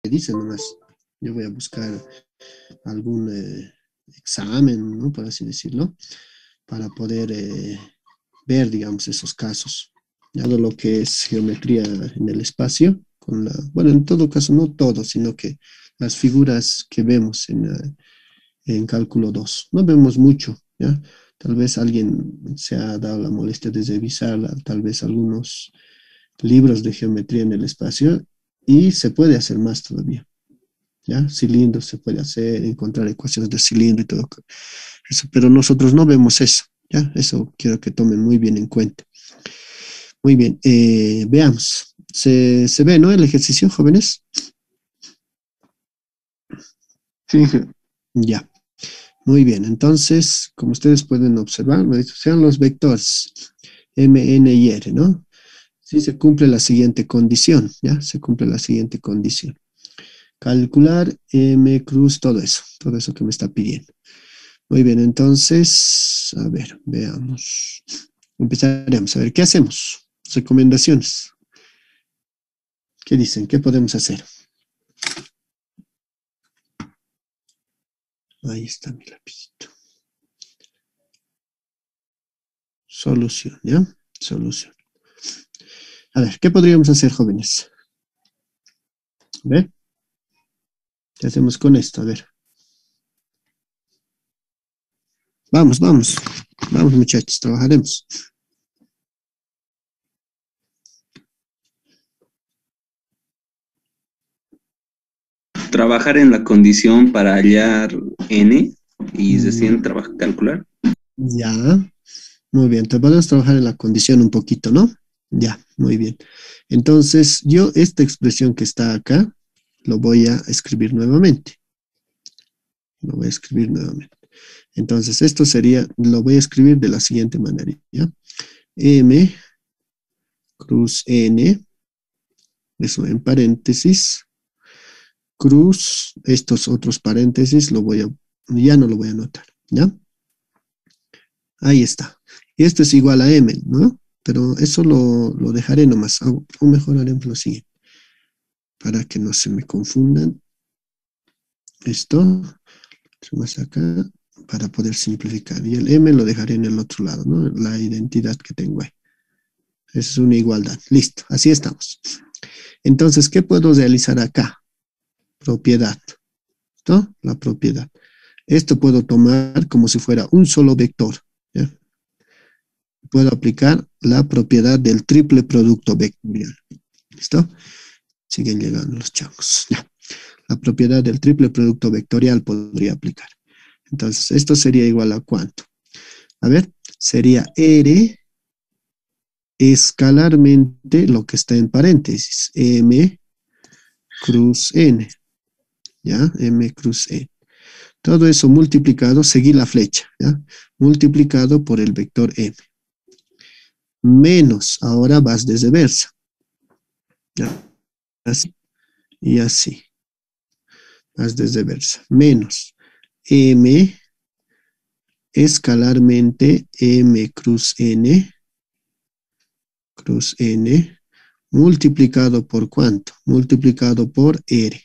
dice nomás. Yo voy a buscar algún examen, ¿no? Por así decirlo, para poder ver, digamos, esos casos. Todo lo que es geometría en el espacio, bueno, en todo caso, no todo, sino que las figuras que vemos en cálculo 2 no vemos mucho, ¿ya? Tal vez alguien se ha dado la molestia de revisar tal vez algunos libros de geometría en el espacio y se puede hacer más todavía, ¿ya? Cilindros se puede hacer, encontrar ecuaciones de cilindro y todo eso, pero nosotros no vemos eso, ¿ya? Eso quiero que tomen muy bien en cuenta. Muy bien, veamos. Se ve, ¿no? El ejercicio, jóvenes. Sí, Ya, muy bien. Entonces, como ustedes pueden observar, sean los vectores M, N y R, ¿no? Si se cumple la siguiente condición, ¿ya? Se cumple la siguiente condición. Calcular M cruz, todo eso que me está pidiendo. Muy bien, entonces, a ver, veamos. Empezaremos. A ver, ¿qué hacemos? Recomendaciones. ¿Qué dicen? ¿Qué podemos hacer? Ahí está mi lapicito. Solución, ¿ya? Solución. A ver, ¿qué podríamos hacer, jóvenes? A ver, ¿qué hacemos con esto? A ver. Vamos, vamos. Vamos, muchachos, trabajaremos. Trabajar en la condición para hallar n y recién Mm, calcular. ya, muy bien. Te podemos trabajar en la condición un poquito, ¿no? Ya, muy bien. Entonces, yo esta expresión que está acá, lo voy a escribir nuevamente. Lo voy a escribir nuevamente. Entonces, esto sería, lo voy a escribir de la siguiente manera, ¿ya? M cruz N, eso en paréntesis, cruz, estos otros paréntesis, ya no lo voy a anotar, ¿ya? Ahí está. Y esto es igual a M, ¿no? Pero eso lo dejaré nomás, o mejor haremos lo siguiente, para que no se me confundan. Esto, más acá, para poder simplificar. Y el M lo dejaré en el otro lado, ¿no? La identidad que tengo ahí. Esa es una igualdad. Listo, así estamos. Entonces, ¿qué puedo realizar acá? Propiedad, ¿no? La propiedad. Esto puedo tomar como si fuera un solo vector, ¿ya? Puedo aplicar la propiedad del triple producto vectorial. ¿Listo? Siguen llegando los chavos. Ya. La propiedad del triple producto vectorial podría aplicar. Entonces, esto sería igual a ¿cuánto? A ver, sería R escalarmente lo que está en paréntesis, M cruz N, ¿ya? M cruz N. Todo eso multiplicado, seguí la flecha, ¿ya? Multiplicado por el vector M. Menos, ahora vas de reversa, ¿ya? Así y así. Vas de reversa. Menos M escalarmente M cruz N multiplicado por ¿cuánto? Multiplicado por R.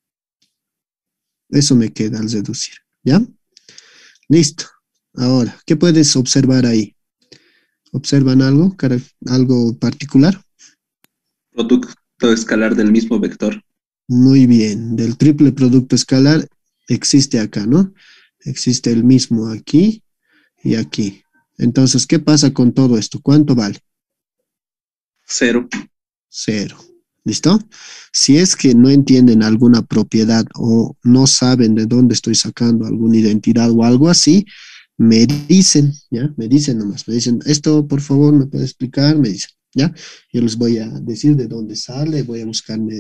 Eso me queda al reducir, ¿ya? Listo. Ahora, ¿qué puedes observar ahí? ¿Observan algo? ¿Algo particular? Producto escalar del mismo vector. Muy bien. Del triple producto escalar existe acá, ¿no? Existe el mismo aquí y aquí. Entonces, ¿qué pasa con todo esto? ¿Cuánto vale? 0. 0. ¿Listo? Si es que no entienden alguna propiedad o no saben de dónde estoy sacando alguna identidad o algo así, me dicen, ¿ya? Me dicen nomás, me dicen, esto por favor me puede explicar, me dicen, ¿ya? Yo les voy a decir de dónde sale, voy a buscarme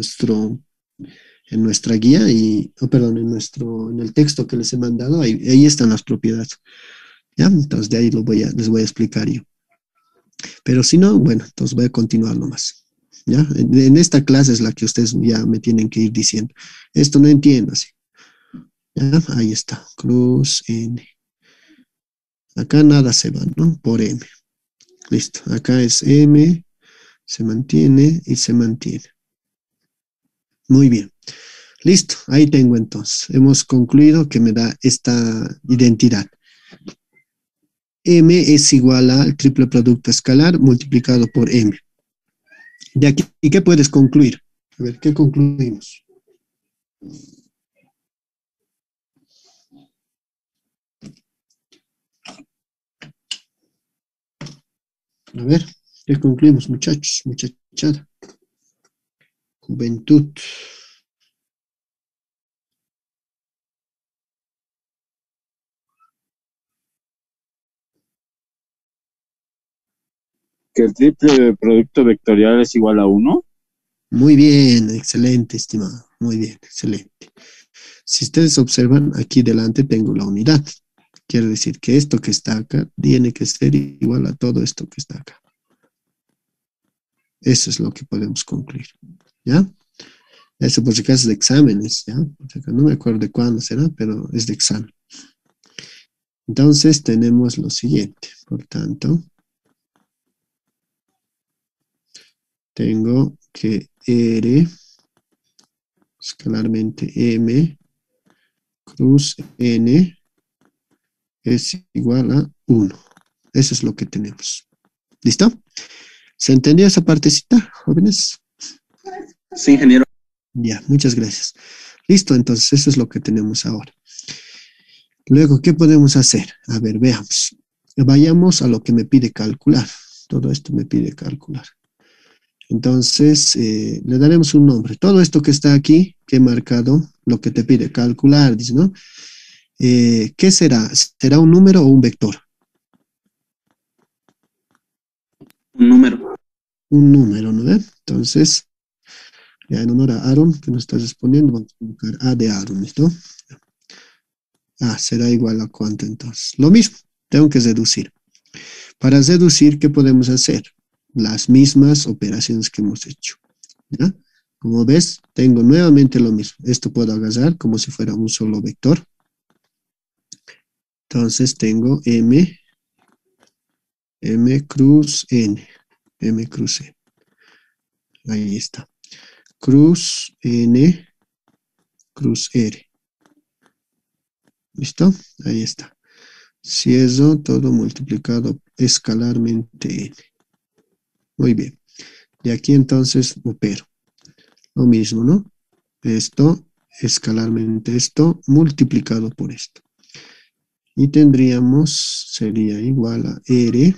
en nuestra guía perdón, en el texto que les he mandado, ahí están las propiedades, ¿ya? Entonces de ahí les voy a explicar yo. Pero si no, bueno, entonces voy a continuar nomás. ¿Ya? En esta clase es la que ustedes ya me tienen que ir diciendo. Esto no entiendo así. ¿Ya? Ahí está. Cruz N. Acá nada se va, ¿no? Por M. Listo. Acá es M, se mantiene y se mantiene. Muy bien. Listo, ahí tengo entonces. Hemos concluido que me da esta identidad. M es igual al triple producto escalar multiplicado por M. De aquí, ¿y qué puedes concluir? A ver, ¿qué concluimos? A ver, ¿qué concluimos, muchachos? Muchachada. Juventud. Que el triple producto vectorial es igual a 1. Muy bien, excelente, estimado. Muy bien, excelente. Si ustedes observan, aquí delante tengo la unidad. Quiere decir que esto que está acá tiene que ser igual a todo esto que está acá. Eso es lo que podemos concluir. ¿Ya? Eso por si acaso es de exámenes, ¿ya? No me acuerdo de cuándo será, pero es de examen. Entonces tenemos lo siguiente. Por tanto, tengo que R escalarmente M cruz N es igual a 1. Eso es lo que tenemos. ¿Listo? ¿Se entendió esa partecita, jóvenes? Sí, ingeniero. Ya, muchas gracias. Listo, entonces eso es lo que tenemos ahora. Luego, ¿qué podemos hacer? A ver, veamos. Vayamos a lo que me pide calcular. Todo esto me pide calcular. Entonces, le daremos un nombre. Todo esto que está aquí, que he marcado, lo que te pide calcular, dice, ¿no? ¿Qué será? ¿Será un número o un vector? Un número. Un número, ¿no? Entonces, ya en honor a Aaron, que nos está respondiendo, vamos a colocar A de Aaron, ¿listo? Será igual a cuánto entonces. Lo mismo, tengo que reducir. Para reducir, ¿qué podemos hacer? Las mismas operaciones que hemos hecho. ¿Ya? Como ves, tengo nuevamente lo mismo. Esto puedo agarrar como si fuera un solo vector. Entonces tengo M cruz N, M cruz N. Ahí está. Cruz N, cruz R. ¿Listo? Ahí está. Si eso, todo multiplicado escalarmente N. Muy bien. Y aquí entonces opero. Lo mismo, ¿no? Esto, escalarmente esto, multiplicado por esto. Y tendríamos, sería igual a R,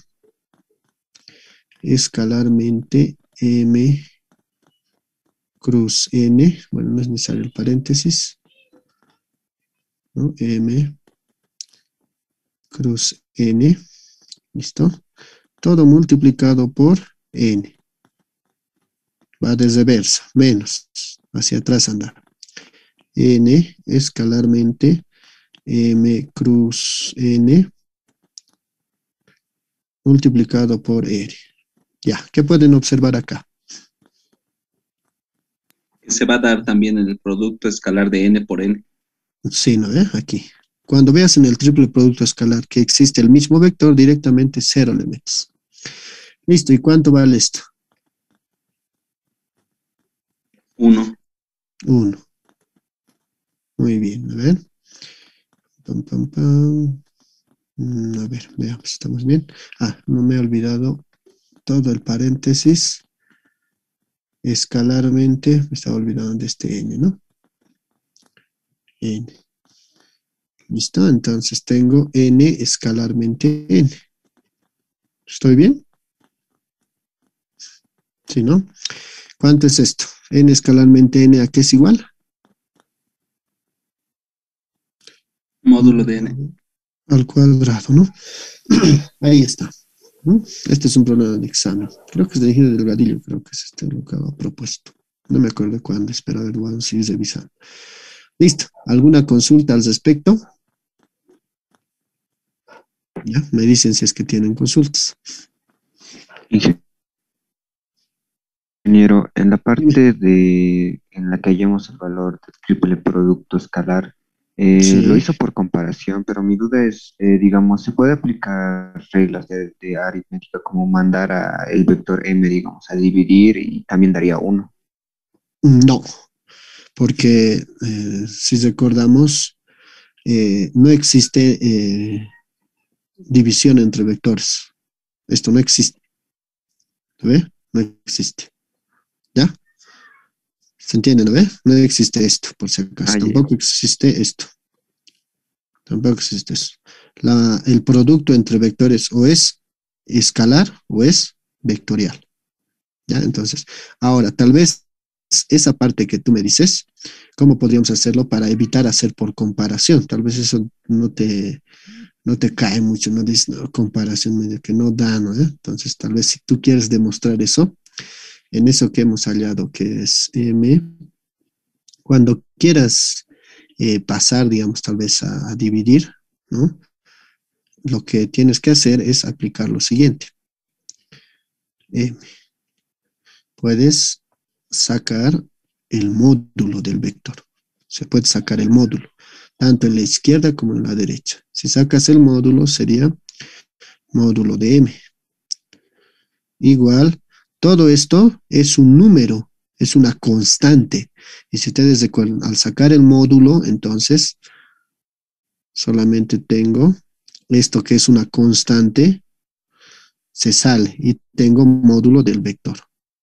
escalarmente M cruz N, bueno, no es necesario el paréntesis, ¿no? M cruz N, ¿listo? Todo multiplicado por N. Va de reversa, menos, hacia atrás andar. N escalarmente M cruz N multiplicado por R. Ya, ¿qué pueden observar acá? Se va a dar también el producto escalar de n por n. Sí, ¿no? Aquí. Cuando veas en el triple producto escalar que existe el mismo vector, directamente 0 le metes. Listo, ¿y cuánto vale esto? 1. 1. Muy bien, a ver. Pam, pam, pam. A ver, veamos, ¿estamos bien? No me he olvidado todo el paréntesis. Escalarmente, me estaba olvidando de este n, ¿no? N. ¿Listo? Entonces tengo n escalarmente n. ¿Estoy bien? ¿Sí, no? ¿Cuánto es esto? N escalarmente n, ¿a qué es igual? Módulo de n. Al cuadrado, ¿no? Ahí está. Este es un problema de examen. Creo que es de Ingeniero Delgadillo, creo que es este lo que ha propuesto. No me acuerdo cuándo, espero ver, voy a seguir revisando. Listo. ¿Alguna consulta al respecto? Ya, me dicen si es que tienen consultas. Ingeniero, en la Dime. parte en la que hallamos el valor del triple producto escalar, lo Sí. hizo por comparación, pero mi duda es, digamos, ¿se puede aplicar reglas de aritmética como mandar el vector m, digamos, a dividir y también daría 1? No. porque si recordamos, no existe división entre vectores. Esto no existe. ¿Ve? No existe. ¿Ya? ¿Se entiende, no ve? No existe esto, por si acaso. Ah, ya. Tampoco existe esto. Tampoco existe eso. El producto entre vectores o es escalar o es vectorial. ¿Ya? Entonces, ahora, tal vez esa parte que tú me dices, ¿cómo podríamos hacerlo para evitar hacer por comparación? Tal vez eso no te cae mucho, no dices, no, comparación medio que no da, ¿no? Entonces, tal vez si tú quieres demostrar eso, en eso que hemos hallado, que es M, cuando quieras pasar, digamos, tal vez a dividir, ¿no? Lo que tienes que hacer es aplicar lo siguiente. Puedes sacar el módulo del vector. Se puede sacar el módulo, tanto en la izquierda como en la derecha. Si sacas el módulo, sería módulo de M. Igual, todo esto es un número, es una constante. Y si ustedes recuerdan, al sacar el módulo, entonces solamente tengo esto que es una constante, se sale y tengo módulo del vector.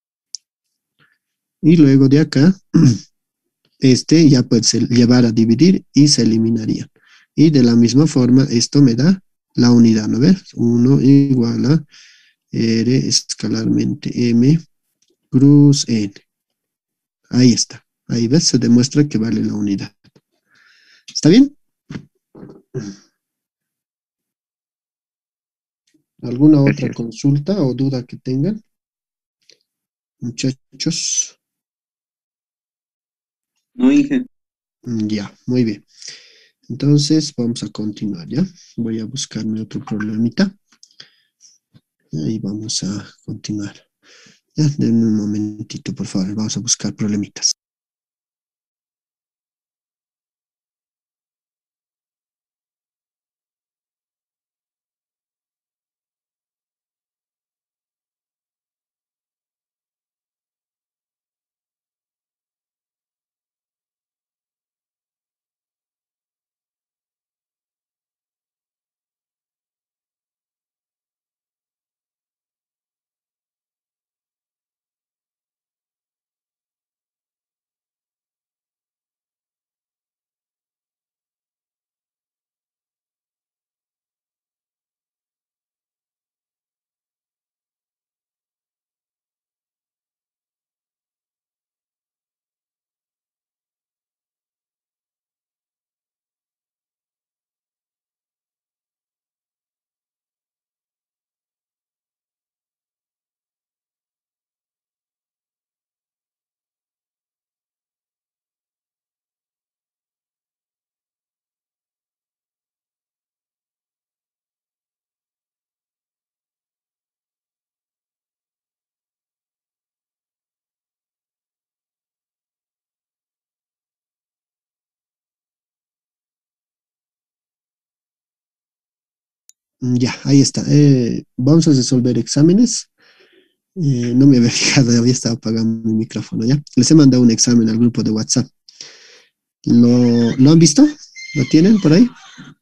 Y luego de acá, este ya puede llevar a dividir y se eliminaría. Y de la misma forma, esto me da la unidad, ¿no ves? 1 igual a R escalarmente M cruz N. Ahí está. Ahí ves, se demuestra que vale la unidad. ¿Está bien? ¿Alguna otra Gracias. consulta o duda que tengan, muchachos? No, Inge. Ya, muy bien. Entonces vamos a continuar, ¿ya? Voy a buscarme otro problemita. Y vamos a continuar. Ya, denme un momentito, por favor. Vamos a buscar problemitas. Ya, ahí está. Vamos a resolver exámenes. No me había fijado, había estado apagando mi micrófono, ¿ya? Les he mandado un examen al grupo de WhatsApp. ¿Lo han visto? ¿Lo tienen por ahí?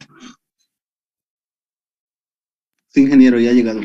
Sí, ingeniero, ya ha llegado.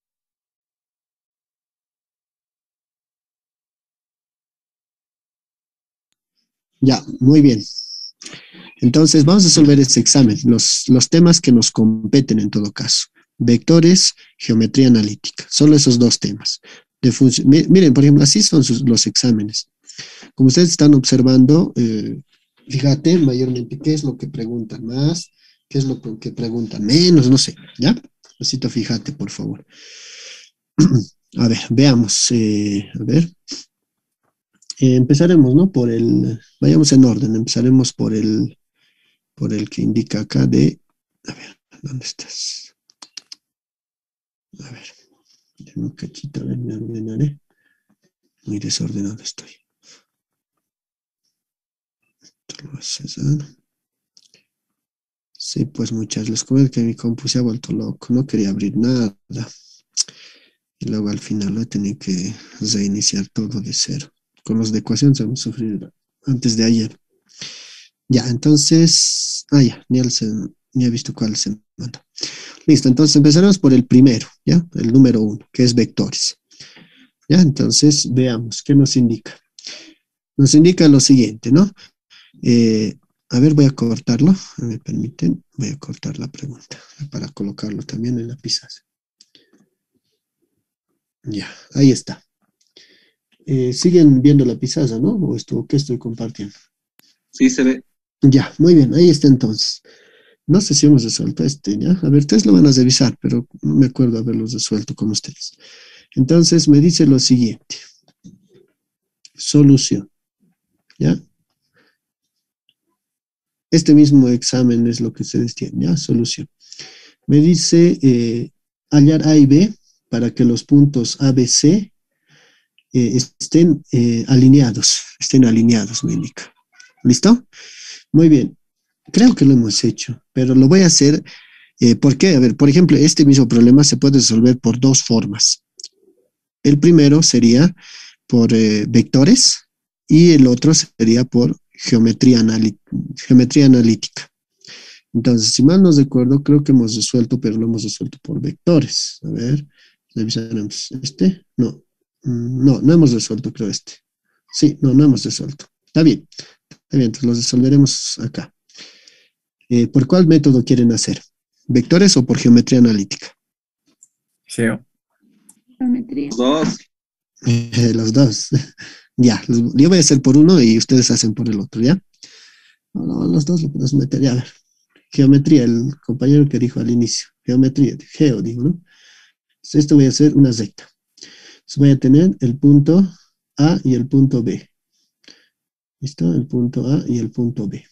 Ya, muy bien. Entonces, vamos a resolver este examen, los temas que nos competen en todo caso. Vectores, geometría analítica. Solo esos dos temas. Miren, por ejemplo, así son los exámenes. Como ustedes están observando, fíjate mayormente qué es lo que preguntan más, qué es lo que preguntan menos, no sé, ¿ya? Necesito fíjate, por favor. A ver, veamos. A ver. Empezaremos, ¿no? Vayamos en orden, empezaremos por el que indica acá a ver, ¿dónde estás? A ver, denme un cachito, a ver, me ordenaré. Muy desordenado estoy. Esto lo haces, ¿ah? Sí, pues muchas, les comento que mi compu se ha vuelto loco, no quería abrir nada. Y luego al final lo he tenido que reiniciar todo de cero. Con los de ecuación se van a sufrir antes de ayer. Ya, entonces, ya, ni he visto cuál se mandó. Listo, entonces empezaremos por el primero, ¿ya? El número 1, que es vectores. Ya, entonces veamos, ¿qué nos indica? Nos indica lo siguiente, ¿no? A ver, voy a cortarlo, me permiten, voy a cortar la pregunta para colocarlo también en la pizarra. Ya, ahí está. Siguen viendo la pizarra, ¿no? ¿O esto qué estoy compartiendo? Sí, se ve. Ya, muy bien, ahí está entonces. No sé si hemos resuelto ¿ya? A ver, ustedes lo van a revisar, pero no me acuerdo haberlos resuelto con ustedes. Entonces me dice lo siguiente. Solución, ¿ya? Este mismo examen es lo que ustedes tienen, ¿ya? Solución. Me dice hallar A y B para que los puntos A, B, C estén alineados, me indica. ¿Listo? Muy bien. Creo que lo hemos hecho, pero lo voy a hacer. ¿Por qué? A ver, por ejemplo, este mismo problema se puede resolver por dos formas. El primero sería por vectores y el otro sería por geometría analítica. Entonces, si mal no recuerdo, creo que hemos resuelto, pero lo hemos resuelto por vectores. A ver, revisaremos. No. No hemos resuelto, creo este. Sí, no hemos resuelto. Está bien, entonces los resolveremos acá. ¿Por cuál método quieren hacer? ¿Vectores o por geometría analítica? Geo. Geometría. Los dos. Los dos. Ya, yo voy a hacer por uno y ustedes hacen por el otro, ¿ya? No, los dos lo podemos meter, ya, a ver. Geometría, el compañero que dijo al inicio. Geometría, geo, digo, ¿no? Entonces, esto voy a hacer una recta. Entonces, voy a tener el punto A y el punto B. ¿Listo? El punto A y el punto B.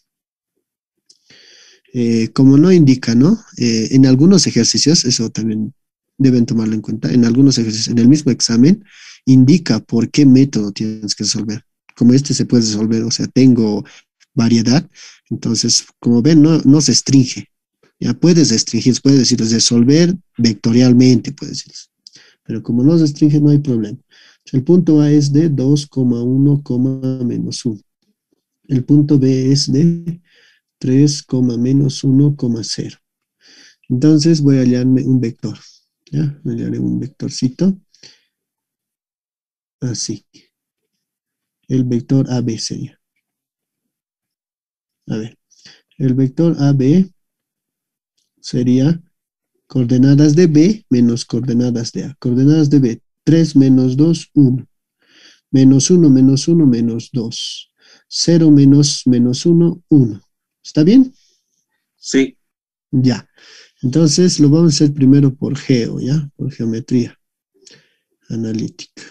Como no indica, ¿no? En algunos ejercicios, eso también deben tomarlo en cuenta, en algunos ejercicios, en el mismo examen, indica por qué método tienes que resolver. Como este se puede resolver, o sea, tengo variedad, entonces, como ven, no se restringe. Ya puedes restringir, puedes decir resolver vectorialmente, puedes decir. Pero como no se restringe, no hay problema. El punto A es de 2,1, menos 1. El punto B es de 3, menos 1,0. Entonces voy a hallarme un vector. ¿Ya? Me hallaré un vectorcito. Así. El vector AB sería. A ver. El vector AB sería coordenadas de B menos coordenadas de A. Coordenadas de B, 3 menos 2, 1. Menos 1, menos 1, menos 2. 0 menos 1, 1. ¿Está bien? Sí. Ya. Entonces lo vamos a hacer primero por geo, ¿ya? Por geometría analítica.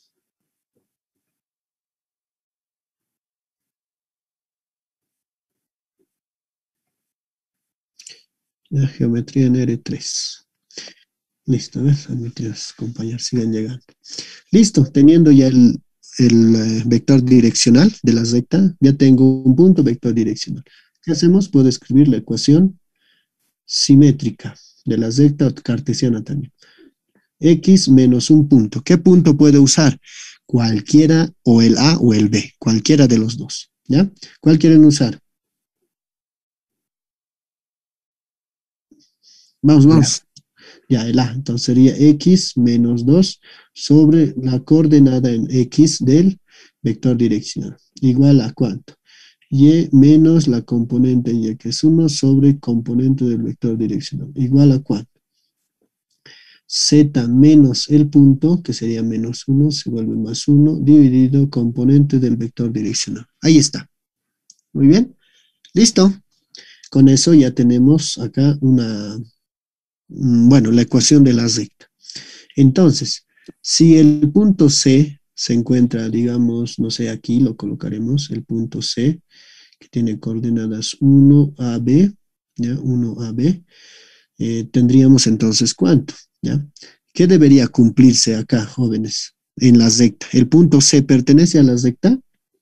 La geometría en R3. Listo, a ver, mis compañeros sigan llegando. Listo, teniendo ya el vector direccional de la recta, ya tengo un punto vector direccional. ¿Qué hacemos? Puedo escribir la ecuación simétrica de la recta cartesiana también. X menos un punto. ¿Qué punto puedo usar? Cualquiera, o el A o el B, cualquiera de los dos. ¿Ya? ¿Cuál quieren usar? Vamos. Ya, el A. Entonces sería X menos 2 sobre la coordenada en X del vector direccional. Igual a ¿cuánto? Y menos la componente Y, que es 1 sobre componente del vector direccional. Igual a ¿cuánto? Z menos el punto, que sería menos 1, se vuelve más 1, dividido componente del vector direccional. Ahí está. Muy bien. Listo. Con eso ya tenemos acá la ecuación de la recta. Entonces, si el punto C se encuentra, digamos, no sé, aquí lo colocaremos, el punto C, que tiene coordenadas 1AB, ¿ya? 1AB, tendríamos entonces ¿cuánto? ¿Ya? ¿Qué debería cumplirse acá, jóvenes, en la recta? ¿El punto C pertenece a la recta?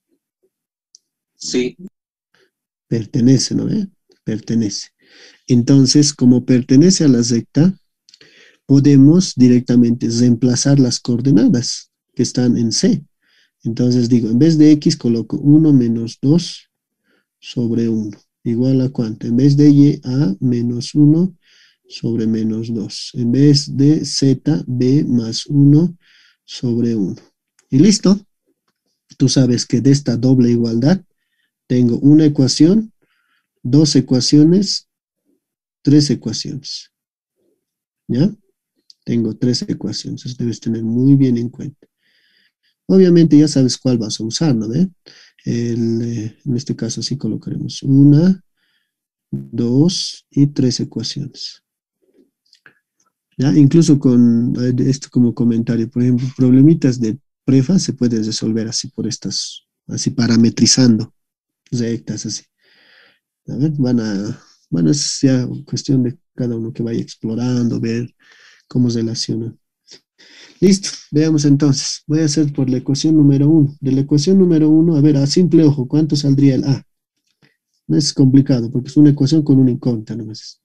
Sí. Pertenece, ¿no? Pertenece. Entonces, como pertenece a la recta, podemos directamente reemplazar las coordenadas que están en C. Entonces digo, en vez de x coloco 1 menos 2 sobre 1. ¿Igual a cuánto? En vez de y, a menos 1 sobre menos 2. En vez de z, b más 1 sobre 1. Y listo. Tú sabes que de esta doble igualdad tengo una ecuación, dos ecuaciones, tres ecuaciones. ¿Ya? Tengo tres ecuaciones. Eso debes tener muy bien en cuenta. Obviamente ya sabes cuál vas a usar, ¿no? En este caso sí colocaremos una, dos y tres ecuaciones. ¿Ya? Incluso con esto como comentario, por ejemplo, problemitas de prefa se pueden resolver así por estas, así parametrizando rectas, así. A ver, bueno, es ya cuestión de cada uno que vaya explorando, ver cómo se relaciona. Listo, veamos entonces. Voy a hacer por la ecuación número 1. De la ecuación número 1, a ver, a simple ojo, ¿cuánto saldría el A? No es complicado porque es una ecuación con una incógnita nomás.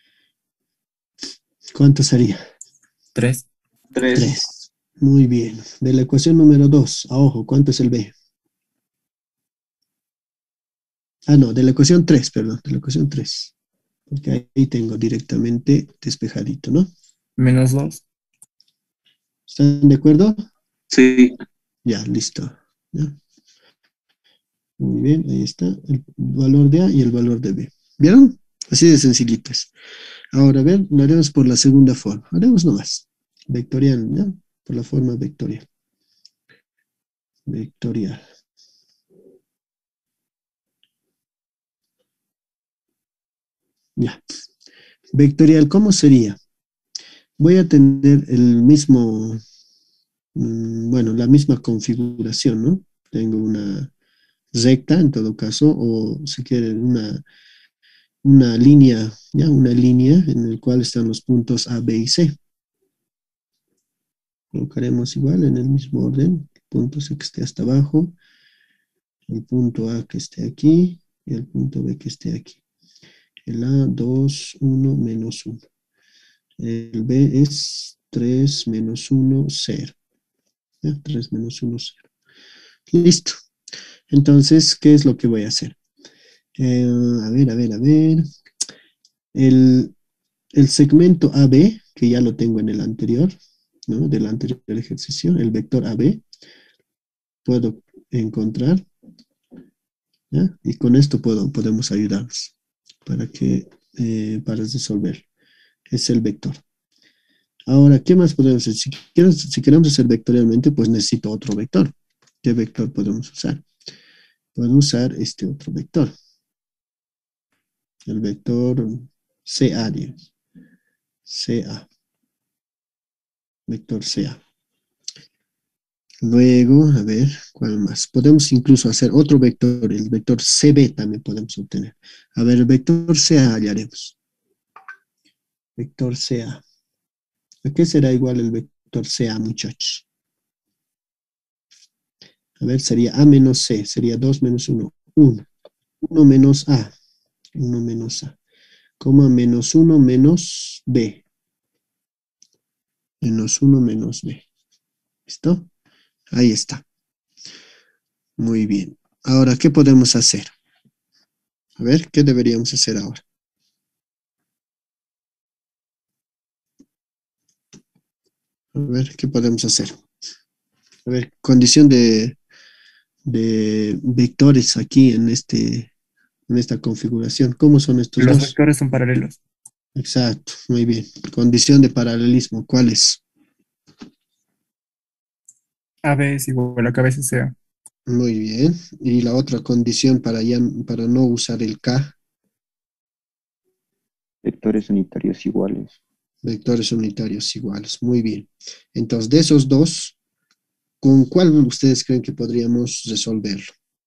¿Cuánto sería? 3. 3. Muy bien. De la ecuación número 2, a ojo, ¿cuánto es el B? Ah, no, de la ecuación 3, perdón, de la ecuación 3. Porque ahí tengo directamente despejadito, ¿no? Menos 2. ¿Están de acuerdo? Sí. Ya, listo. ¿Ya? Muy bien, ahí está el valor de A y el valor de B. ¿Vieron? Así de sencillitas. Ahora, a ver, lo haremos por la segunda forma. Haremos nomás. Vectorial, ¿ya? Por la forma vectorial. Vectorial. Ya. Vectorial, ¿cómo sería? Voy a tener el mismo, bueno, la misma configuración, ¿no? Tengo una recta, en todo caso, o si quieren, una línea, ¿ya? Una línea en la cual están los puntos A, B y C. Colocaremos igual en el mismo orden, el punto C que esté hasta abajo, el punto A que esté aquí y el punto B que esté aquí. El A, 2, 1, menos 1. El B es 3 menos 1, 0. ¿Ya? 3 menos 1, 0. Listo. Entonces, ¿qué es lo que voy a hacer? A ver. El, el segmento AB, que ya lo tengo en el anterior, ¿no? Del anterior ejercicio, el vector AB, puedo encontrar, ¿ya? Y con esto podemos ayudarnos para resolver. Es el vector. Ahora, ¿qué más podemos hacer? Si queremos hacer vectorialmente, pues necesito otro vector. ¿Qué vector podemos usar? Puedo usar este otro vector. El vector CA, digamos. CA. Vector CA. Luego, a ver, ¿cuál más? Podemos incluso hacer otro vector, el vector CB también podemos obtener. A ver, el vector CA hallaremos. Vector CA. ¿A qué será igual el vector CA, muchachos? A ver, sería A menos C, sería 2 menos 1, 1. 1 menos A, 1 menos A, coma menos 1 menos B. Menos 1 menos B. ¿Listo? Ahí está. Muy bien. Ahora, ¿qué podemos hacer? A ver, ¿qué deberíamos hacer ahora? A ver, ¿qué podemos hacer? A ver, condición de vectores aquí en esta configuración. ¿Cómo son estos Los dos? vectores son paralelos. Exacto, muy bien. Condición de paralelismo, ¿cuál es? AB es igual a que ABC sea. Muy bien. Y la otra condición para no usar el K, Vectores unitarios iguales. vectores unitarios iguales. Muy bien. Entonces, de esos dos, ¿con cuál ustedes creen que podríamos resolverlo?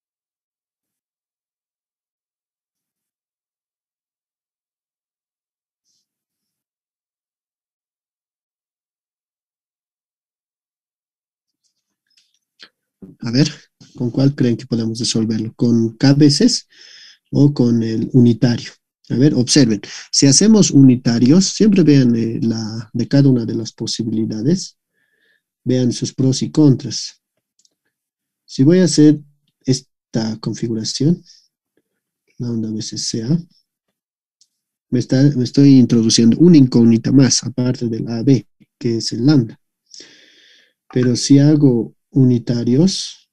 A ver, ¿con cuál creen que podemos resolverlo? ¿Con K veces o con el unitario? A ver, observen. Si hacemos unitarios, siempre vean de cada una de las posibilidades, vean sus pros y contras. Si voy a hacer esta configuración, lambda veces CA, me estoy introduciendo una incógnita más, aparte del AB, que es el lambda. Pero si hago unitarios,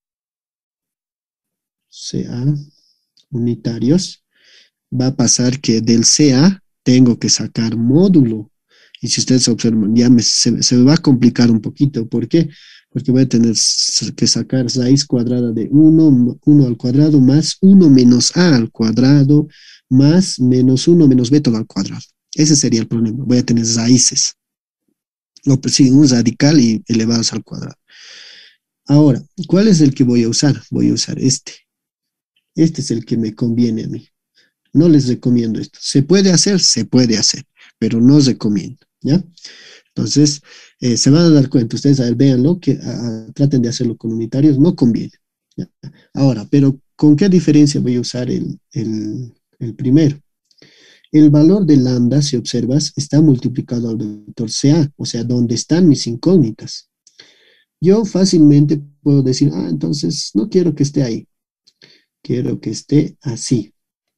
CA, unitarios, va a pasar que del CA tengo que sacar módulo. Y si ustedes observan, ya se me va a complicar un poquito. ¿Por qué? Porque voy a tener que sacar raíz cuadrada de 1 al cuadrado más 1 menos a al cuadrado más menos 1 menos b todo al cuadrado. Ese sería el problema. Voy a tener raíces. O pues sí, un radical y elevados al cuadrado. Ahora, ¿cuál es el que voy a usar? Voy a usar este. Este es el que me conviene a mí. No les recomiendo esto. ¿Se puede hacer? Se puede hacer, pero no os recomiendo, ¿ya? Entonces, se van a dar cuenta, ustedes a ver, véanlo, que traten de hacerlo con unitarios, no conviene, ¿ya? Ahora, pero ¿con qué diferencia voy a usar el primero? El valor de lambda, si observas, está multiplicado al vector CA, o sea, donde están mis incógnitas. Yo fácilmente puedo decir, entonces no quiero que esté ahí, quiero que esté así.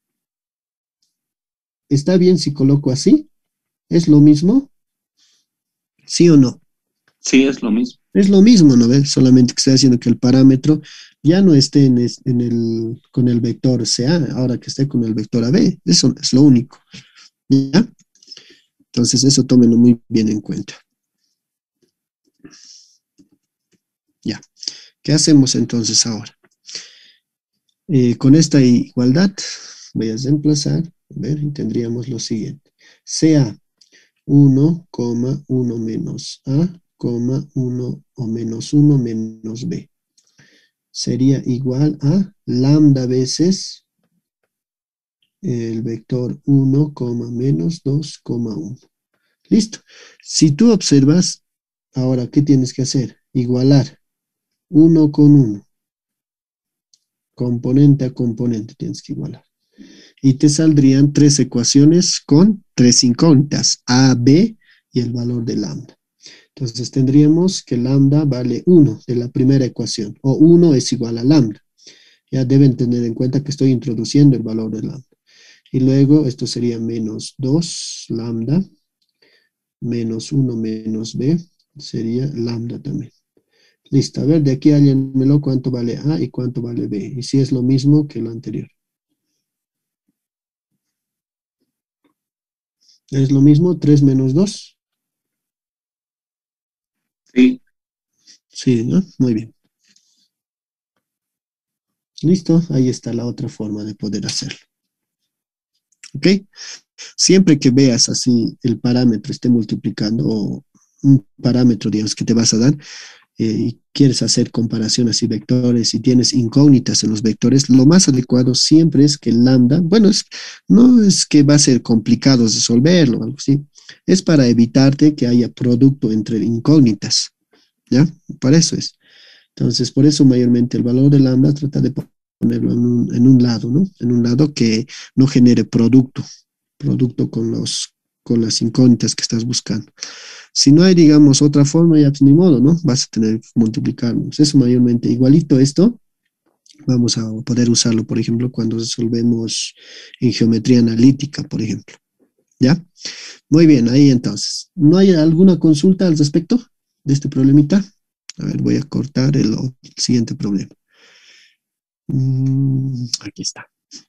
¿Está bien si coloco así? ¿Es lo mismo? ¿Sí o no? Sí, es lo mismo. Es lo mismo, ¿no ves? Solamente que estoy haciendo que el parámetro ya no esté con el vector CA, ahora que esté con el vector AB. Eso es lo único, ¿ya? Entonces eso tómenlo muy bien en cuenta. Ya. ¿Qué hacemos entonces ahora? Con esta igualdad voy a reemplazar, a ver, y tendríamos lo siguiente. CA 1, 1 menos A, 1 o menos 1 menos B. Sería igual a lambda veces el vector 1, menos 2, 1. Listo. Si tú observas, ahora, ¿qué tienes que hacer? Igualar 1 con 1. Componente a componente tienes que igualar. Y te saldrían 3 ecuaciones con 3 incógnitas, A, B y el valor de lambda. Entonces tendríamos que lambda vale 1 de la primera ecuación, o 1 es igual a lambda. Ya deben tener en cuenta que estoy introduciendo el valor de lambda. Y luego esto sería menos 2 lambda, menos 1 menos b, sería lambda también. Listo, a ver, de aquí háganmelo cuánto vale A y cuánto vale B. Y si es lo mismo que lo anterior. ¿Es lo mismo? 3 menos 2. Sí. Sí, ¿no? Muy bien. Listo, ahí está la otra forma de poder hacerlo. ¿Ok? Siempre que veas así el parámetro esté multiplicando o un parámetro, digamos, que te vas a dar y quieres hacer comparación así vectores y tienes incógnitas en los vectores, lo más adecuado siempre es que el lambda, bueno, no es que va a ser complicado resolverlo o algo así, es para evitarte que haya producto entre incógnitas, ¿ya? Para eso es. Entonces, por eso mayormente el valor de lambda trata de ponerlo en un lado, ¿no? En un lado que no genere producto con las incógnitas que estás buscando. Si no hay, digamos, otra forma, ya pues ni modo, ¿no? Vas a tener que multiplicarnos. Eso mayormente igualito esto. Vamos a poder usarlo, por ejemplo, cuando resolvemos en geometría analítica, por ejemplo. ¿Ya? Muy bien, ahí entonces. ¿No hay alguna consulta al respecto de este problemita? A ver, voy a cortar el siguiente problema. Aquí está.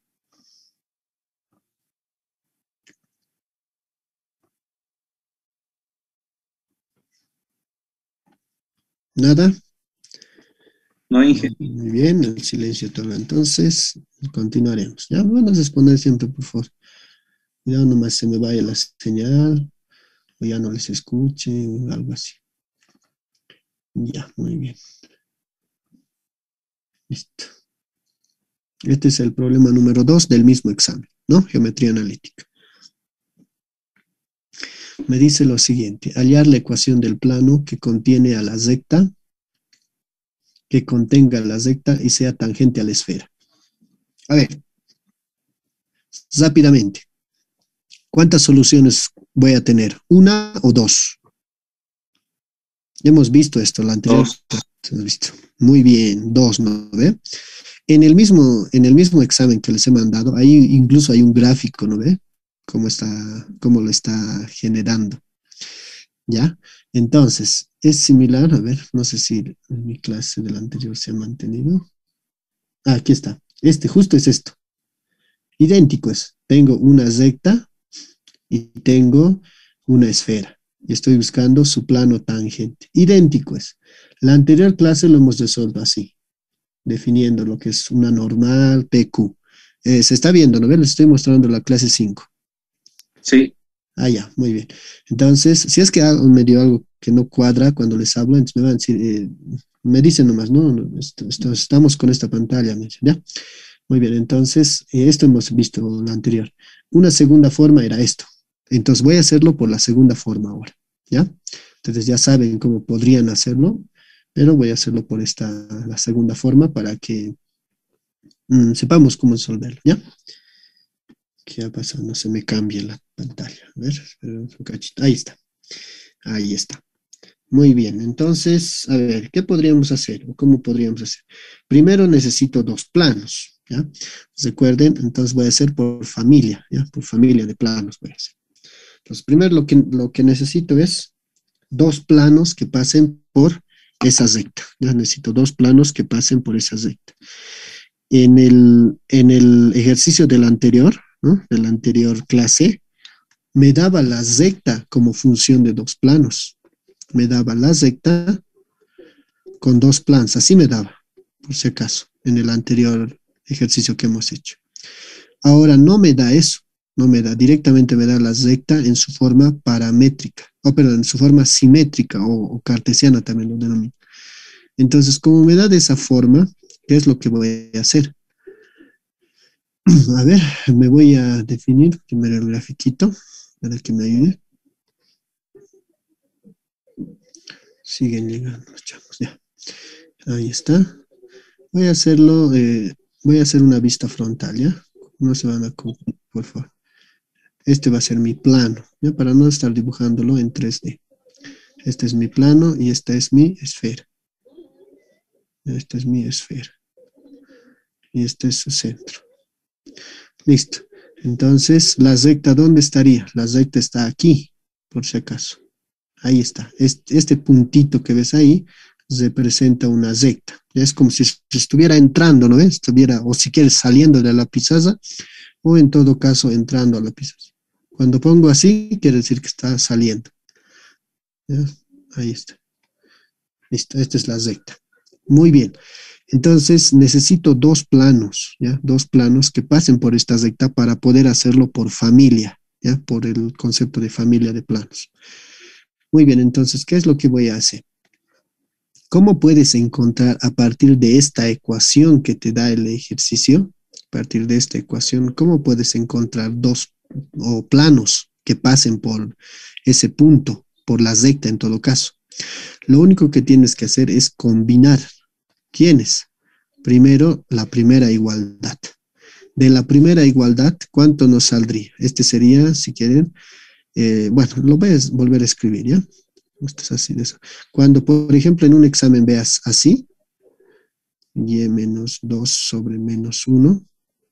¿Nada? No, Inge. Muy bien, el silencio total. Entonces, continuaremos. Ya, bueno, responder siempre, por favor. Ya nomás se me vaya la señal, o ya no les escuche, o algo así. Ya, muy bien. Listo. Este es el problema número 2 del mismo examen, ¿no? Geometría analítica. Me dice lo siguiente: hallar la ecuación del plano que contiene a la recta, que contenga la recta y sea tangente a la esfera. A ver, rápidamente. ¿Cuántas soluciones voy a tener? ¿Una o dos? Ya hemos visto esto, la anterior. Dos. Hemos visto. Muy bien, 2, ¿no ve? En el mismo examen que les he mandado, ahí incluso hay un gráfico, ¿no ve? Cómo lo está generando, ¿ya? Entonces, es similar, a ver, no sé si en mi clase del anterior se ha mantenido. Ah, aquí está. Justo es esto. Idéntico es. Tengo una recta y tengo una esfera. Y estoy buscando su plano tangente. Idéntico es. La anterior clase lo hemos resuelto así, definiendo lo que es una normal PQ. Se está viendo, ¿no? Les estoy mostrando la clase 5. Sí, Ah, ya, muy bien. Entonces, si es que me dio algo que no cuadra cuando les hablo, entonces me van a decir, me dicen nomás, no, no, estamos con esta pantalla, me dicen, ¿ya? Muy bien, entonces, esto hemos visto en la anterior. Una segunda forma era esto. Entonces, voy a hacerlo por la segunda forma ahora, ¿ya? Entonces, ya saben cómo podrían hacerlo, pero voy a hacerlo por la segunda forma para que sepamos cómo resolverlo, ¿ya? ¿Qué ha pasado? No se me cambia la pantalla. A ver, espera un cachito. Ahí está. Ahí está. Muy bien. Entonces, a ver, ¿qué podríamos hacer? ¿O cómo podríamos hacer? Primero necesito dos planos, ¿ya? Recuerden, entonces voy a hacer por familia, ¿ya? Por familia de planos voy a hacer. Entonces, primero lo que necesito es dos planos que pasen por esa recta. Ya necesito dos planos que pasen por esa recta. En el ejercicio del anterior, ¿no? De la anterior clase, me daba la recta como función de dos planos. Me daba la recta con dos planos, así me daba, por si acaso, en el anterior ejercicio que hemos hecho. Ahora no me da eso, no me da, directamente me da la recta en su forma paramétrica, perdón, en su forma simétrica o cartesiana también lo denomino. Entonces, como me da de esa forma, ¿qué es lo que voy a hacer? A ver, me voy a definir primero el grafiquito para que me ayude. Siguen llegando los chavos, ya. Ahí está. Voy a hacerlo, voy a hacer una vista frontal, ¿ya? No se van a confundir, por favor. Este va a ser mi plano, ¿ya? Para no estar dibujándolo en 3D. Este es mi plano y esta es mi esfera. Esta es mi esfera. Y este es su centro. Listo. Entonces, la recta, ¿dónde estaría? La recta está aquí, por si acaso. Ahí está. Este puntito que ves ahí representa una recta. Es como si estuviera entrando, ¿no ves? Estuviera, o si quieres, saliendo de la pizarra, o en todo caso, entrando a la pizarra. Cuando pongo así, quiere decir que está saliendo. ¿Ya? Ahí está. Listo. Esta es la recta. Muy bien. Entonces, necesito dos planos, ¿ya? Dos planos que pasen por esta recta para poder hacerlo por familia, ¿ya? Por el concepto de familia de planos. Muy bien, entonces, ¿qué es lo que voy a hacer? ¿Cómo puedes encontrar a partir de esta ecuación que te da el ejercicio? A partir de esta ecuación, ¿cómo puedes encontrar dos o planos que pasen por ese punto, por la recta en todo caso? Lo único que tienes que hacer es combinar. ¿Quiénes? Primero, la primera igualdad. De la primera igualdad, ¿cuánto nos saldría? Este sería, si quieren, bueno, lo voy a volver a escribir, ¿ya? Esto es así de eso. Cuando, por ejemplo, en un examen veas así, y menos 2 sobre menos 1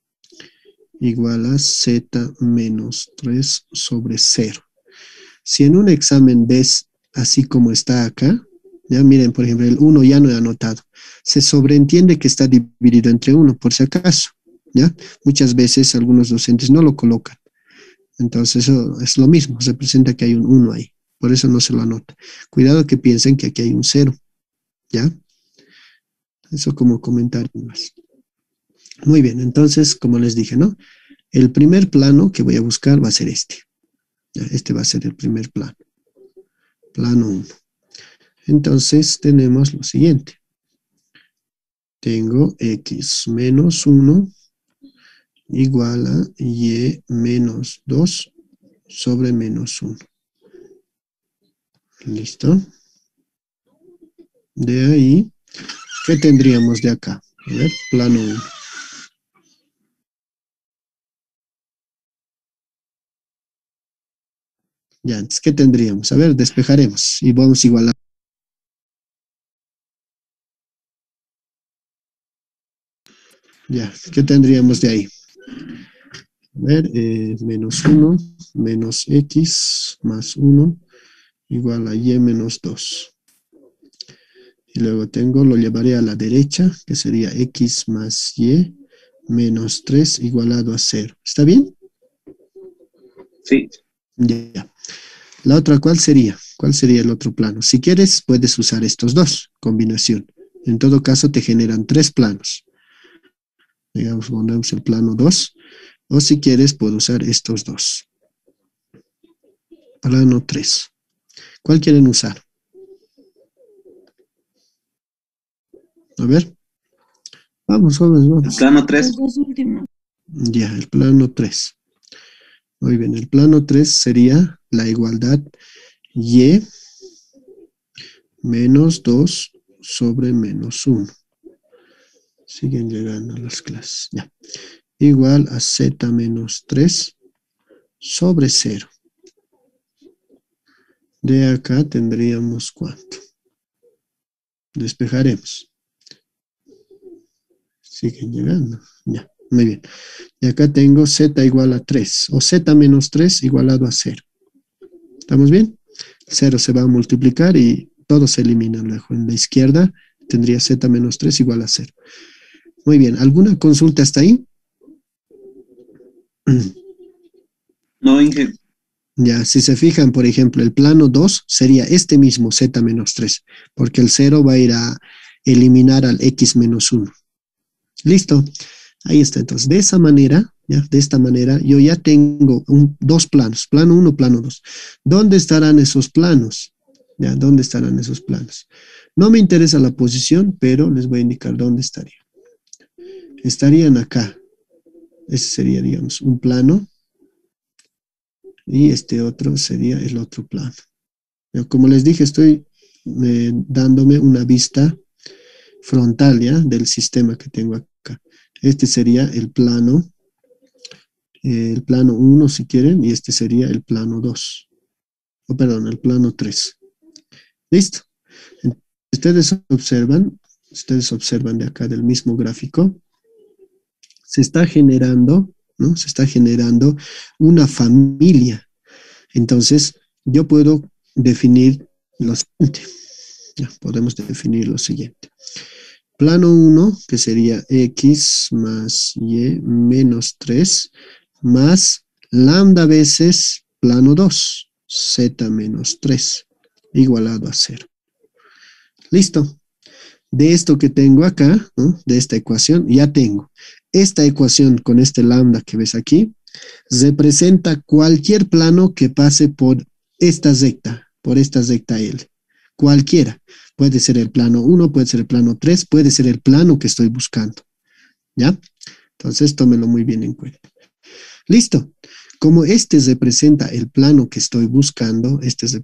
igual a z menos 3 sobre 0. Si en un examen ves así como está acá, ya miren, por ejemplo, el 1 ya no he anotado. Se sobreentiende que está dividido entre 1, por si acaso, ¿ya? Muchas veces algunos docentes no lo colocan. Entonces eso es lo mismo, representa que hay un 1 ahí. Por eso no se lo anota. Cuidado que piensen que aquí hay un 0, ¿ya? Eso como comentario más. Muy bien, entonces, como les dije, ¿no? El primer plano que voy a buscar va a ser este. ¿Ya? Este va a ser el primer plano. Plano 1. Entonces, tenemos lo siguiente. Tengo x menos 1 igual a y menos 2 sobre menos 1. ¿Listo? De ahí, ¿qué tendríamos de acá? A ver, plano 1. Ya, entonces, ¿qué tendríamos? A ver, despejaremos y vamos a igualar. Ya, ¿qué tendríamos de ahí? A ver, menos 1 menos x más 1 igual a y menos 2. Y luego tengo, lo llevaré a la derecha, que sería x más y menos 3 igualado a 0. ¿Está bien? Sí. Ya. La otra, ¿cuál sería? ¿Cuál sería el otro plano? Si quieres, puedes usar estos dos, combinación. En todo caso, te generan tres planos. Digamos, ponemos el plano 2. O si quieres, puedo usar estos dos. Plano 3. ¿Cuál quieren usar? A ver. Vamos. El plano 3. Los dos últimos. Ya, el plano 3. Muy bien, el plano 3 sería la igualdad y menos 2 sobre menos 1. Siguen llegando a las clases. Ya. Igual a z menos 3 sobre 0. De acá tendríamos ¿cuánto? Despejaremos. Siguen llegando. Ya, muy bien. Y acá tengo z igual a 3, o z menos 3 igualado a 0. ¿Estamos bien? El 0 se va a multiplicar y todo se elimina luego. En la izquierda tendría z menos 3 igual a 0. Muy bien. ¿Alguna consulta hasta ahí? No, Inge. Ya, si se fijan, por ejemplo, el plano 2 sería este mismo z menos 3, porque el 0 va a ir a eliminar al x menos 1. Listo. Ahí está. Entonces, de esa manera, ¿ya? De esta manera, yo ya tengo dos planos, plano 1, plano 2. ¿Dónde estarán esos planos? ¿Ya? ¿Dónde estarán esos planos? No me interesa la posición, pero les voy a indicar dónde estarían. Estarían acá. Ese sería, digamos, un plano. Y este otro sería el otro plano. Como les dije, estoy dándome una vista frontal, ¿ya? Del sistema que tengo acá. Este sería el plano 1 si quieren, y este sería el plano 2. Oh, perdón, el plano 3. ¿Listo? Ustedes observan de acá del mismo gráfico, se está generando, ¿no? Se está generando una familia. Entonces, yo puedo definir lo siguiente. Ya, podemos definir lo siguiente. Plano 1, que sería x más y menos 3, más lambda veces plano 2, z menos 3, igualado a 0. Listo. De esto que tengo acá, ¿no? De esta ecuación, ya tengo. Esta ecuación con este lambda que ves aquí, representa cualquier plano que pase por esta recta L. Cualquiera. Puede ser el plano 1, puede ser el plano 3, puede ser el plano que estoy buscando. ¿Ya? Entonces, tómelo muy bien en cuenta. Listo. Como este representa el plano que estoy buscando,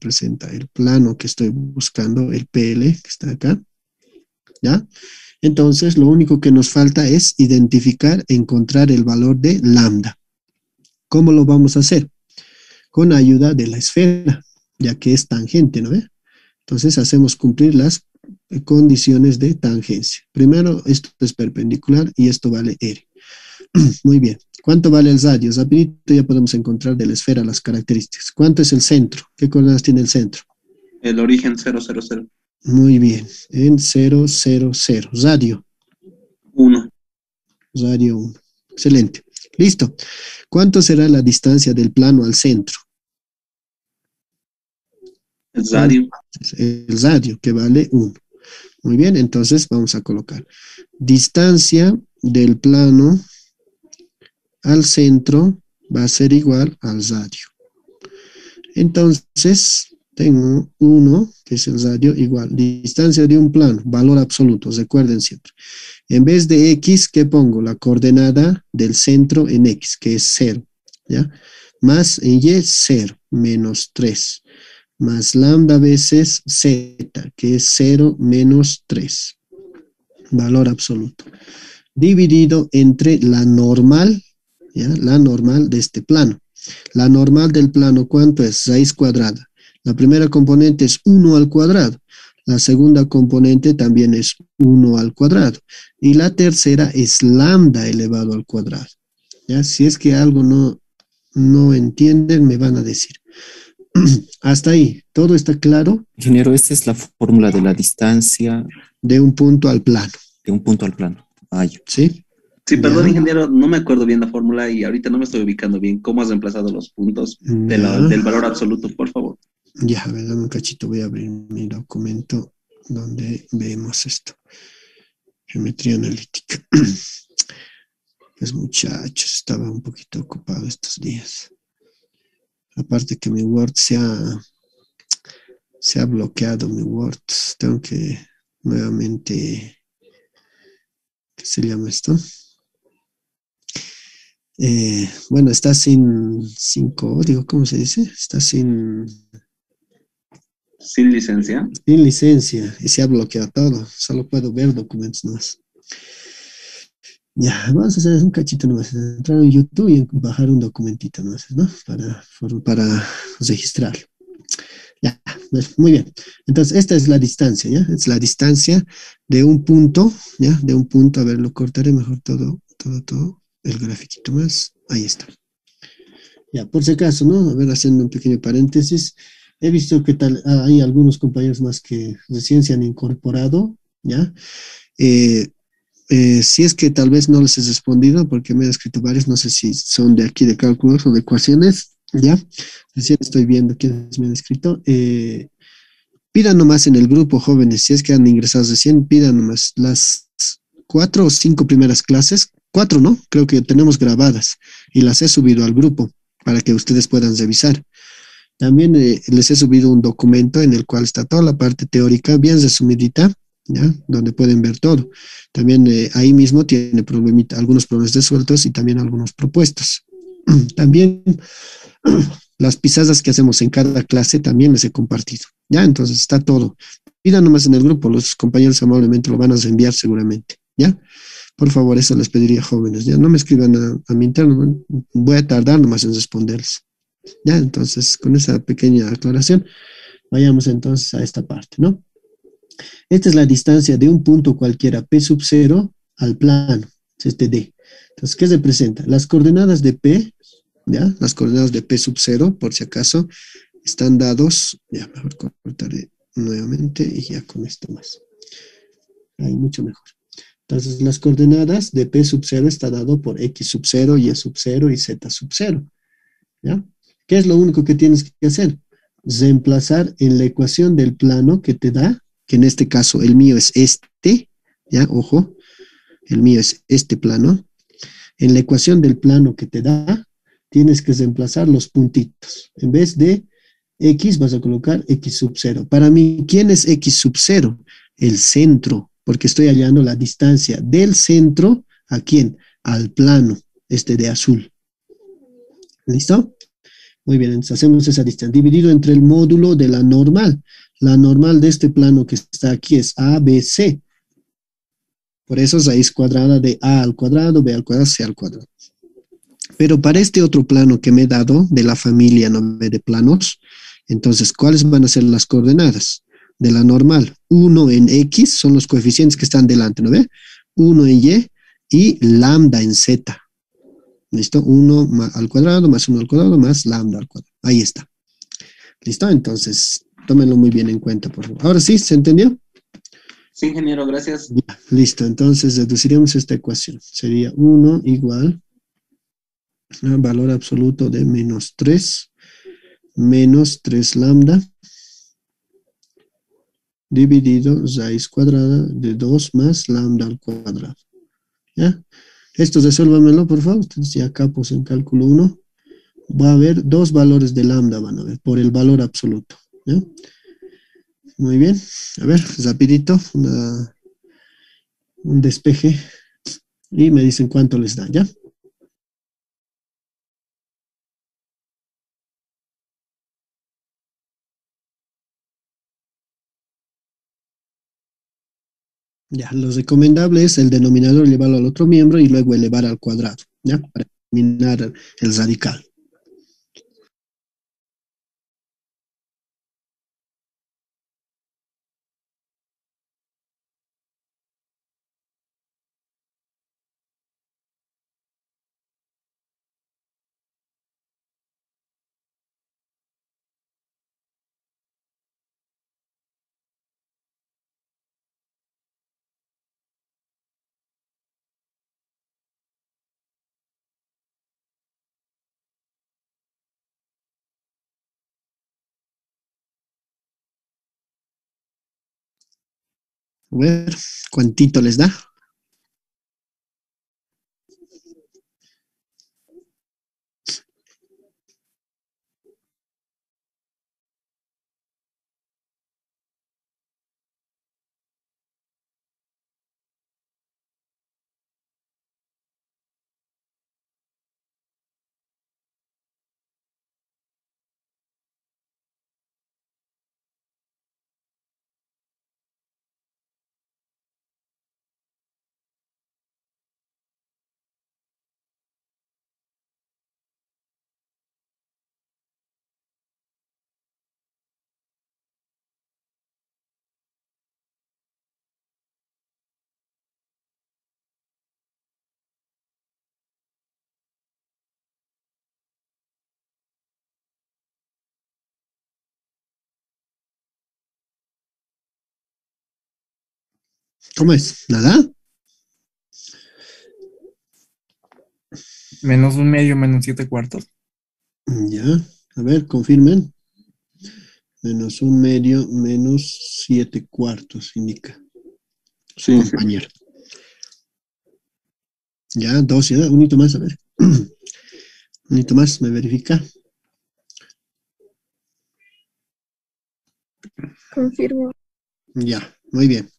el PL que está acá, ¿ya? Entonces, lo único que nos falta es identificar, encontrar el valor de lambda. ¿Cómo lo vamos a hacer? Con ayuda de la esfera, ya que es tangente, ¿no ve? Entonces, hacemos cumplir las condiciones de tangencia. Primero, esto es perpendicular y esto vale R. Muy bien. ¿Cuánto vale el radio? Rapidito ya podemos encontrar de la esfera las características. ¿Cuánto es el centro? ¿Qué coordenadas tiene el centro? El origen 000. Muy bien. En 0, 0, 0. Radio. 1. Radio 1. Excelente. Listo. ¿Cuánto será la distancia del plano al centro? El radio. El radio, que vale 1. Muy bien, entonces vamos a colocar distancia del plano al centro va a ser igual al radio. Entonces, tengo 1, que es el radio, igual. Distancia de un plano, valor absoluto, recuerden siempre. En vez de x, ¿qué pongo? La coordenada del centro en x, que es 0, ¿ya? Más en y, 0, menos 3. Más lambda veces z, que es 0 menos 3. Valor absoluto. Dividido entre la normal, ¿ya? La normal de este plano. La normal del plano, ¿cuánto es? Raíz cuadrada. La primera componente es 1 al cuadrado. La segunda componente también es 1 al cuadrado. Y la tercera es lambda elevado al cuadrado. ¿Ya? Si es que algo no entienden, me van a decir. Hasta ahí, ¿todo está claro? Ingeniero, esta es la fórmula de la distancia De un punto al plano, de un punto al plano. Ah, ya. ¿sí? Sí, perdón, Ya, ingeniero, no me acuerdo bien la fórmula y ahorita no me estoy ubicando bien. ¿Cómo has reemplazado los puntos del ya, valor absoluto, por favor? ya, a ver, dame un cachito, voy a abrir mi documento donde vemos esto. Geometría analítica. Pues muchachos, estaba un poquito ocupado estos días. Aparte que mi Word se ha bloqueado, mi Word. Tengo que nuevamente, ¿qué se llama esto? Bueno, está sin código, ¿cómo se dice? Está Sin licencia. sin licencia y se ha bloqueado todo. Solo puedo ver documentos nomás. Ya, vamos a hacer un cachito nomás. Entrar en YouTube y bajar un documentito nomás, ¿no? Para registrarlo. Ya, muy bien. Entonces, esta es la distancia, ¿ya? Es la distancia de un punto, ¿ya? De un punto, a ver, lo cortaré mejor todo, el grafiquito más. Ahí está. Ya, por si acaso, ¿no? A ver, haciendo un pequeño paréntesis, he visto que hay algunos compañeros más que recién se han incorporado, ¿ya? Eh, si es que tal vez no les he respondido, porque me han escrito varios, no sé si son de aquí de cálculos o de ecuaciones, ¿ya? Recién estoy viendo quiénes me han escrito. Pidan nomás en el grupo, jóvenes, si es que han ingresado recién, pidan nomás las 4 o 5 primeras clases, 4, ¿no? Creo que tenemos grabadas y las he subido al grupo para que ustedes puedan revisar. También les he subido un documento en el cual está toda la parte teórica bien resumidita, ¿ya? Donde pueden ver todo. También ahí mismo tiene algunos problemas resueltos y también algunos propuestos. También las pisadas que hacemos en cada clase también les he compartido. Ya, entonces está todo. Pidan nomás en el grupo, los compañeros amablemente lo van a enviar seguramente. ¿Ya? Por favor, eso les pediría, jóvenes. Ya no me escriban a mi interno, voy a tardar nomás en responderles. Ya, entonces, con esa pequeña aclaración, vayamos entonces a esta parte, ¿no? Esta es la distancia de un punto cualquiera, P sub 0, al plano, es este D. Entonces, ¿qué representa? Las coordenadas de P, ¿ya? Las coordenadas de P sub 0, por si acaso, están dados, ya, mejor cortaré nuevamente y ya con esto más. Ahí, mucho mejor. Entonces, las coordenadas de P sub 0 está dado por X sub 0, Y sub 0 y Z sub 0, ¿ya? ¿Qué es lo único que tienes que hacer? Reemplazar en la ecuación del plano que te da, que en este caso el mío es este, ¿ya? Ojo, el mío es este plano. En la ecuación del plano que te da, tienes que reemplazar los puntitos. En vez de X vas a colocar X sub 0. Para mí, ¿quién es X sub 0? El centro, porque estoy hallando la distancia del centro, ¿a quién? Al plano, este de azul. ¿Listo? Muy bien, entonces hacemos esa distancia, dividido entre el módulo de la normal. La normal de este plano que está aquí es ABC. Por eso raíz cuadrada de A al cuadrado, B al cuadrado, C al cuadrado. Pero para este otro plano que me he dado, de la familia no de planos, entonces, ¿cuáles van a ser las coordenadas? De la normal, 1 en X, son los coeficientes que están delante, ¿no ve? 1 en Y lambda en Z. ¿Listo? 1 al cuadrado más 1 al cuadrado más lambda al cuadrado. Ahí está. ¿Listo? Entonces, tómenlo muy bien en cuenta, por favor. Ahora sí, ¿se entendió? Sí, ingeniero, gracias. Ya, listo. Entonces, deduciremos esta ecuación. Sería 1 igual a valor absoluto de menos 3 lambda dividido raíz cuadrada de 2 más lambda al cuadrado. ¿Ya? Esto resuélvamelo, por favor. Entonces, ya capos en cálculo 1. Va a haber dos valores de lambda, van a ver, por el valor absoluto. ¿Ya? Muy bien. A ver, rapidito, un despeje. Y me dicen cuánto les da, ¿ya? Ya, lo recomendable es el denominador elevarlo al otro miembro y luego elevar al cuadrado, ¿ya? Para eliminar el radical. A ver, ¿cuántito les da? ¿Cómo es? ¿Nada? Menos un medio, menos 7 cuartos. Ya, a ver, confirmen. Menos un medio, menos 7 cuartos, indica su Sí. compañero. Ya, dos, ya, un hito más, a ver. Un hito más, me verifica. Confirmo. Ya, muy bien.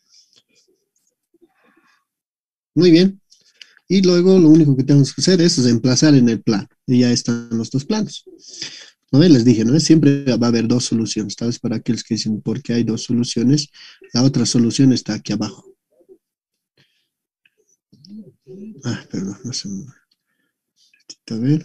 Muy bien. Y luego lo único que tenemos que hacer es reemplazar en el plano. Y ya están los dos planos. ¿No ven? Les dije, ¿no? Siempre va a haber dos soluciones. Tal vez para aquellos que dicen, ¿por qué hay dos soluciones? La otra solución está aquí abajo. Ah, perdón, no sé. A ver.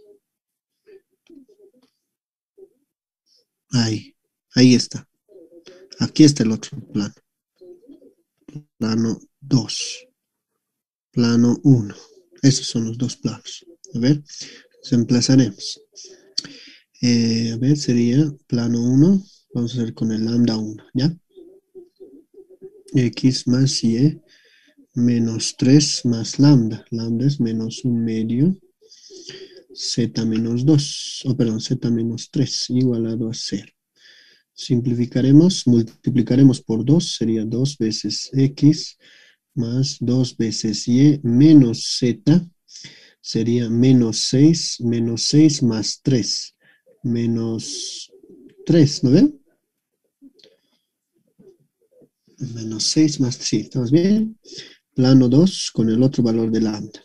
Ahí está. Aquí está el otro plano. Plano 2. Plano 1. Esos son los dos planos. A ver, reemplazaremos. A ver, sería plano 1. Vamos a hacer con el lambda 1, ¿ya? X más Y menos 3 más lambda. Lambda es menos un medio. Z menos 2. Perdón, Z menos 3 igualado a 0. Simplificaremos, multiplicaremos por 2, sería 2 veces X más 2 veces Y menos Z, sería menos 6 más 3, menos 3, ¿no ven? Menos 6 más 3, sí, ¿estamos bien? Plano 2 con el otro valor de lambda.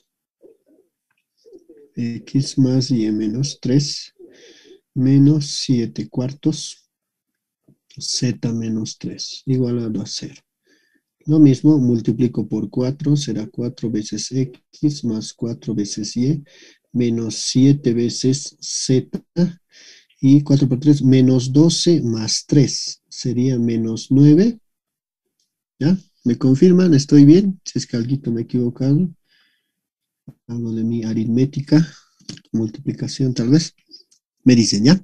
X más Y menos 3, menos 7 cuartos, Z menos 3, igualado a 0. Lo mismo, multiplico por 4, será 4 veces X más 4 veces Y, menos 7 veces Z, y 4 por 3, menos 12 más 3, sería menos 9. ¿Ya? ¿Me confirman? ¿Estoy bien? Si es que algo me he equivocado. Hablo de mi aritmética, multiplicación tal vez. Me dicen, ¿ya?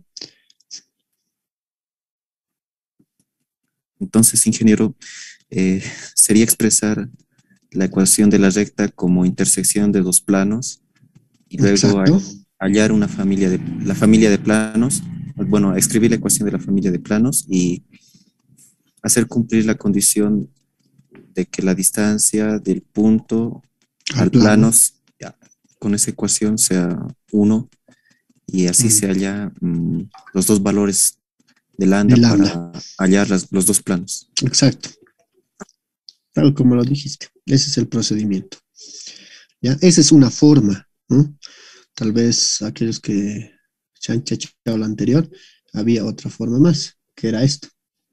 Entonces, ingeniero, sería expresar la ecuación de la recta como intersección de dos planos y luego Exacto. hallar la familia de planos, bueno, escribir la ecuación de la familia de planos y hacer cumplir la condición de que la distancia del punto Al al plano. plano con esa ecuación sea 1 y así se halla los dos valores de lambda De lambda. para hallar los dos planos. Exacto. Tal como lo dijiste. Ese es el procedimiento. ¿Ya? Esa es una forma, ¿no? Tal vez aquellos que se han chachado la anterior, había otra forma más, que era esto.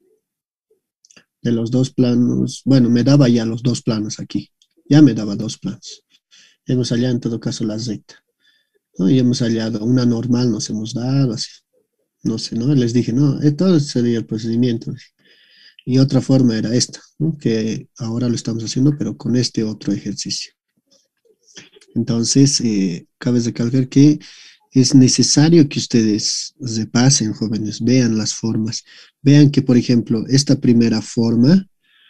De los dos planos, bueno, me daba ya los dos planos aquí. Ya me daba dos planos. Hemos hallado en todo caso la recta, ¿no? Y hemos hallado una normal, nos hemos dado así. No sé, ¿no? Les dije, no, todo sería el procedimiento. Y otra forma era esta, ¿no? Que ahora lo estamos haciendo, pero con este otro ejercicio. Entonces, cabe recalcar que es necesario que ustedes repasen, jóvenes, vean las formas. Vean que, por ejemplo, esta primera forma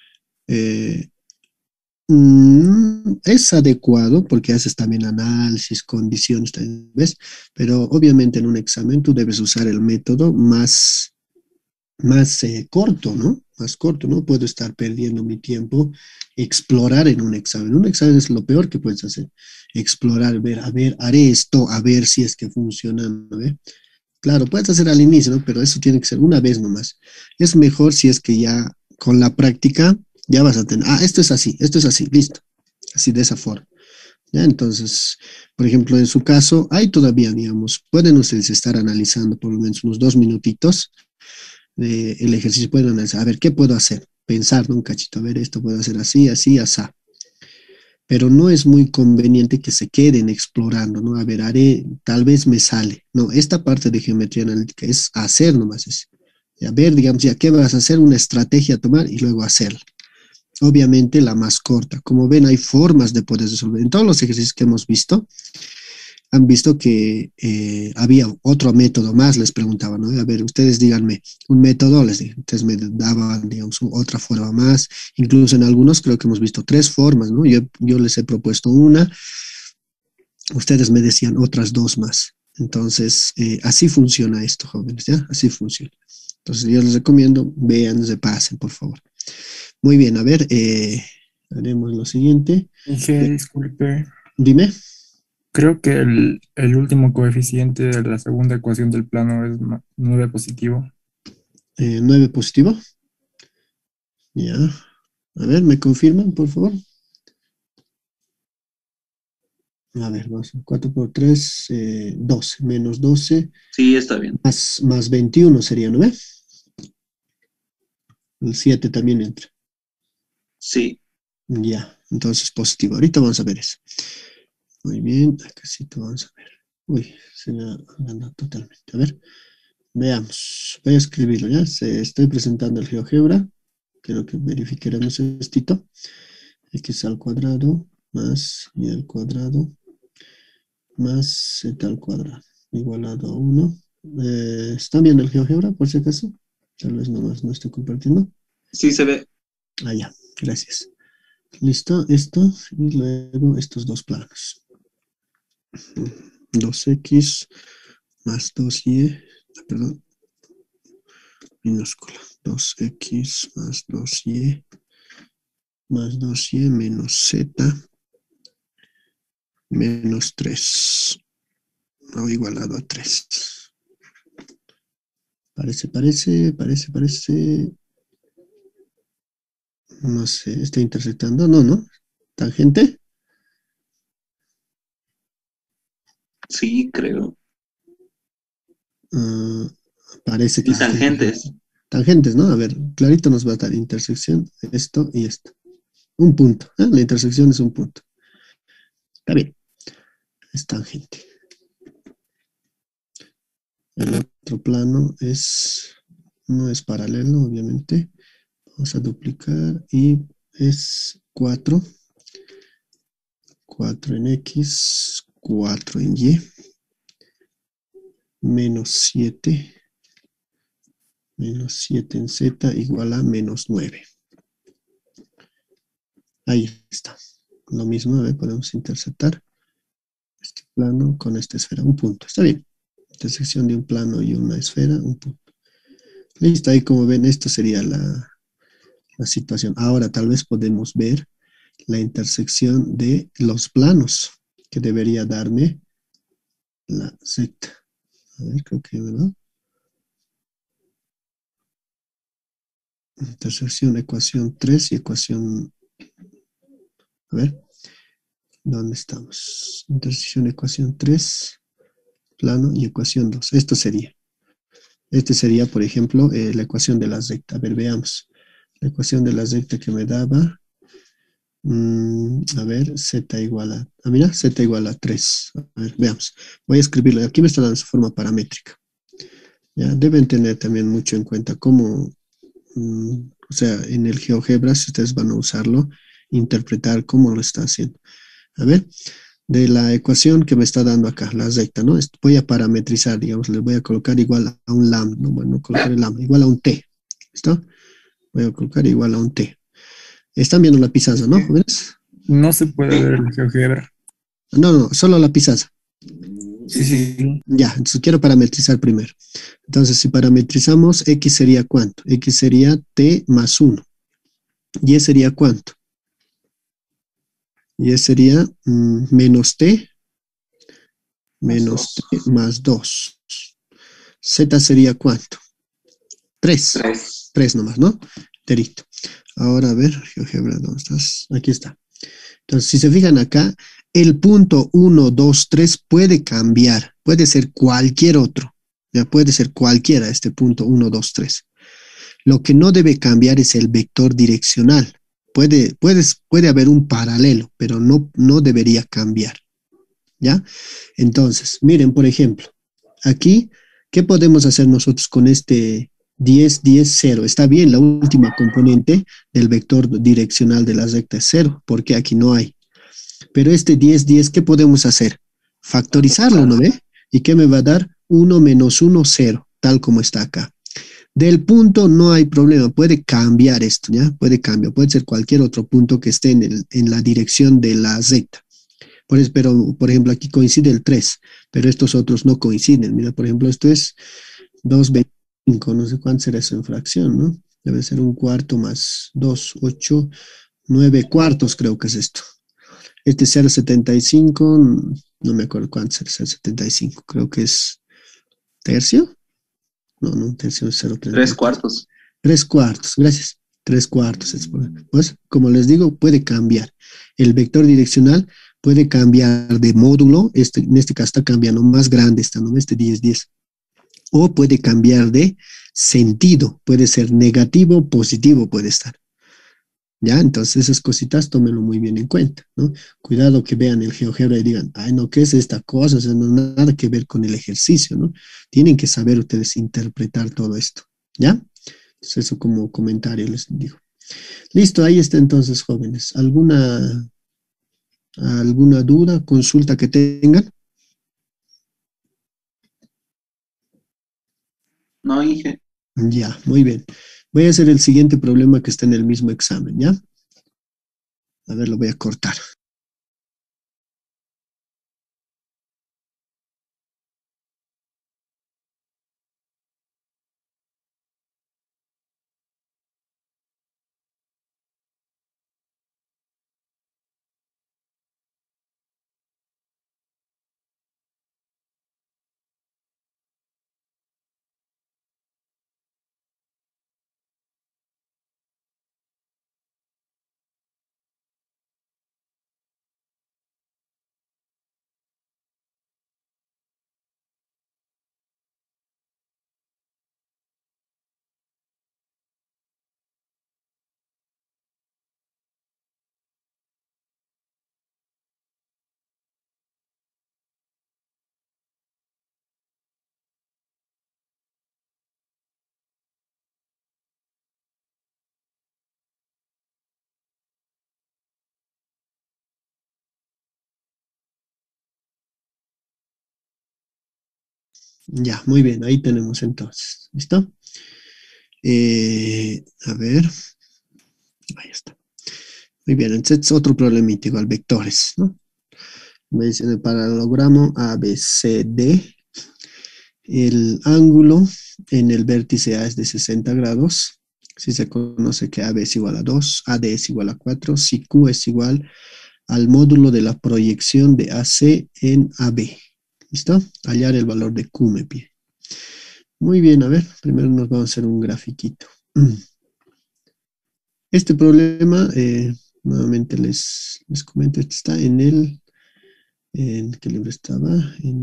es adecuado porque haces también análisis, condiciones, ¿ves? Pero obviamente en un examen tú debes usar el método más más corto, ¿no? Más corto, no puedo estar perdiendo mi tiempo, explorar en un examen. Un examen es lo peor que puedes hacer. Explorar, ver, a ver, haré esto, a ver si es que funciona, ¿no? ¿Ve? Claro, puedes hacer al inicio, ¿no? Pero eso tiene que ser una vez nomás. Es mejor si es que ya con la práctica ya vas a tener, esto es así, listo. Así de esa forma. ¿Ya? Entonces, por ejemplo, en su caso, hay todavía, digamos, pueden ustedes estar analizando por lo menos unos 2 minutitos el ejercicio, pueden analizar, a ver, ¿qué puedo hacer? Pensar, ¿no? Un cachito, a ver, esto puedo hacer así, así, así. Pero no es muy conveniente que se queden explorando, ¿no? A ver, haré, tal vez me sale. No, esta parte de geometría analítica es hacer nomás. A ver, digamos, ya, ¿qué vas a hacer? Una estrategia a tomar y luego hacerla. Obviamente la más corta. Como ven, hay formas de poder resolver. En todos los ejercicios que hemos visto, han visto que había otro método más, les preguntaba, ¿no? A ver, ustedes díganme un método, les dije, ustedes me daban, digamos, otra forma más, incluso en algunos creo que hemos visto 3 formas, ¿no? Yo les he propuesto una, ustedes me decían otras 2 más. Entonces, así funciona esto, jóvenes, ¿ya? Así funciona. Entonces, yo les recomiendo, vean, se pasen, por favor. Muy bien, a ver, haremos lo siguiente. Dije, disculpe, Dime. creo que el último coeficiente de la segunda ecuación del plano es 9 positivo. 9 positivo. Ya. A ver, ¿me confirman, por favor? A ver, 4 por 3, 12, menos 12, Sí, está bien. más 21 sería, ¿no ve? El 7 también entra. Sí. Ya, entonces positivo. Ahorita vamos a ver eso. Muy bien, acá sí te vamos a ver. Uy, se me ha ganado totalmente. A ver, veamos. Voy a escribirlo, ¿ya? Estoy presentando el GeoGebra. Quiero que verifiquemos esto. X al cuadrado más y al cuadrado más z al cuadrado igualado a 1. ¿Están viendo el GeoGebra, por si acaso? Tal vez nomás no estoy compartiendo. Sí se ve. Ah, ya, gracias. Listo, esto y luego estos 2 planos. 2x más 2y, perdón, minúscula. 2x más 2y más 2y menos z menos 3. O igualado a 3. Parece. No sé, está intersectando. No. Tangente. Sí, creo. Parece que Y sí está tangentes. tangentes, ¿no? A ver, clarito nos va a dar intersección, esto y esto. Un punto. La intersección es un punto. Está bien. Es tangente. El otro plano no es paralelo, obviamente. Vamos a duplicar y es 4. 4 en X, 4 en Y, menos 7 en Z igual a menos 9. Ahí está. Lo mismo, a ver, podemos interceptar este plano con esta esfera, un punto. Está bien. Intersección de un plano y una esfera, un punto. Listo, ahí como ven, esto sería la situación. Ahora tal vez podemos ver la intersección de los planos que debería darme la Z. A ver, creo que, ¿verdad? Intersección, ecuación 3 y ecuación... A ver, ¿dónde estamos? Intersección, ecuación 3, plano y ecuación 2. Esto sería. Este sería, por ejemplo, la ecuación de la recta. A ver, veamos. La ecuación de la recta que me daba... a ver, z igual a... mira, z igual a 3. A ver, veamos. Voy a escribirlo. Aquí me está dando su forma paramétrica. ¿Ya? Deben tener también mucho en cuenta cómo... o sea, en el GeoGebra, si ustedes van a usarlo, interpretar cómo lo está haciendo. A ver, de la ecuación que me está dando acá, la recta, ¿no? Voy a parametrizar, digamos, le voy a colocar igual a un lambda, ¿no? Bueno, colocar el lambda, igual a un t, ¿listo? Voy a colocar igual a un t. Están viendo la pizarra, ¿no, jóvenes? No se puede ver el GeoGebra. No, solo la pizarra. Sí, sí, sí. Ya, entonces quiero parametrizar primero. Entonces, si parametrizamos, X sería ¿cuánto? X sería T más 1. Y sería ¿cuánto? Y sería menos T menos T más 2. Z sería ¿cuánto? 3. 3 nomás, ¿no? Enterito. Ahora, a ver, GeoGebra, ¿dónde estás? Aquí está. Entonces, si se fijan acá, el punto 1, 2, 3 puede cambiar. Puede ser cualquier otro. Ya puede ser cualquiera este punto 1, 2, 3. Lo que no debe cambiar es el vector direccional. Puede haber un paralelo, pero no debería cambiar. ¿Ya? Entonces, miren, por ejemplo, aquí, ¿qué podemos hacer nosotros con este 10, 10, 0? Está bien, la última componente del vector direccional de la recta es 0, porque aquí no hay. Pero este 10, 10, ¿qué podemos hacer? Factorizarlo, ¿no ve? ¿Y qué me va a dar? 1 menos 1, 0, tal como está acá. Del punto no hay problema, puede cambiar esto, ¿ya? Puede cambiar, puede ser cualquier otro punto que esté en la dirección de la recta. Pero, por ejemplo, aquí coincide el 3, pero estos otros no coinciden. Mira, por ejemplo, esto es 2,25, no sé cuánto será eso en fracción, ¿no? Debe ser un cuarto más 2, 8, 9 cuartos, creo que es esto. Este 0,75, no me acuerdo cuánto es 0,75, creo que es tercio. No, un tercio es 0,30. 3 cuartos. 3 cuartos, gracias. 3 cuartos. Pues, como les digo, puede cambiar. El vector direccional puede cambiar de módulo. En este caso está cambiando más grande, ¿no? Este 10, 10. O puede cambiar de sentido. Puede ser negativo, positivo puede estar. ¿Ya? Entonces esas cositas tómenlo muy bien en cuenta, ¿no? Cuidado que vean el GeoGebra y digan, ay, no, ¿qué es esta cosa? O sea, no nada que ver con el ejercicio, ¿no? Tienen que saber ustedes interpretar todo esto, ¿ya? Entonces eso como comentario les digo. Listo, ahí está entonces, jóvenes. ¿Alguna duda, consulta que tengan? No, Inge. Ya, muy bien. Voy a hacer el siguiente problema que está en el mismo examen, ¿ya? A ver, lo voy a cortar. Ya, muy bien, ahí tenemos entonces. ¿Listo? A ver, ahí está. Muy bien, entonces es otro problemita igual, vectores, ¿no? Me dice en el paralelogramo ABCD, el ángulo en el vértice A es de 60 grados. Si se conoce que AB es igual a 2, AD es igual a 4, si Q es igual al módulo de la proyección de AC en AB. ¿Listo? Hallar el valor de Q me pide. Muy bien, a ver, primero nos vamos a hacer un grafiquito. Este problema, nuevamente les comento, este está ¿en qué libro estaba? En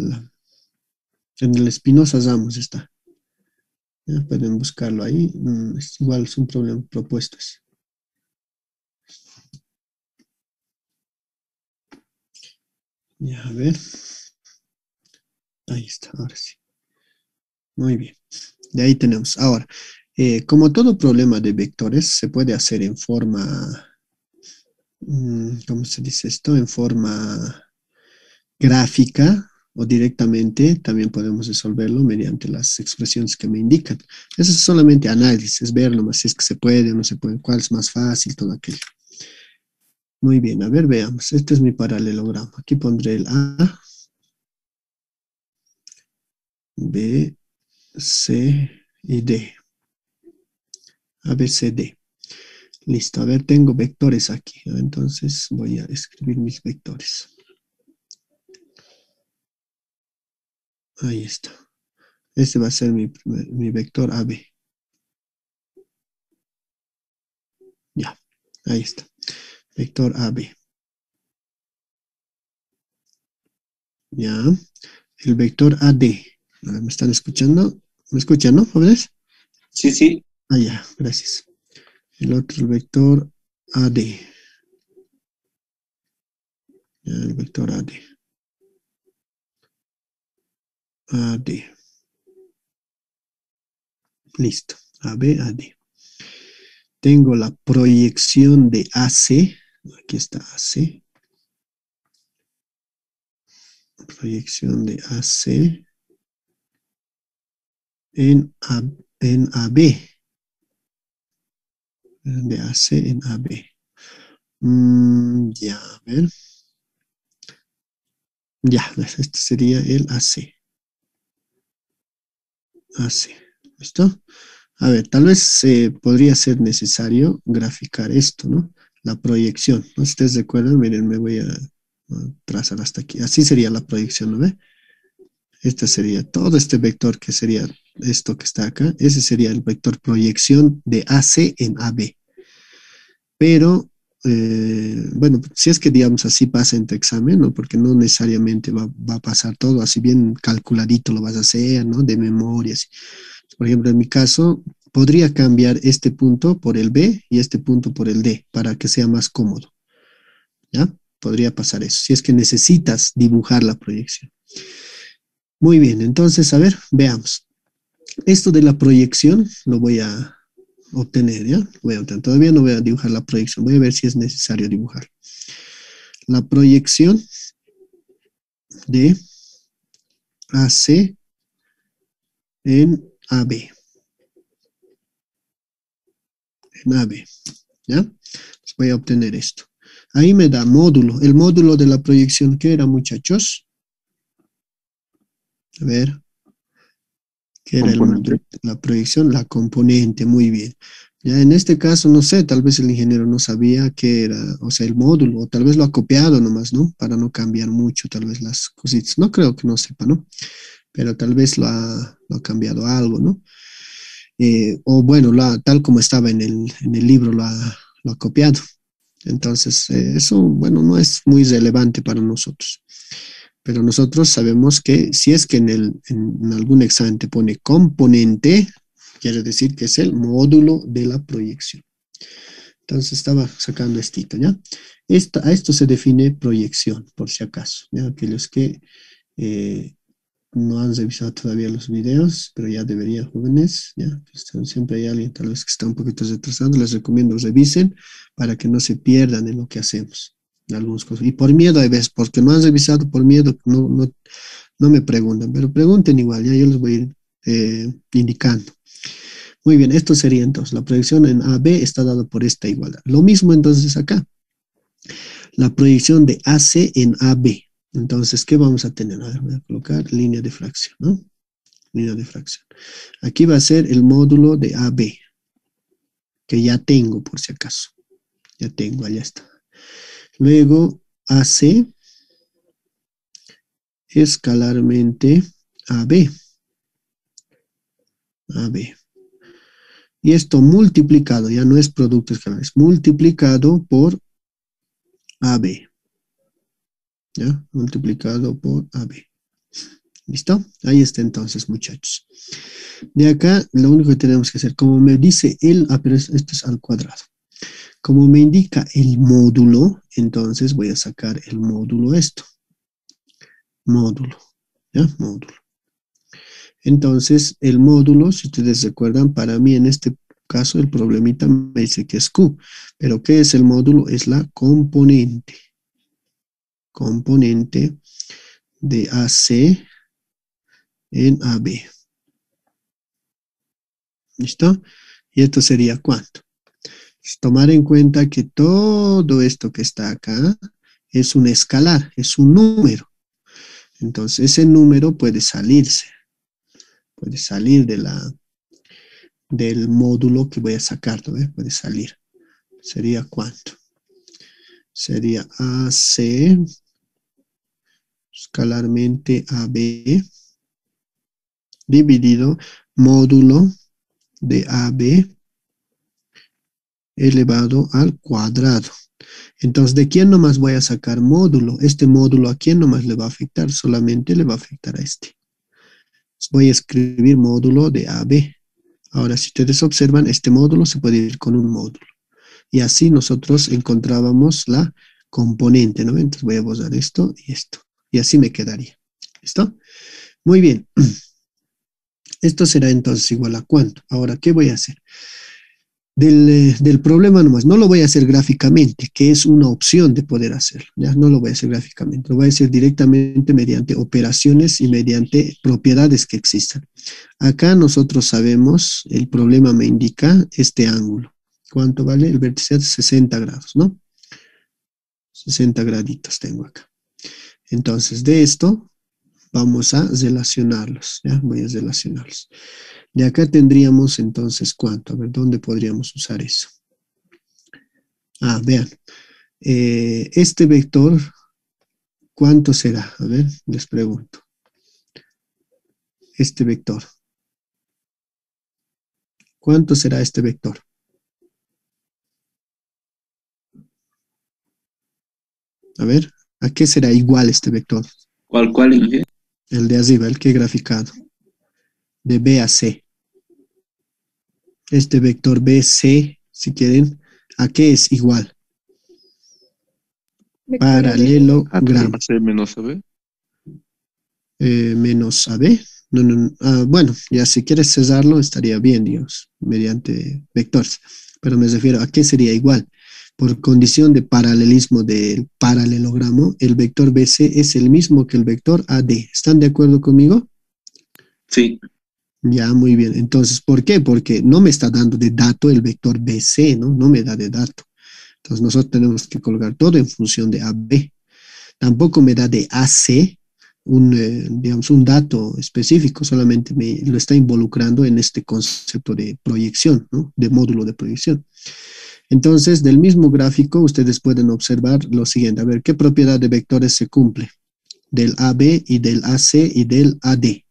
el Espinosa Ramos está. Ya, pueden buscarlo ahí. Igual es un problema propuesto. Ya, a ver. Ahí está, ahora sí. Muy bien. De ahí tenemos. Ahora, como todo problema de vectores, se puede hacer en forma, ¿cómo se dice esto? En forma gráfica o directamente. También podemos resolverlo mediante las expresiones que me indican. Eso es solamente análisis, es ver nomás si es que se puede o no se puede, cuál es más fácil, todo aquello. Muy bien, a ver, veamos. Este es mi paralelogramo. Aquí pondré el A. B, C y D. A, B, C, D. Listo, a ver, tengo vectores aquí. Entonces voy a escribir mis vectores. Ahí está. Este va a ser mi vector AB. Ya, ahí está. Vector AB. Ya. El vector AD. ¿Me están escuchando? ¿Me escuchan, no, jóvenes? Sí, sí. Ah, ya, gracias. El otro, el vector AD. Ya, el vector AD. AD. Listo. AB, AD. Tengo la proyección de AC. Aquí está AC. Proyección de AC en AB. De AC en AB. Ya, a ver. Ya, este sería el AC. AC. ¿Listo? A ver, tal vez podría ser necesario graficar esto, ¿no? La proyección. ¿No? Si ustedes recuerdan, miren, me voy a trazar hasta aquí. Así sería la proyección, ¿no ve? Este sería todo este vector que sería esto que está acá. Ese sería el vector proyección de AC en AB. Pero, bueno, si es que digamos así pasa en tu examen, ¿no? Porque no necesariamente va a pasar todo, así bien calculadito lo vas a hacer, ¿no? De memoria, así. Por ejemplo, en mi caso, podría cambiar este punto por el B y este punto por el D para que sea más cómodo, ¿ya? Podría pasar eso, si es que necesitas dibujar la proyección. Muy bien, entonces, a ver, veamos. Esto de la proyección lo voy a obtener, ¿ya? Voy a obtener. Todavía no voy a dibujar la proyección, voy a ver si es necesario dibujar. La proyección de AC en AB. En AB, ¿ya? Entonces voy a obtener esto. Ahí me da módulo. El módulo de la proyección, ¿qué era, muchachos? A ver. ¿Qué era el módulo de la proyección? La componente, muy bien. Ya en este caso, no sé, tal vez el ingeniero no sabía qué era, o sea, el módulo, o tal vez lo ha copiado nomás, ¿no? Para no cambiar mucho, tal vez las cositas. No creo que no sepa, ¿no? Pero tal vez lo ha cambiado algo, ¿no? O bueno, tal como estaba en el libro, lo ha copiado. Entonces, eso, bueno, no es muy relevante para nosotros. Pero nosotros sabemos que si es que en algún examen te pone componente, quiere decir que es el módulo de la proyección. Entonces estaba sacando estito, ¿ya? A esto se define proyección, por si acaso, ¿ya? Aquellos que no han revisado todavía los videos, pero ya deberían, jóvenes, ¿ya? Siempre hay alguien tal vez que está un poquito retrasado, les recomiendo revisen para que no se pierdan en lo que hacemos. Algunas cosas. Y por miedo a veces, porque no han revisado, por miedo no me preguntan, pero pregunten igual, ya yo les voy a ir indicando. Muy bien, esto sería entonces, la proyección en AB está dada por esta igualdad. Lo mismo entonces acá, la proyección de AC en AB. Entonces, ¿qué vamos a tener? A ver, voy a colocar línea de fracción, ¿no? Línea de fracción. Aquí va a ser el módulo de AB, que ya tengo por si acaso. Ya tengo, allá está. Luego, AC escalarmente AB. AB. Y esto multiplicado, ya no es producto escalar, es multiplicado por AB. ¿Ya? Multiplicado por AB. ¿Listo? Ahí está entonces, muchachos. De acá, lo único que tenemos que hacer, como me dice pero esto es al cuadrado. Como me indica el módulo, entonces voy a sacar el módulo esto. Módulo. ¿Ya? Módulo. Entonces, el módulo, si ustedes recuerdan, para mí en este caso el problemita me dice que es Q. Pero ¿qué es el módulo? Es la componente. Componente de AC en AB. ¿Listo? ¿Y esto sería cuánto? Pues tomar en cuenta que todo esto que está acá es un escalar, es un número. Entonces, ese número puede salirse. puede salir del módulo que voy a sacar, ¿no? Puede salir. ¿Sería cuánto? Sería AC escalarmente AB dividido módulo de AB elevado al cuadrado. Entonces, ¿de quién nomás voy a sacar módulo? Este módulo, ¿a quién nomás le va a afectar? Solamente le va a afectar a este. Entonces, voy a escribir módulo de AB. Ahora, si ustedes observan, este módulo se puede ir con un módulo. Y así nosotros encontrábamos la componente, ¿no? Entonces voy a borrar esto y esto. Y así me quedaría. ¿Listo? Muy bien. Esto será entonces igual a cuánto. Ahora, ¿qué voy a hacer? Del problema nomás, no lo voy a hacer gráficamente, que es una opción de poder hacerlo, ya no lo voy a hacer gráficamente, lo voy a hacer directamente mediante operaciones y mediante propiedades que existan. Acá nosotros sabemos, el problema me indica este ángulo. ¿Cuánto vale? El vértice es 60 grados, ¿no? 60 graditos tengo acá. Entonces, de esto vamos a relacionarlos, ¿ya? Voy a relacionarlos. De acá tendríamos entonces, ¿cuánto? A ver, ¿dónde podríamos usar eso? Ah, vean. Este vector, ¿cuánto será? A ver, les pregunto. Este vector. ¿Cuánto será este vector? A ver, ¿a qué será igual este vector? ¿Cuál, Inge? El de arriba, el que he graficado. De B a C. Este vector BC, si quieren, ¿a qué es igual? Paralelogramo. AC menos AB. Menos AB. No. Bueno, ya si quieres cesarlo estaría bien, Dios, mediante vectores. Pero me refiero a qué sería igual. Por condición de paralelismo del paralelogramo, el vector BC es el mismo que el vector AD. ¿Están de acuerdo conmigo? Sí. Ya, muy bien. Entonces, ¿por qué? Porque no me está dando de dato el vector BC, ¿no? No me da de dato. Entonces, nosotros tenemos que colgar todo en función de AB. Tampoco me da de AC digamos, un dato específico, solamente me lo está involucrando en este concepto de proyección, ¿no? De módulo de proyección. Entonces, del mismo gráfico, ustedes pueden observar lo siguiente. A ver, ¿qué propiedad de vectores se cumple? Del AB y del AC y del AD.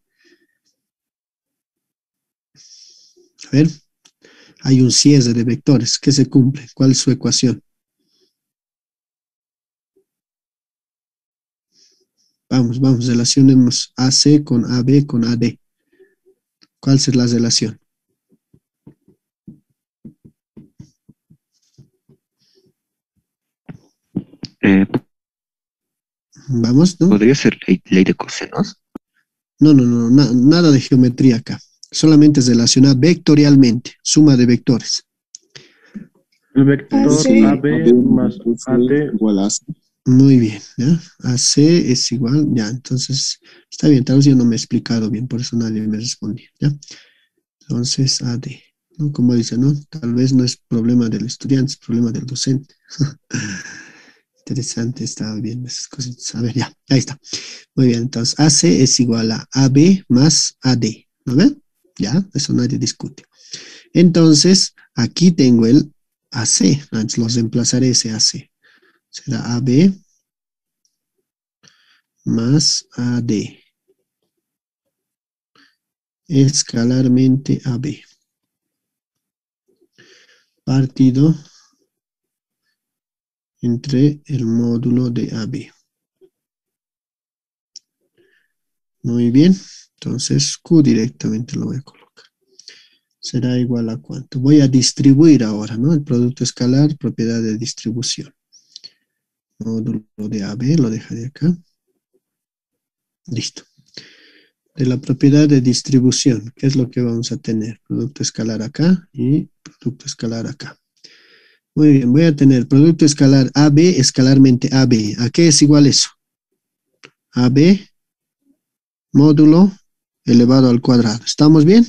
A ver, hay un cierre de vectores. ¿Qué se cumple? ¿Cuál es su ecuación? Vamos, relacionemos AC con AB con AD. ¿Cuál es la relación? Vamos, ¿no? ¿Podría ser ley de cosenos? No, nada de geometría acá. Solamente es relacionar vectorialmente, suma de vectores. El vector AB más AD igual a AC. Muy bien, ¿ya? AC es igual, ya, entonces, está bien, tal vez yo no me he explicado bien, por eso nadie me respondió, ¿ya? Entonces, AD, ¿no? Como dice, ¿no? Tal vez no es problema del estudiante, es problema del docente. Interesante, estaba viendo esas cositas. A ver, ya, ahí está. Muy bien, entonces, AC es igual a AB más AD, ¿no ven? Ya, eso nadie discute. Entonces, aquí tengo el AC, antes los reemplazaré ese AC. Será AB más AD. Escalarmente AB. Partido entre el módulo de AB. Muy bien. Entonces, Q directamente lo voy a colocar. Será igual a cuánto. Voy a distribuir ahora, ¿no? El producto escalar, propiedad de distribución. Módulo de AB, lo dejaré acá. Listo. De la propiedad de distribución, ¿qué es lo que vamos a tener? Producto escalar acá y producto escalar acá. Muy bien, voy a tener producto escalar AB escalarmente AB. ¿A qué es igual eso? AB módulo elevado al cuadrado. ¿Estamos bien?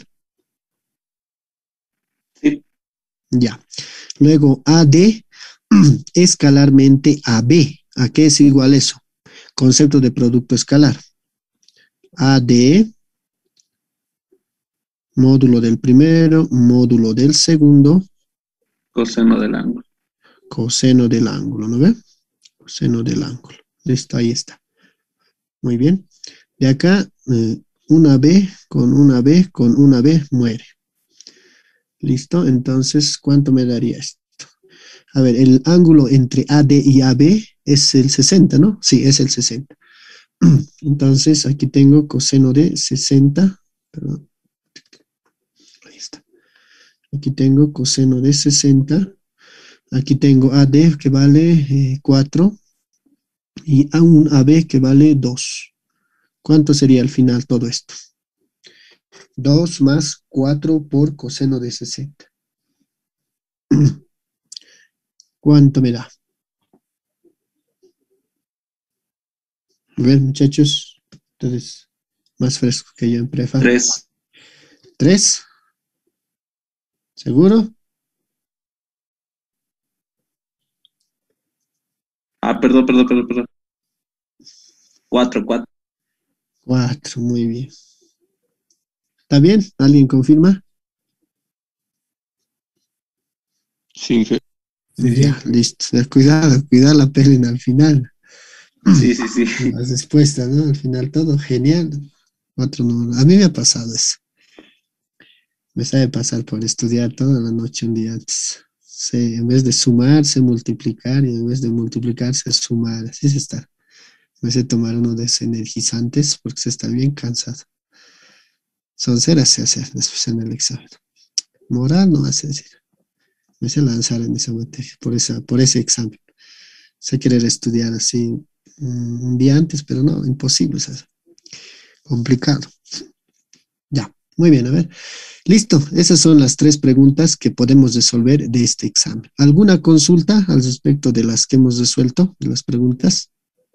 Sí. Ya. Luego AD escalarmente AB. ¿A qué es igual eso? Concepto de producto escalar. AD módulo del primero, módulo del segundo, Coseno del ángulo. coseno del ángulo, ¿no ve? Coseno del ángulo. Listo, ahí está. Muy bien. De acá, una B con una B con una B muere. Listo, entonces, ¿cuánto me daría esto? A ver, el ángulo entre AD y AB es el 60, ¿no? Sí, es el 60. Entonces, aquí tengo coseno de 60. Perdón. Ahí está. Aquí tengo coseno de 60. Aquí tengo AD que vale 4 y a un AB que vale 2. ¿Cuánto sería al final todo esto? 2 más 4 por coseno de 60. ¿Cuánto me da? A ver, muchachos, ustedes más fresco que yo en prefa. 3. 3. ¿Seguro? Perdón. 4. 4, muy bien. ¿Está bien? ¿Alguien confirma? Sí, Ya, listo. Cuidado la pelen al final. Sí. Las respuestas, ¿no? Al final todo genial. 4 no. A mí me ha pasado eso. Me sabe pasar por estudiar toda la noche un día antes. Sí, en vez de sumar, sé multiplicar, y en vez de multiplicar, sé sumar. Así se está. Me sé tomar uno de esos energizantes porque se está bien cansado. Son ceras se hacer después en el examen. Moral no hace decir. Me sé lanzar en esa materia, por ese examen. Sé querer estudiar así un día antes, pero no, imposible, es complicado. Ya, muy bien, a ver. Listo, esas son las 3 preguntas que podemos resolver de este examen. ¿Alguna consulta al respecto de las que hemos resuelto, de las preguntas?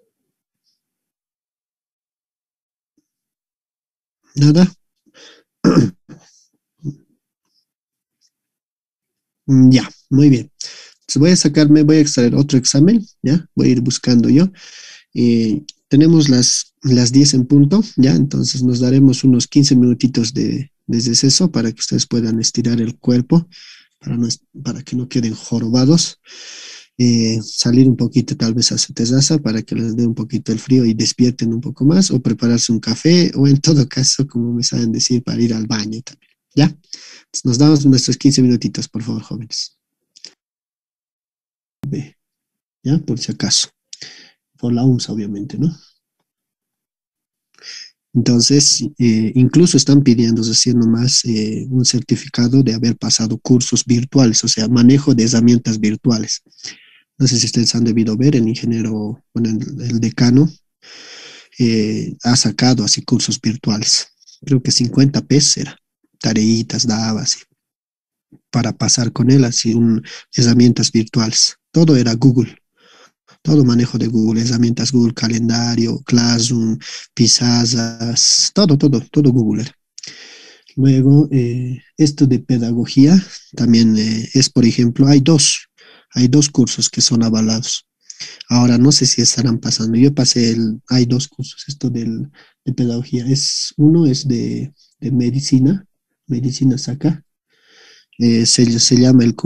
¿Nada? Ya, muy bien. Entonces voy a extraer otro examen, ¿ya? Voy a ir buscando yo. Tenemos las 10 en punto, ¿ya? Entonces nos daremos unos 15 minutitos de receso para que ustedes puedan estirar el cuerpo, para que no queden jorobados. Salir un poquito tal vez a su terraza para que les dé un poquito el frío y despierten un poco más, o prepararse un café, o en todo caso, como me saben decir, para ir al baño también, ¿ya? Entonces nos damos nuestros 15 minutitos, por favor, jóvenes. ¿Ya? Por si acaso. Por la UMSA, obviamente, ¿no? Entonces, incluso están pidiendo, recién nomás, un certificado de haber pasado cursos virtuales, o sea, manejo de herramientas virtuales. No sé si ustedes han debido ver, el ingeniero, bueno, el decano, ha sacado así cursos virtuales. Creo que 50 pesos era, tareitas daba así, para pasar con él así herramientas virtuales. Todo era Google. Todo manejo de Google, herramientas Google, calendario, Classroom, pizarras, todo Google era. Luego, esto de pedagogía también es, por ejemplo, hay dos cursos que son avalados. Ahora no sé si estarán pasando. Yo pasé hay 2 cursos, de pedagogía. Uno es de medicina saca. Se llama el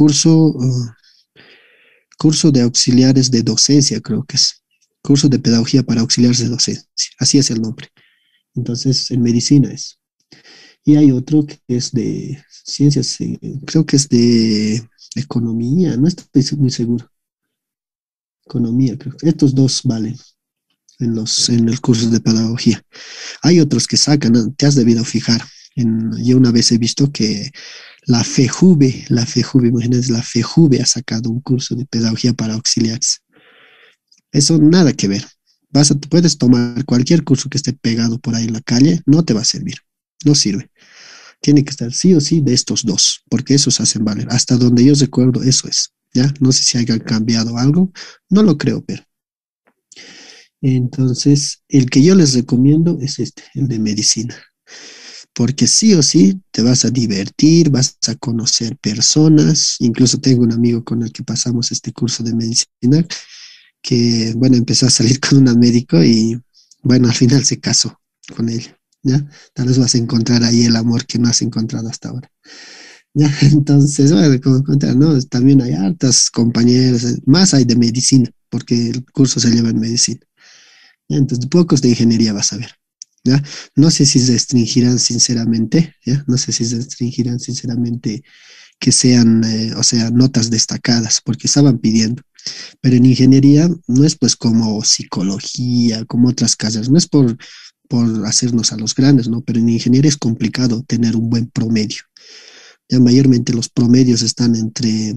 curso de auxiliares de docencia, creo que es. Curso de pedagogía para auxiliares de docencia. Así es el nombre. Entonces, en medicina es. Y hay otro que es de ciencias, creo que es de economía, no estoy muy seguro. Economía, creo. Estos 2 valen en el curso de pedagogía. Hay otros que sacan, ¿no? Te has debido fijar. Yo una vez he visto que la FEJUVE, imagínense, la FEJUVE ha sacado un curso de pedagogía para auxiliares. Eso nada que ver. Puedes tomar cualquier curso que esté pegado por ahí en la calle, no te va a servir. No sirve. Tiene que estar sí o sí de estos 2, porque esos hacen valer. Hasta donde yo recuerdo, eso es. ¿Ya? No sé si hayan cambiado algo. No lo creo, pero. Entonces, el que yo les recomiendo es el de medicina. Porque sí o sí te vas a divertir, vas a conocer personas. Incluso tengo un amigo con el que pasamos este curso de medicina que, bueno, empezó a salir con una médico y, bueno, al final se casó con ella. ¿ya? Tal vez vas a encontrar ahí el amor que no has encontrado hasta ahora. ¿Ya? Entonces, bueno, como encontrar, ¿no? También hay hartas compañeras, más hay de medicina, porque el curso se lleva en medicina. ¿Ya? Entonces, pocos de ingeniería vas a ver. ¿Ya? No sé si se restringirán sinceramente, ¿ya? No sé si se restringirán sinceramente que sean, o sea, notas destacadas, porque estaban pidiendo. Pero en ingeniería no es pues como psicología, como otras carreras, no es por hacernos a los grandes, ¿no? Pero en ingeniería es complicado tener un buen promedio. Ya mayormente los promedios están entre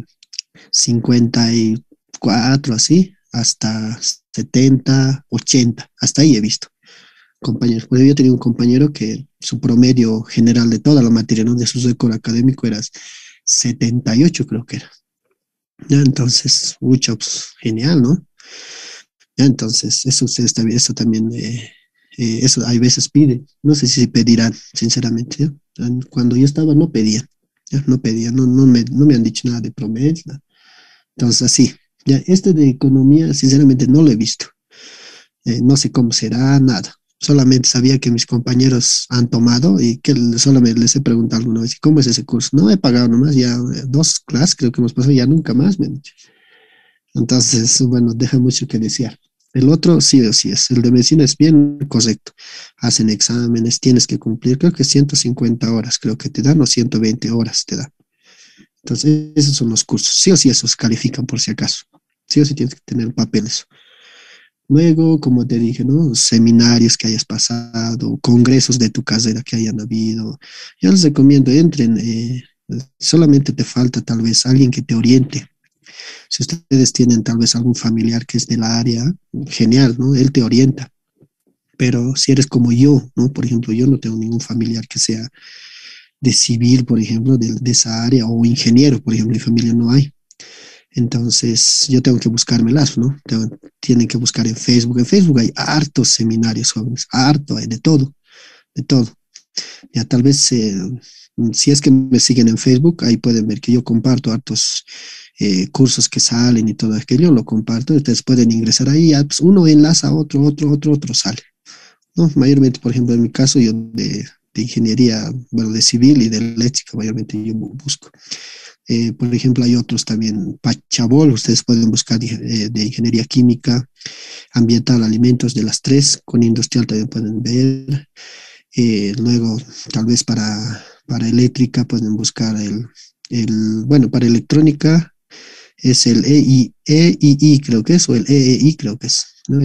54 así, hasta 70 80 hasta ahí he visto compañeros. Pues yo tenía un compañero que su promedio general de toda la materia, ¿no? De su récord académico era 78 creo que era. Ya, entonces, mucho, pues, genial, ¿no? Ya, entonces, eso también, eso hay veces pide. No sé si pedirán, sinceramente. ¿Ya? Cuando yo estaba, no pedían. Ya, no pedían, no me han dicho nada de promedio. Nada. Entonces, así. Ya, este de economía, sinceramente, no lo he visto. No sé cómo será, nada. Solamente sabía que mis compañeros han tomado y que solamente les he preguntado alguna vez, ¿cómo es ese curso? No he pagado nomás, ya 2 clases creo que hemos pasado, ya nunca más me han dicho. Entonces, bueno, deja mucho que desear. El otro sí o sí es, el de medicina es bien correcto. Hacen exámenes, tienes que cumplir, creo que 150 horas, creo que te dan, o 120 horas te dan. Entonces, esos son los cursos. Sí o sí esos califican por si acaso. Sí o sí tienes que tener papeles. Luego, como te dije, ¿no? Seminarios que hayas pasado, congresos de tu carrera que hayan habido. Yo les recomiendo, entren, solamente te falta tal vez alguien que te oriente. Si ustedes tienen tal vez algún familiar que es del área, genial, ¿no? Él te orienta. Pero si eres como yo, ¿no? Por ejemplo, yo no tengo ningún familiar que sea de civil, por ejemplo, de esa área, o ingeniero, por ejemplo, mi familia no hay. Entonces, yo tengo que buscármelas, ¿no? Tienen que buscar en Facebook. En Facebook hay hartos seminarios jóvenes, harto, hay de todo, de todo. Ya tal vez, si es que me siguen en Facebook, ahí pueden ver que yo comparto hartos cursos que salen y todo aquello, lo comparto. Ustedes pueden ingresar ahí, ya, pues uno enlaza a otro, sale, ¿no? Mayormente, por ejemplo, en mi caso, yo de ingeniería, bueno, de civil y de eléctrica, mayormente yo busco. Por ejemplo, hay otros también, Pachabol, ustedes pueden buscar de ingeniería química, ambiental, alimentos, de las tres, con industrial también pueden ver. Luego, tal vez para eléctrica pueden buscar bueno, para electrónica es el EII creo que es, o el EEI creo que es, ¿no?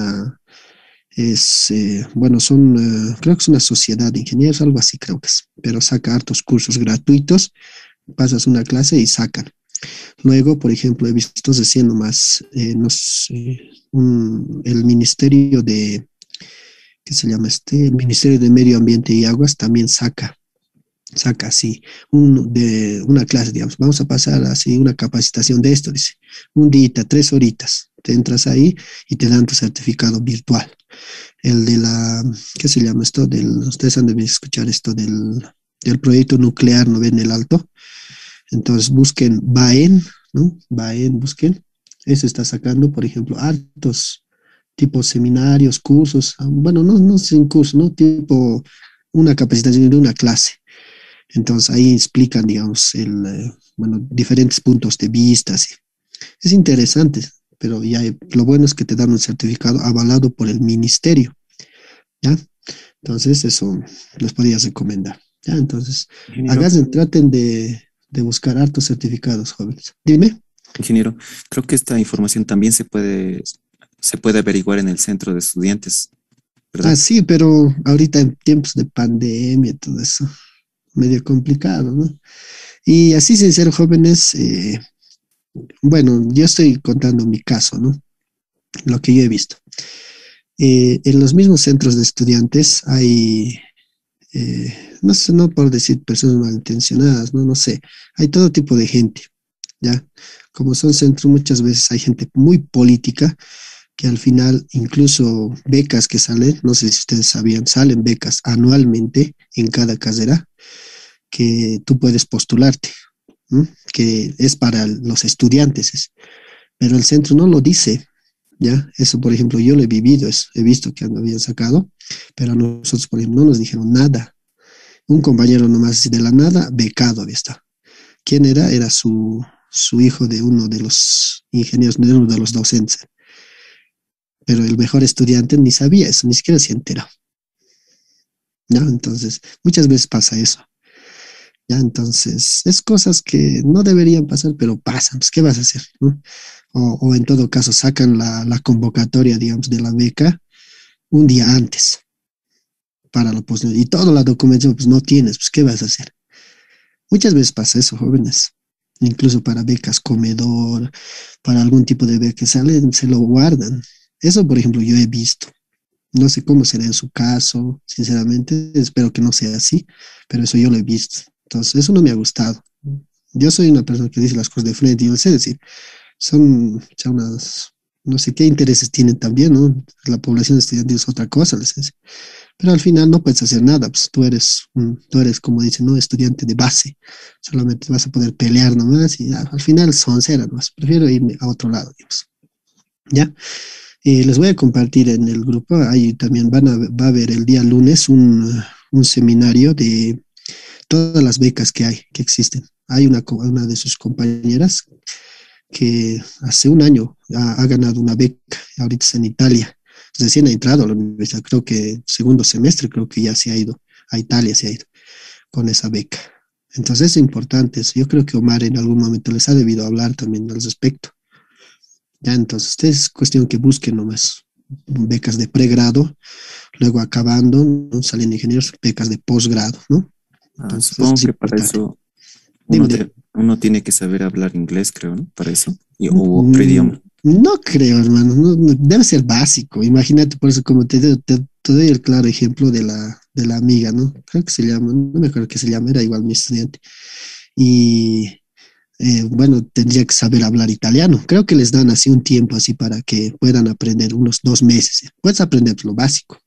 Bueno, creo que es una sociedad de ingenieros, algo así creo que es, pero saca hartos cursos gratuitos, pasas una clase y sacan. Luego, por ejemplo, he visto recién nomás, no sé, el Ministerio ¿qué se llama este? El Ministerio de Medio Ambiente y Aguas también saca así, de una clase, digamos, vamos a pasar así una capacitación de esto, dice, un día, 3 horitas, te entras ahí y te dan tu certificado virtual. El de ¿qué se llama esto? Ustedes han de escuchar esto del proyecto nuclear, ¿no ven el alto? Entonces busquen BAEN, ¿no? BAEN, busquen. Eso está sacando, por ejemplo, hartos tipos seminarios, cursos, bueno, no sin curso, ¿no? Tipo una capacitación de una clase. Entonces ahí explican, digamos, bueno, diferentes puntos de vista. Así. Es interesante, pero ya lo bueno es que te dan un certificado avalado por el ministerio, ¿ya? Entonces eso les podría recomendar, ¿ya? Entonces, Ingeniero, traten de buscar hartos certificados, jóvenes. Dime. ingeniero, creo que esta información también se puede averiguar en el centro de estudiantes, ¿verdad? Sí, pero ahorita en tiempos de pandemia y todo eso, medio complicado, ¿no? Y así sin ser jóvenes, bueno, yo estoy contando mi caso, ¿no? Lo que yo he visto. En los mismos centros de estudiantes hay, no sé, no por decir personas malintencionadas, no sé, hay todo tipo de gente, ¿ya? Como son centros, muchas veces hay gente muy política que al final incluso becas que salen, no sé si ustedes sabían, salen becas anualmente en cada carrera que tú puedes postularte, ¿no? Que es para los estudiantes, pero el centro no lo dice, ¿ya? Eso, por ejemplo, yo lo he vivido, eso, he visto que me habían sacado, pero a nosotros, por ejemplo, no nos dijeron nada. Un compañero nomás de la nada, becado había estado. ¿Quién era? Era su hijo de uno de los ingenieros, de uno de los docentes. Pero el mejor estudiante ni sabía eso, ni siquiera se enteró. ¿Ya? Entonces, muchas veces pasa eso. ¿Ya? Entonces, es cosas que no deberían pasar, pero pasan. Pues, ¿qué vas a hacer? ¿No? O en todo caso, sacan la convocatoria, digamos, de la beca un día antes para la postulación. Y toda la documentación, pues no tienes, pues, ¿qué vas a hacer? Muchas veces pasa eso, jóvenes. Incluso para becas comedor, para algún tipo de beca que salen, se lo guardan. Eso, por ejemplo, yo he visto. No sé cómo será en su caso, sinceramente, espero que no sea así, pero eso yo lo he visto. Entonces, eso no me ha gustado. Yo soy una persona que dice las cosas de frente, y yo sé decir, son unas, no sé qué intereses tienen también, ¿no? La población estudiantil es otra cosa, les dice. Pero al final no puedes hacer nada, pues tú eres como dicen, ¿no? Estudiante de base, solamente vas a poder pelear nomás y al final son cera nomás. Prefiero irme a otro lado, digamos. ¿Ya? Les voy a compartir en el grupo, ahí también va a haber el día lunes un seminario de todas las becas que hay, que existen. Hay una de sus compañeras que hace un año ha ganado una beca, ahorita está en Italia. Recién ha entrado a la universidad, creo que segundo semestre, creo que ya se ha ido, a Italia se ha ido con esa beca. Entonces es importante eso. Yo creo que Omar en algún momento les ha debido hablar también al respecto. Ya, entonces es cuestión que busquen nomás becas de pregrado, luego acabando, ¿no? Salen ingenieros, becas de posgrado, ¿no? Entonces Supongo es que para importante. eso Dime, dime. uno tiene que saber hablar inglés, creo, ¿no? Para eso. O otro Mm, idioma. No creo, hermano, debe ser básico. Imagínate, por eso como te doy el claro ejemplo de la amiga, ¿no? Creo que se llama, no me acuerdo qué se llama, era igual mi estudiante. Y bueno, tendría que saber hablar italiano. Creo que les dan así un tiempo así para que puedan aprender unos 2 meses. Puedes aprender lo básico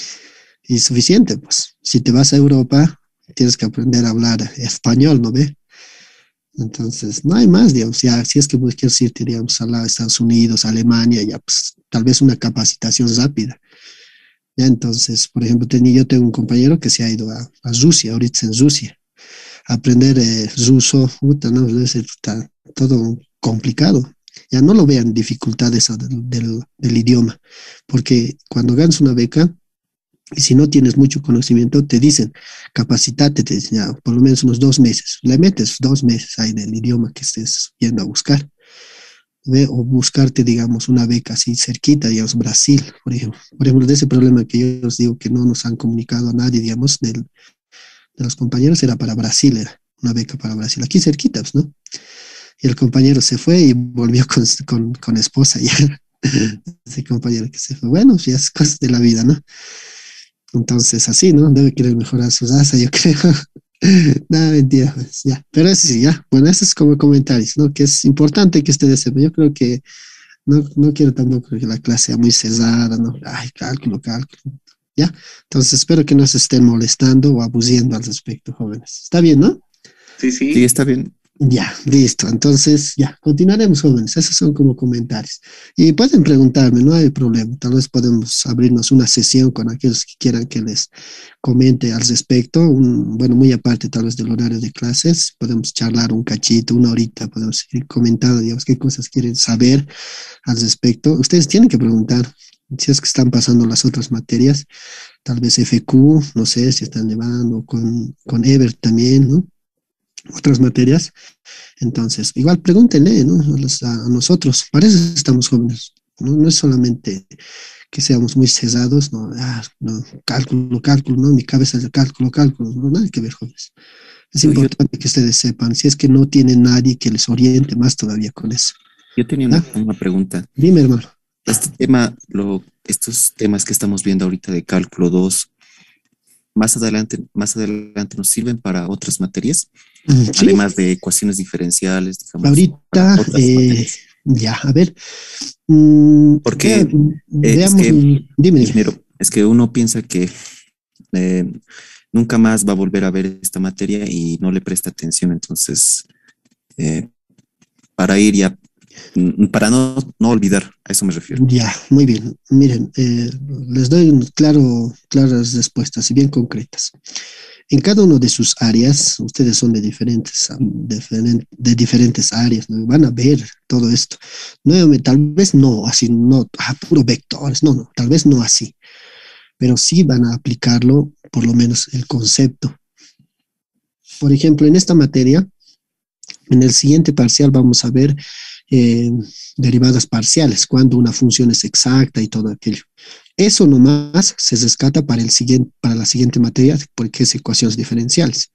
y suficiente, pues. Si te vas a Europa, tienes que aprender a hablar español, ¿no ve? Entonces, no hay más, digamos, ya, si es que quieres irte, digamos, a Estados Unidos, a Alemania, ya, pues, tal vez una capacitación rápida. Ya, entonces, por ejemplo, yo tengo un compañero que se ha ido a Rusia, ahorita está en Rusia. Aprender ruso, puta, no, debe ser todo complicado. Ya no lo vean dificultades del idioma, porque cuando ganas una beca, y si no tienes mucho conocimiento, te dicen, capacitate, te dicen, ya, por lo menos unos 2 meses. Le metes 2 meses ahí del idioma que estés yendo a buscar. ¿Ve? O buscarte, digamos, una beca así cerquita, digamos, Brasil, por ejemplo. Por ejemplo, de ese problema que yo os digo que no nos han comunicado a nadie, digamos, de los compañeros, era para Brasil, era una beca para Brasil. Aquí cerquita, pues, ¿no? Y el compañero se fue y volvió con esposa ya. Ese compañero que se fue. Bueno, ya es cosas de la vida, ¿no? Entonces, así, ¿no? Debe querer mejorar su raza, yo creo. No, mentira, pues, ya. Pero eso sí, ya. Bueno, eso es como comentarios, ¿no? Que es importante que ustedes sepan. Yo creo que no quiero tampoco que la clase sea muy cerrada, ¿no? Ay, cálculo, cálculo. ¿Ya? Entonces, espero que no se estén molestando o abusiendo al respecto, jóvenes. ¿Está bien, no? Sí, Sí, sí. está bien. Ya, listo. Entonces, ya, continuaremos, jóvenes. Esos son como comentarios. Y pueden preguntarme, no hay problema. Tal vez podemos abrirnos una sesión con aquellos que quieran que les comente al respecto. Bueno, muy aparte tal vez del horario de clases, podemos charlar un cachito, una horita, podemos ir comentando, digamos, qué cosas quieren saber al respecto. Ustedes tienen que preguntar si es que están pasando las otras materias, tal vez FQ, no sé si están llevando con Ever también, ¿no? Otras materias. Entonces, igual pregúntenle, ¿no? A nosotros, para eso estamos jóvenes, ¿no? No es solamente que seamos muy cesados, ¿no? No, cálculo, cálculo, ¿no? Mi cabeza es de cálculo, cálculo, no, nada que ver, jóvenes. Es Yo, importante que ustedes sepan, si es que no tienen nadie que les oriente más todavía con eso. yo tenía ¿Ya? una pregunta. Dime, hermano. Este tema, estos temas que estamos viendo ahorita de cálculo 2, más adelante nos sirven para otras materias, Sí, además de ecuaciones diferenciales, digamos, para ahorita, otras materias. ya, a ver, Porque es veamos, que, dime, dime. ingeniero, es que uno piensa que eh, nunca más va a volver a ver esta materia y no le presta atención. Entonces, para ir ya Para no olvidar, a eso me refiero. Ya, muy bien. Miren, les doy claras respuestas y bien concretas. En cada uno de sus áreas, ustedes son de diferentes áreas, ¿no? Van a ver todo esto. Nuevamente, tal vez no así, no, puro vectores, no, tal vez no así, pero sí van a aplicarlo, por lo menos el concepto. Por ejemplo, en esta materia, en el siguiente parcial vamos a ver derivadas parciales, cuando una función es exacta y todo aquello. Eso nomás se rescata para la siguiente materia, porque es ecuaciones diferenciales.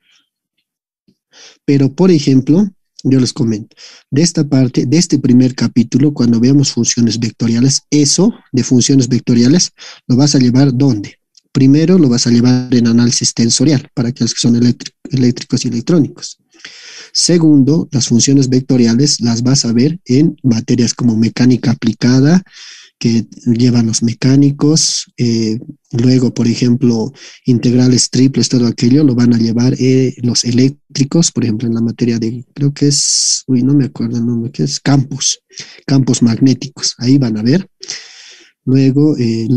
Pero, por ejemplo, yo les comento, de esta parte, de este primer capítulo, cuando veamos funciones vectoriales, eso de funciones vectoriales lo vas a llevar ¿dónde? Primero lo vas a llevar en análisis tensorial, para aquellos que son eléctricos y electrónicos. Segundo, las funciones vectoriales las vas a ver en materias como mecánica aplicada, que llevan los mecánicos, luego, por ejemplo, integrales triples, todo aquello lo van a llevar los eléctricos, por ejemplo, en la materia de, creo que es, no me acuerdo el nombre, ¿qué es? Campos magnéticos, ahí van a ver. Luego,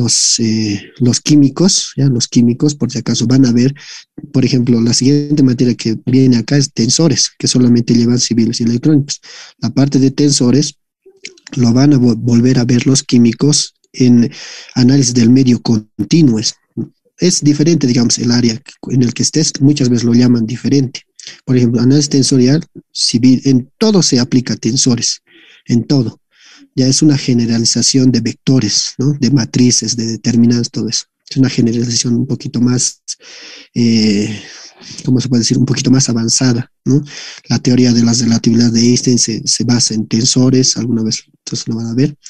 los químicos, ¿ya? Los químicos, por si acaso, van a ver, por ejemplo, la siguiente materia que viene acá es tensores, que solamente llevan civiles y electrónicos. La parte de tensores lo van a volver a ver los químicos en análisis del medio continuo. Es diferente, digamos, el área en el que estés, muchas veces lo llaman diferente. Por ejemplo, análisis tensorial, civil, en todo se aplica tensores, en todo. Ya es una generalización de vectores, ¿no? De matrices, de determinantes, todo eso. Es una generalización un poquito más, ¿cómo se puede decir? Un poquito más avanzada, ¿no? La teoría de las relatividades de Einstein se basa en tensores, alguna vez entonces lo van a ver.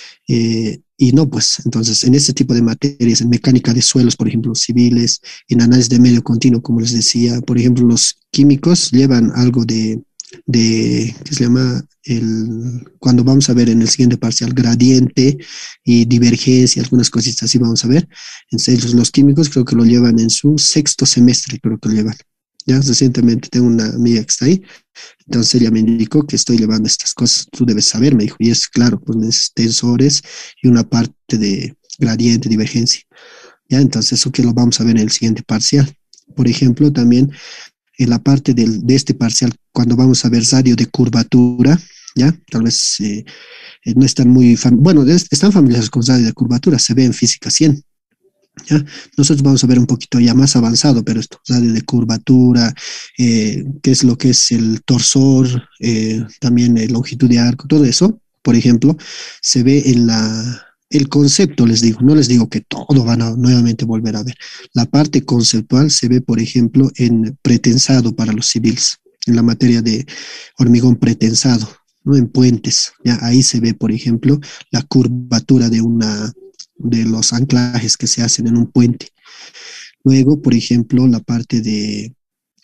Y no, pues, entonces, en este tipo de materias, en mecánica de suelos, por ejemplo, civiles, en análisis de medio continuo, como les decía, por ejemplo, los químicos llevan algo de ¿qué se llama? Cuando vamos a ver en el siguiente parcial, gradiente y divergencia, algunas cositas así vamos a ver. Entonces, los químicos creo que lo llevan en su sexto semestre, creo que lo llevan. Ya recientemente tengo una amiga que está ahí, entonces ella me indicó que estoy llevando estas cosas, tú debes saber, me dijo, y es claro, pues tensores y una parte de gradiente, divergencia. Ya, entonces eso que lo vamos a ver en el siguiente parcial. Por ejemplo, también en la parte de este parcial, cuando vamos a ver radio de curvatura, ¿ya? Tal vez no están muy, bueno, están familiarizados con radio de curvatura, se ve en física 100, ¿ya? Nosotros vamos a ver un poquito ya más avanzado, pero esto, radio de curvatura, qué es lo que es el torsor, también longitud de arco, todo eso, por ejemplo, se ve en el concepto, les digo, no les digo que todo van a nuevamente volver a ver. La parte conceptual se ve, por ejemplo, en pretensado para los civiles, en la materia de hormigón pretensado, ¿no? En puentes, ¿ya? Ahí se ve, por ejemplo, la curvatura de los anclajes que se hacen en un puente. Luego, por ejemplo, la parte de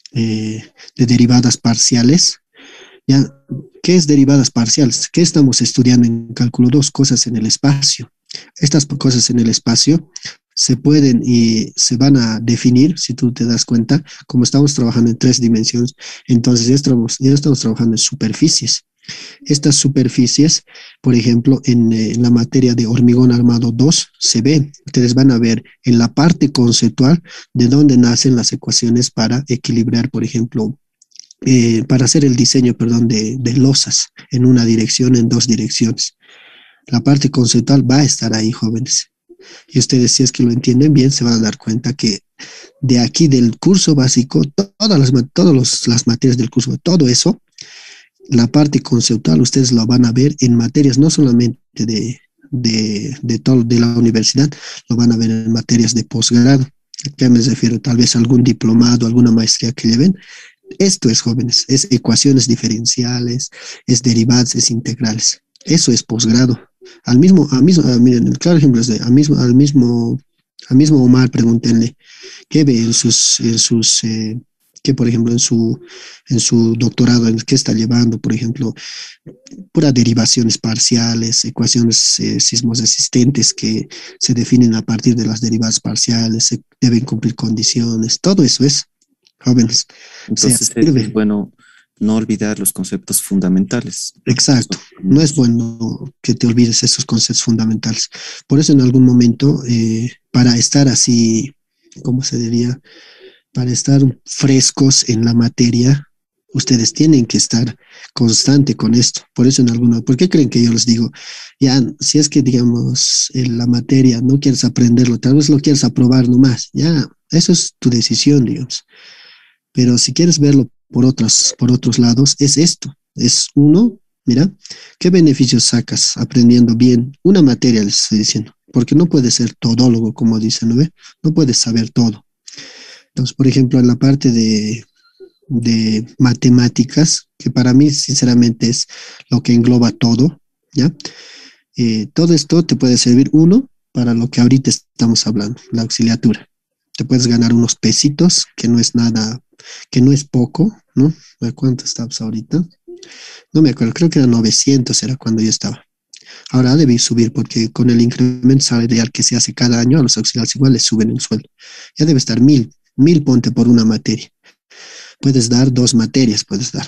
derivadas parciales. ¿Ya? ¿Qué es derivadas parciales? ¿Qué estamos estudiando en cálculo 2? Cosas en el espacio. Estas cosas en el espacio se pueden y se van a definir, si tú te das cuenta, como estamos trabajando en 3 dimensiones, entonces ya estamos trabajando en superficies. Estas superficies, por ejemplo, en la materia de hormigón armado 2, se ve, ustedes van a ver en la parte conceptual de dónde nacen las ecuaciones para equilibrar, por ejemplo, para hacer el diseño, perdón, de losas en una dirección, en 2 direcciones. La parte conceptual va a estar ahí, jóvenes. Y ustedes, si es que lo entienden bien, se van a dar cuenta que de aquí del curso básico, todas las materias del curso, todo eso, la parte conceptual, ustedes lo van a ver en materias no solamente de la universidad, lo van a ver en materias de posgrado. ¿A qué me refiero? Tal vez algún diplomado, alguna maestría que lleven. Esto es, jóvenes, es ecuaciones diferenciales, es derivadas, es integrales. Eso es posgrado. Miren, el claro ejemplo es al mismo Omar, pregúntenle, ¿qué ve que por ejemplo en su doctorado, en qué está llevando, por ejemplo, pura derivaciones parciales, ecuaciones sismos resistentes que se definen a partir de las derivadas parciales, se deben cumplir condiciones, todo eso es, jóvenes. Entonces sirve. es bueno no olvidar los conceptos fundamentales. Exacto. No es bueno que te olvides esos conceptos fundamentales. Por eso en algún momento, para estar así, ¿cómo se diría? Para estar frescos en la materia, ustedes tienen que estar constante con esto. Por eso ¿por qué creen que yo les digo? Ya, si es que digamos en la materia no quieres aprenderlo, tal vez lo quieres aprobar nomás, ya, eso es tu decisión, digamos. Pero si quieres verlo por otros lados, es esto. Es uno, mira, ¿qué beneficios sacas aprendiendo bien una materia, les estoy diciendo? Porque no puedes ser todólogo, como dicen, ¿no ve? No puedes saber todo. Entonces, por ejemplo, en la parte de matemáticas, que para mí, sinceramente, es lo que engloba todo, ¿ya? Todo esto te puede servir, uno, para lo que ahorita estamos hablando, la auxiliatura. Te puedes ganar unos pesitos, que no es nada, que no es poco, ¿no? ¿A cuánto estabas ahorita? No me acuerdo, creo que era 900, era cuando yo estaba. Ahora debí subir porque con el incremento salarial que se hace cada año a los auxiliares igual les suben el sueldo. Ya debe estar 1000 ponte por una materia. Puedes dar 2 materias,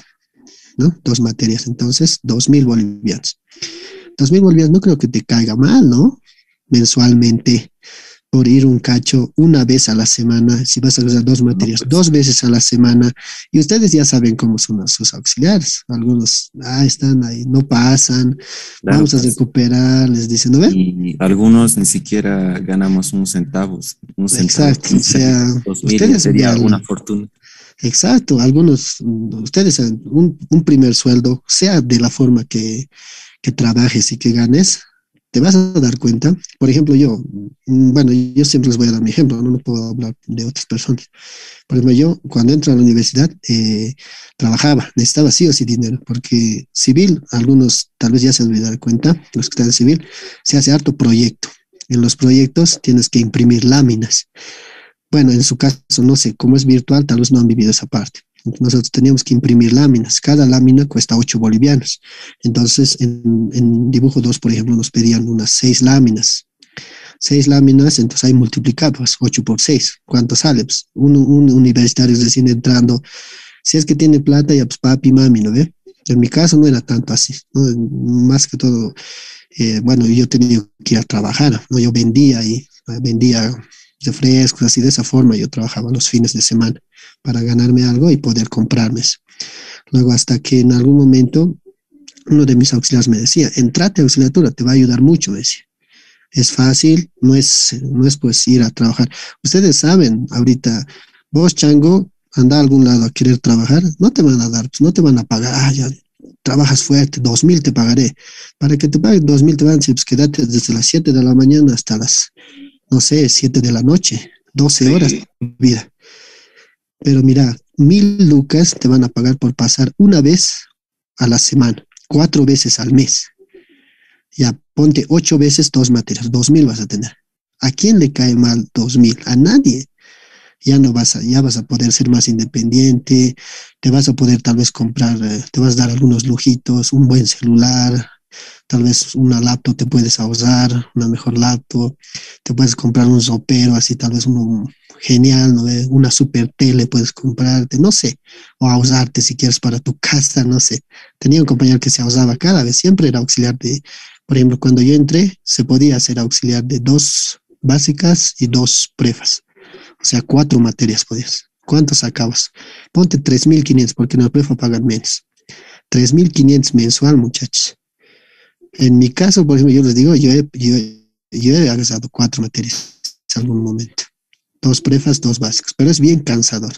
¿no? 2 materias, entonces 2000 bolivianos. 2000 bolivianos no creo que te caiga mal, ¿no? Mensualmente, por ir un cacho una vez a la semana, si vas a usar 2 materias, 2 veces a la semana, y ustedes ya saben cómo son sus auxiliares. Algunos, están ahí, no pasan, Claro, vamos a pues, recuperar, les dicen, ¿no ven? y algunos ni siquiera ganamos un centavo. Exacto, o sea, 2000 ustedes sería vean. una fortuna. Exacto, ustedes un primer sueldo, sea de la forma que trabajes y que ganes, te vas a dar cuenta. Por ejemplo, bueno, yo siempre les voy a dar mi ejemplo, no puedo hablar de otras personas. Por ejemplo, yo cuando entro a la universidad trabajaba, necesitaba sí o sí dinero, porque civil, algunos tal vez ya se han de dar cuenta, los que están en civil, se hace harto proyecto. En los proyectos tienes que imprimir láminas. Bueno, en su caso, no sé, como es virtual, tal vez no han vivido esa parte. Nosotros teníamos que imprimir láminas. Cada lámina cuesta 8 bolivianos. Entonces, en dibujo 2, por ejemplo, nos pedían unas 6 láminas. 6 láminas, entonces ahí multiplicamos 8 por 6. ¿Cuánto sale? Pues un universitario recién entrando. Si es que tiene plata, ya pues papi, mami, ¿no ve? En mi caso no era tanto así, ¿no? Más que todo, bueno, yo tenía que ir a trabajar, ¿no? Yo vendía refrescos, así de esa forma yo trabajaba los fines de semana para ganarme algo y poder comprarme eso. Luego hasta que en algún momento uno de mis auxiliares me decía, entrate a auxiliatura, te va a ayudar mucho, me decía. Es fácil, no es pues ir a trabajar. Ustedes saben, ahorita, vos, chango, anda a algún lado a querer trabajar, no te van a dar, pues no te van a pagar, ya trabajas fuerte, 2000 te pagaré. Para que te paguen 2000 te van a decir, pues quédate desde las 7 de la mañana hasta las, no sé, 7 de la noche, 12 horas de vida. Pero mira, 1000 lucas te van a pagar por pasar una vez a la semana, 4 veces al mes. Ya, ponte 8 veces 2 materias, 2000 vas a tener. ¿A quién le cae mal 2000? A nadie. Ya vas a poder ser más independiente, te vas a poder tal vez comprar, te vas a dar algunos lujitos, un buen celular, tal vez una laptop te puedes ahorrar, una mejor laptop, te puedes comprar un ropero, así tal vez uno genial, ¿no? Una super tele puedes comprarte, no sé, o ahorrarte si quieres para tu casa, no sé. Tenía un compañero que se ahorraba cada vez, siempre era auxiliar por ejemplo, cuando yo entré, se podía hacer auxiliar de 2 básicas y 2 prefas, o sea, 4 materias podías. ¿Cuánto sacabas? Ponte 3500, porque en el prefa pagan menos. 3500 mensual, muchachos. En mi caso, por ejemplo, yo les digo, yo he agarrado 4 materias en algún momento. 2 prefas, 2 básicas, pero es bien cansador.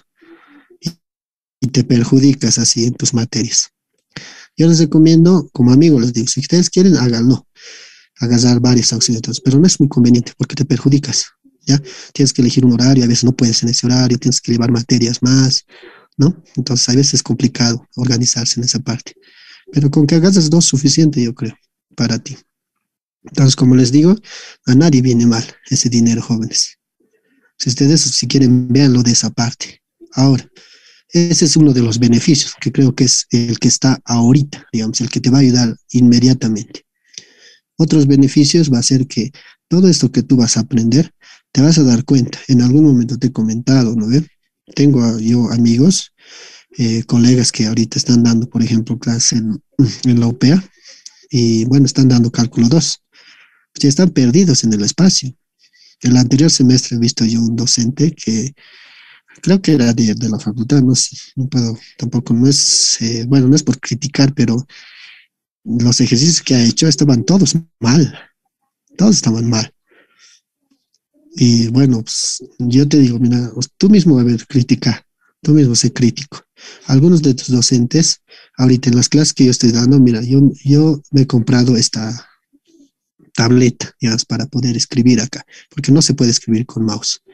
Y te perjudicas así en tus materias. Yo les recomiendo, como amigo les digo, si ustedes quieren, háganlo. Agarrar varios auxiliares, pero no es muy conveniente porque te perjudicas, ¿ya? Tienes que elegir un horario, a veces no puedes en ese horario, tienes que llevar materias más, ¿no? Entonces, a veces es complicado organizarse en esa parte. Pero con que hagas 2 suficiente, yo creo, para ti. Entonces, como les digo, a nadie viene mal ese dinero, jóvenes. Si ustedes, si quieren, véanlo de esa parte. Ahora, ese es uno de los beneficios, que creo que es el que está ahorita, digamos, el que te va a ayudar inmediatamente. Otros beneficios va a ser que todo esto que tú vas a aprender, te vas a dar cuenta. En algún momento te he comentado, ¿no ve? Tengo yo amigos colegas que ahorita están dando, por ejemplo, clase en la UPEA y bueno, están dando cálculo 2. Ya están perdidos en el espacio. El anterior semestre he visto yo un docente que creo que era de la facultad, no sé, no puedo, tampoco, no es, bueno, no es por criticar, pero los ejercicios que ha hecho estaban todos estaban mal. Y bueno, pues, yo te digo, mira, tú mismo, a ver, critica, tú mismo sé crítico. Algunos de tus docentes, ahorita en las clases que yo estoy dando, mira, yo me he comprado esta tableta, digamos, para poder escribir acá, porque no se puede escribir con mouse.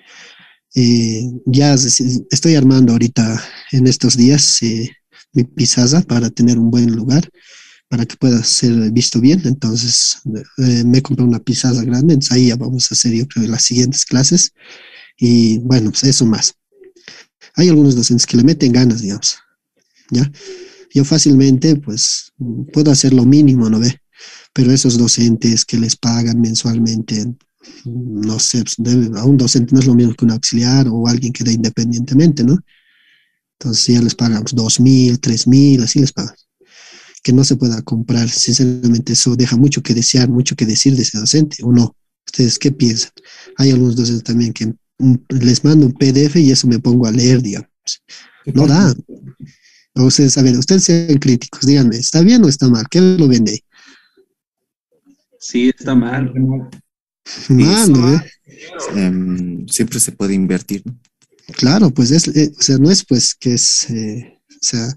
Ya estoy armando ahorita en estos días mi pizarra para tener un buen lugar, para que pueda ser visto bien. Entonces, me compré una pizarra grande, entonces ahí ya vamos a hacer, yo creo, las siguientes clases. Y bueno, pues eso más. Hay algunos docentes que le meten ganas, digamos, ¿ya? Yo fácilmente, pues, puedo hacer lo mínimo, ¿no ve? Pero esos docentes que les pagan mensualmente, no sé, pues, a un docente no es lo mismo que un auxiliar o alguien que da independientemente, ¿no? Entonces ya les pagan pues, 2.000, 3.000, así les pagan. Que no se pueda comprar, sinceramente eso deja mucho que desear, mucho que decir de ese docente, ¿o no? ¿Ustedes qué piensan? Hay algunos docentes también que les mando un PDF y eso me pongo a leer, digamos. No da. O ustedes, a ver, ustedes sean críticos, díganme, ¿está bien o está mal? ¿Qué lo vende ahí? Sí, está mal. Mal, ¿no? Siempre se puede invertir, ¿no? Claro, pues o sea, no es pues que es, o sea,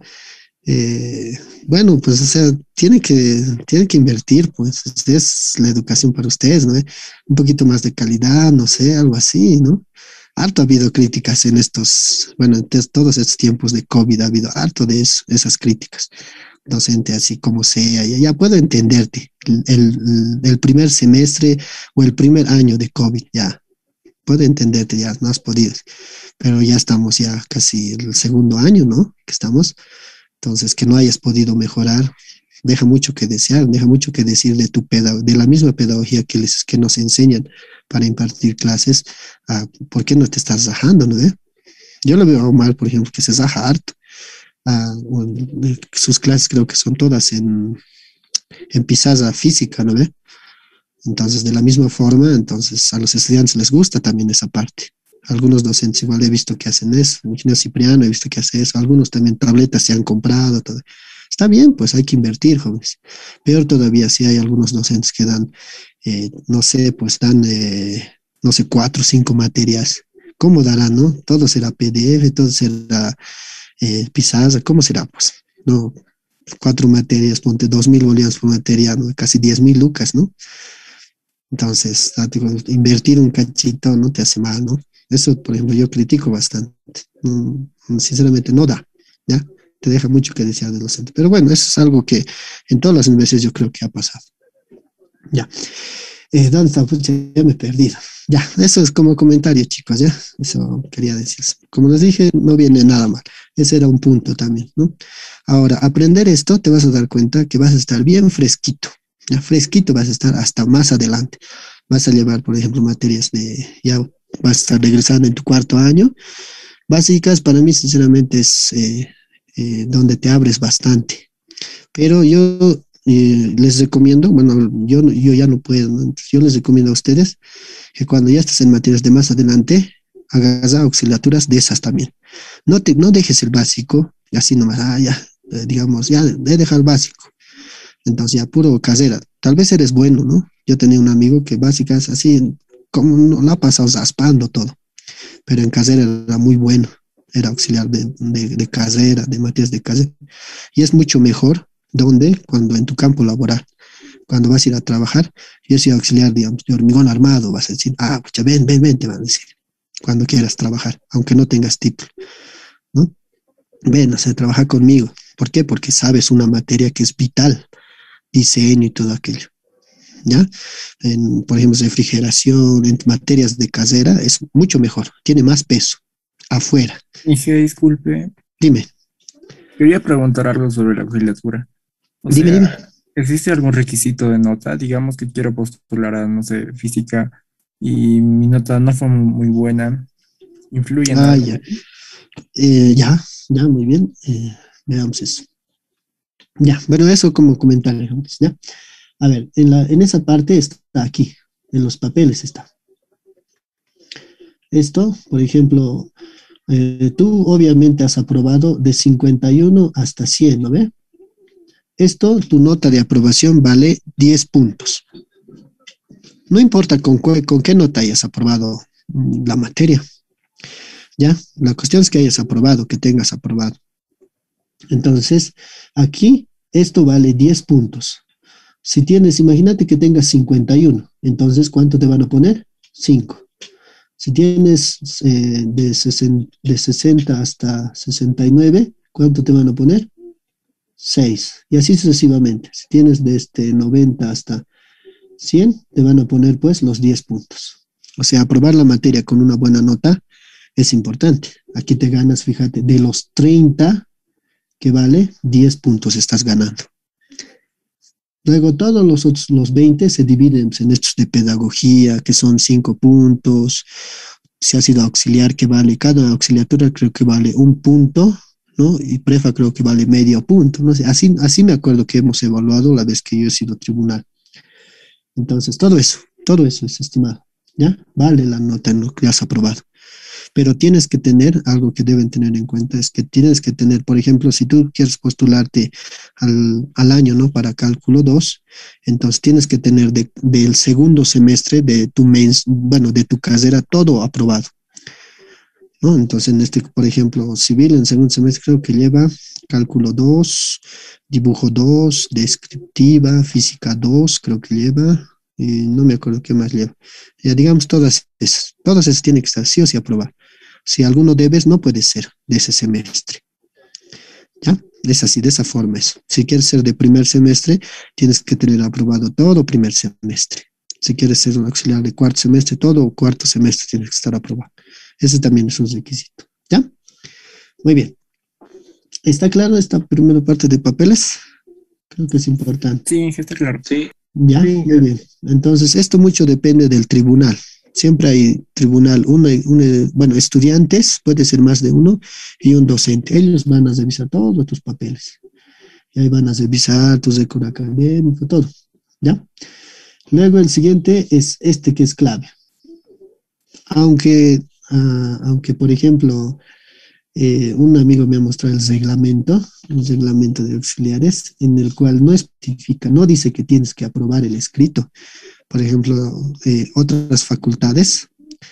bueno, pues, o sea, tiene que invertir, pues, es la educación para ustedes, ¿no? Un poquito más de calidad, no sé, algo así, ¿no? Harto ha habido críticas en estos, bueno, en todos estos tiempos de COVID ha habido harto de esas críticas. Docente así como sea, ya puedo entenderte. El primer semestre o el primer año de COVID, ya, puedo entenderte, ya no has podido, pero ya estamos ya casi el segundo año, ¿no? Que estamos. Entonces, que no hayas podido mejorar, deja mucho que desear, deja mucho que decir de de la misma pedagogía que nos enseñan para impartir clases. ¿Por qué no te estás rajando, no? Yo lo veo mal, por ejemplo, que se raja harto. Bueno, sus clases creo que son todas en pizarra física, ¿no ve? Entonces, de la misma forma, entonces a los estudiantes les gusta también esa parte. Algunos docentes igual he visto que hacen eso, el ingeniero Cipriano he visto que hace eso, algunos también tabletas se han comprado, todo. Está bien, pues hay que invertir, jóvenes. Peor todavía si hay algunos docentes que dan, no sé, pues dan, no sé, 4 o 5 materias. ¿Cómo darán, no? Todo será PDF, todo será pizarra, ¿cómo será? Pues, no, 4 materias, ponte 2.000 bolivianos por materia, ¿no? Casi 10.000 lucas, ¿no? Entonces, invertir un cachito no te hace mal, ¿no? Eso, por ejemplo, yo critico bastante. Sinceramente, no da, ¿ya? Te deja mucho que desear del docente. Pero bueno, eso es algo que en todas las universidades yo creo que ha pasado. Ya. ¿Dónde está? Pucha, ya me he perdido. Ya, eso es como comentario, chicos, ¿ya? Eso quería decirles. Como les dije, no viene nada mal. Ese era un punto también, ¿no? Ahora, aprender esto, te vas a dar cuenta que vas a estar bien fresquito. Ya fresquito vas a estar hasta más adelante. Vas a llevar, por ejemplo, materias ya vas a estar regresando en tu 4 año. Básicas, para mí, sinceramente, es donde te abres bastante. Pero yo les recomiendo, bueno, yo ya no puedo, ¿no? Entonces, yo les recomiendo a ustedes que cuando ya estés en materias de más adelante, hagas auxiliaturas de esas también. No dejes el básico, así nomás, ya, digamos, ya he dejado el básico. Entonces ya puro casera. Tal vez eres bueno, ¿no? Yo tenía un amigo que básicas así, como no la ha pasado raspando todo, pero en casera era muy bueno. Era auxiliar de casera, de materias de casera. Y es mucho mejor cuando en tu campo laboral, cuando vas a ir a trabajar, yo soy auxiliar, digamos, de hormigón armado, vas a decir, pucha, ven, te van a decir, cuando quieras trabajar, aunque no tengas título, ¿no? Ven, o sea, trabaja conmigo. ¿Por qué? Porque sabes una materia que es vital, diseño y todo aquello, ¿ya? Por ejemplo, refrigeración, en materias de casera, es mucho mejor, tiene más peso afuera. Y que disculpe, Dime. quería preguntar algo sobre la auxiliatura. Dime. ¿Existe algún requisito de nota? Digamos que quiero postular a, no sé, física y mi nota no fue muy buena. ¿Influye en algo? Ya. Ya, Ya, muy bien. Veamos eso. Ya, bueno, eso como comentario, jóvenes, ¿ya? A ver, en esa parte está aquí, en los papeles está. Esto, por ejemplo, tú obviamente has aprobado de 51 hasta 100, ¿no ve? Esto, tu nota de aprobación vale 10 puntos. No importa con qué nota hayas aprobado la materia, ¿ya? La cuestión es que hayas aprobado, que tengas aprobado. Entonces, aquí, esto vale 10 puntos. Si tienes, imagínate que tengas 51, entonces, ¿cuánto te van a poner? 5. Si tienes de 60 hasta 69, ¿cuánto te van a poner? 6. Y así sucesivamente. Si tienes de 90 hasta 100, te van a poner pues los 10 puntos. O sea, aprobar la materia con una buena nota es importante. Aquí te ganas, fíjate, de los 30 que vale, 10 puntos estás ganando. Luego todos los otros, los 20 se dividen pues, en estos de pedagogía, que son 5 puntos. Si ha sido auxiliar, que vale, cada auxiliatura creo que vale 1 punto, ¿no? Y prefa creo que vale medio punto, no sé, así me acuerdo que hemos evaluado la vez que yo he sido tribunal. Entonces, todo eso es estimado, ¿ya? Vale la nota en lo que has aprobado. Pero tienes que tener, algo que deben tener en cuenta, es que tienes que tener, por ejemplo, si tú quieres postularte al año, ¿no? Para cálculo 2, entonces tienes que tener del segundo semestre de de tu carrera todo aprobado, ¿no? Entonces, por ejemplo, civil en segundo semestre creo que lleva cálculo 2, dibujo 2, descriptiva, física 2, creo que lleva, no me acuerdo qué más lleva. Ya digamos todas esas tienen que estar sí o sí aprobadas. Si alguno debes, no puede ser de ese semestre. ¿Ya? Es así, de esa forma es. Si quieres ser de primer semestre, tienes que tener aprobado todo primer semestre. Si quieres ser un auxiliar de cuarto semestre, todo cuarto semestre tiene que estar aprobado. Ese también es un requisito. ¿Ya? Muy bien. ¿Está claro esta primera parte de papeles? Creo que es importante. Sí, sí está claro. Sí. Ya, Sí. muy bien. Entonces, esto mucho depende del tribunal. Siempre hay tribunal, bueno, estudiantes, puede ser más de uno, y un docente. Ellos van a revisar todos tus papeles. Y ahí van a revisar tu récord académico, todo. ¿Ya? Luego el siguiente es este que es clave. Aunque por ejemplo, un amigo me ha mostrado el reglamento de auxiliares, en el cual no especifica, no dice que tienes que aprobar el escrito. Por ejemplo, otras facultades,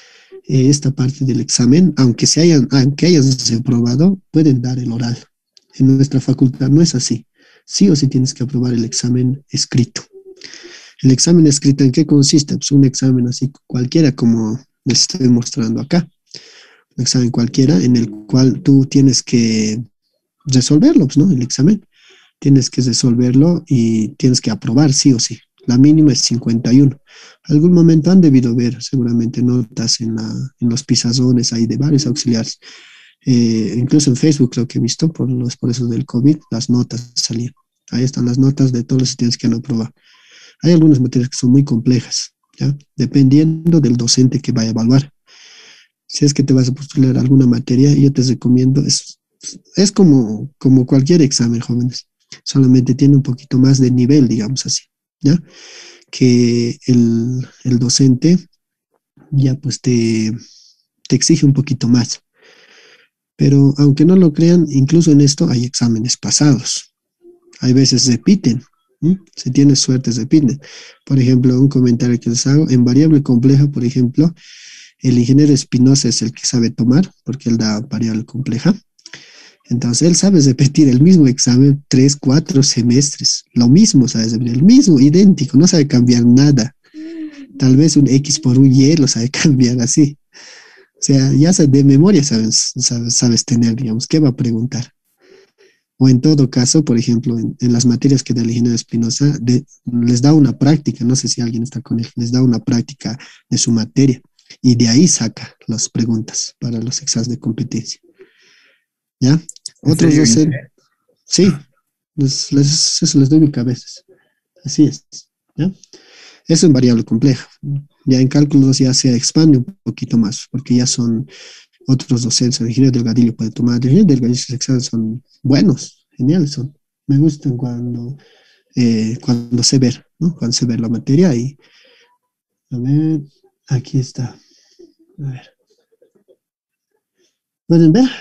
esta parte del examen, aunque hayan aprobado, pueden dar el oral. En nuestra facultad no es así. Sí o sí tienes que aprobar el examen escrito. ¿El examen escrito en qué consiste? Pues un examen así cualquiera, como les estoy mostrando acá. Un examen cualquiera en el cual tú tienes que resolverlo, pues, ¿no? El examen. Tienes que resolverlo y tienes que aprobar sí o sí. La mínima es 51. Algún momento han debido ver seguramente notas en los pizarrones ahí de varios auxiliares. Incluso en Facebook creo que he visto por eso del COVID, las notas salían. Ahí están las notas de todos los estudiantes que han aprobado. Hay algunas materias que son muy complejas, ¿ya? Dependiendo del docente que vaya a evaluar. Si es que te vas a postular alguna materia, yo te recomiendo, es como cualquier examen, jóvenes. Solamente tiene un poquito más de nivel, digamos así, ¿ya? Que el docente ya pues te exige un poquito más. Pero aunque no lo crean, incluso en esto hay exámenes pasados. Hay veces repiten. Si tienes suerte, repiten. Por ejemplo, un comentario que les hago, en variable compleja, por ejemplo, el ingeniero Espinosa es el que sabe tomar, porque él da variable compleja. Entonces, él sabe repetir el mismo examen 3, 4 semestres. Lo mismo, sabe repetir, el mismo, idéntico, no sabe cambiar nada. Tal vez un X por un Y lo sabe cambiar así. O sea, ya de memoria sabes tener, digamos, ¿qué va a preguntar? O en todo caso, por ejemplo, en las materias que da el ingeniero Espinosa, les da una práctica, no sé si alguien está con él, les da una práctica de su materia y de ahí saca las preguntas para los exámenes de competencia. ¿Ya? Otros docentes, sí, eso les doy mi cabeza. Así es. ¿Ya? Eso en variable compleja. Ya en cálculos ya se expande un poquito más, porque ya son otros docentes. El ingeniero Delgadillo puede tomar. El ingeniero Delgadillo, sus exámenes son buenos, geniales son. Me gustan cuando sé ver, ¿no? Cuando sé ver la materia y, a ver, aquí está. A ver. ¿Pueden ver?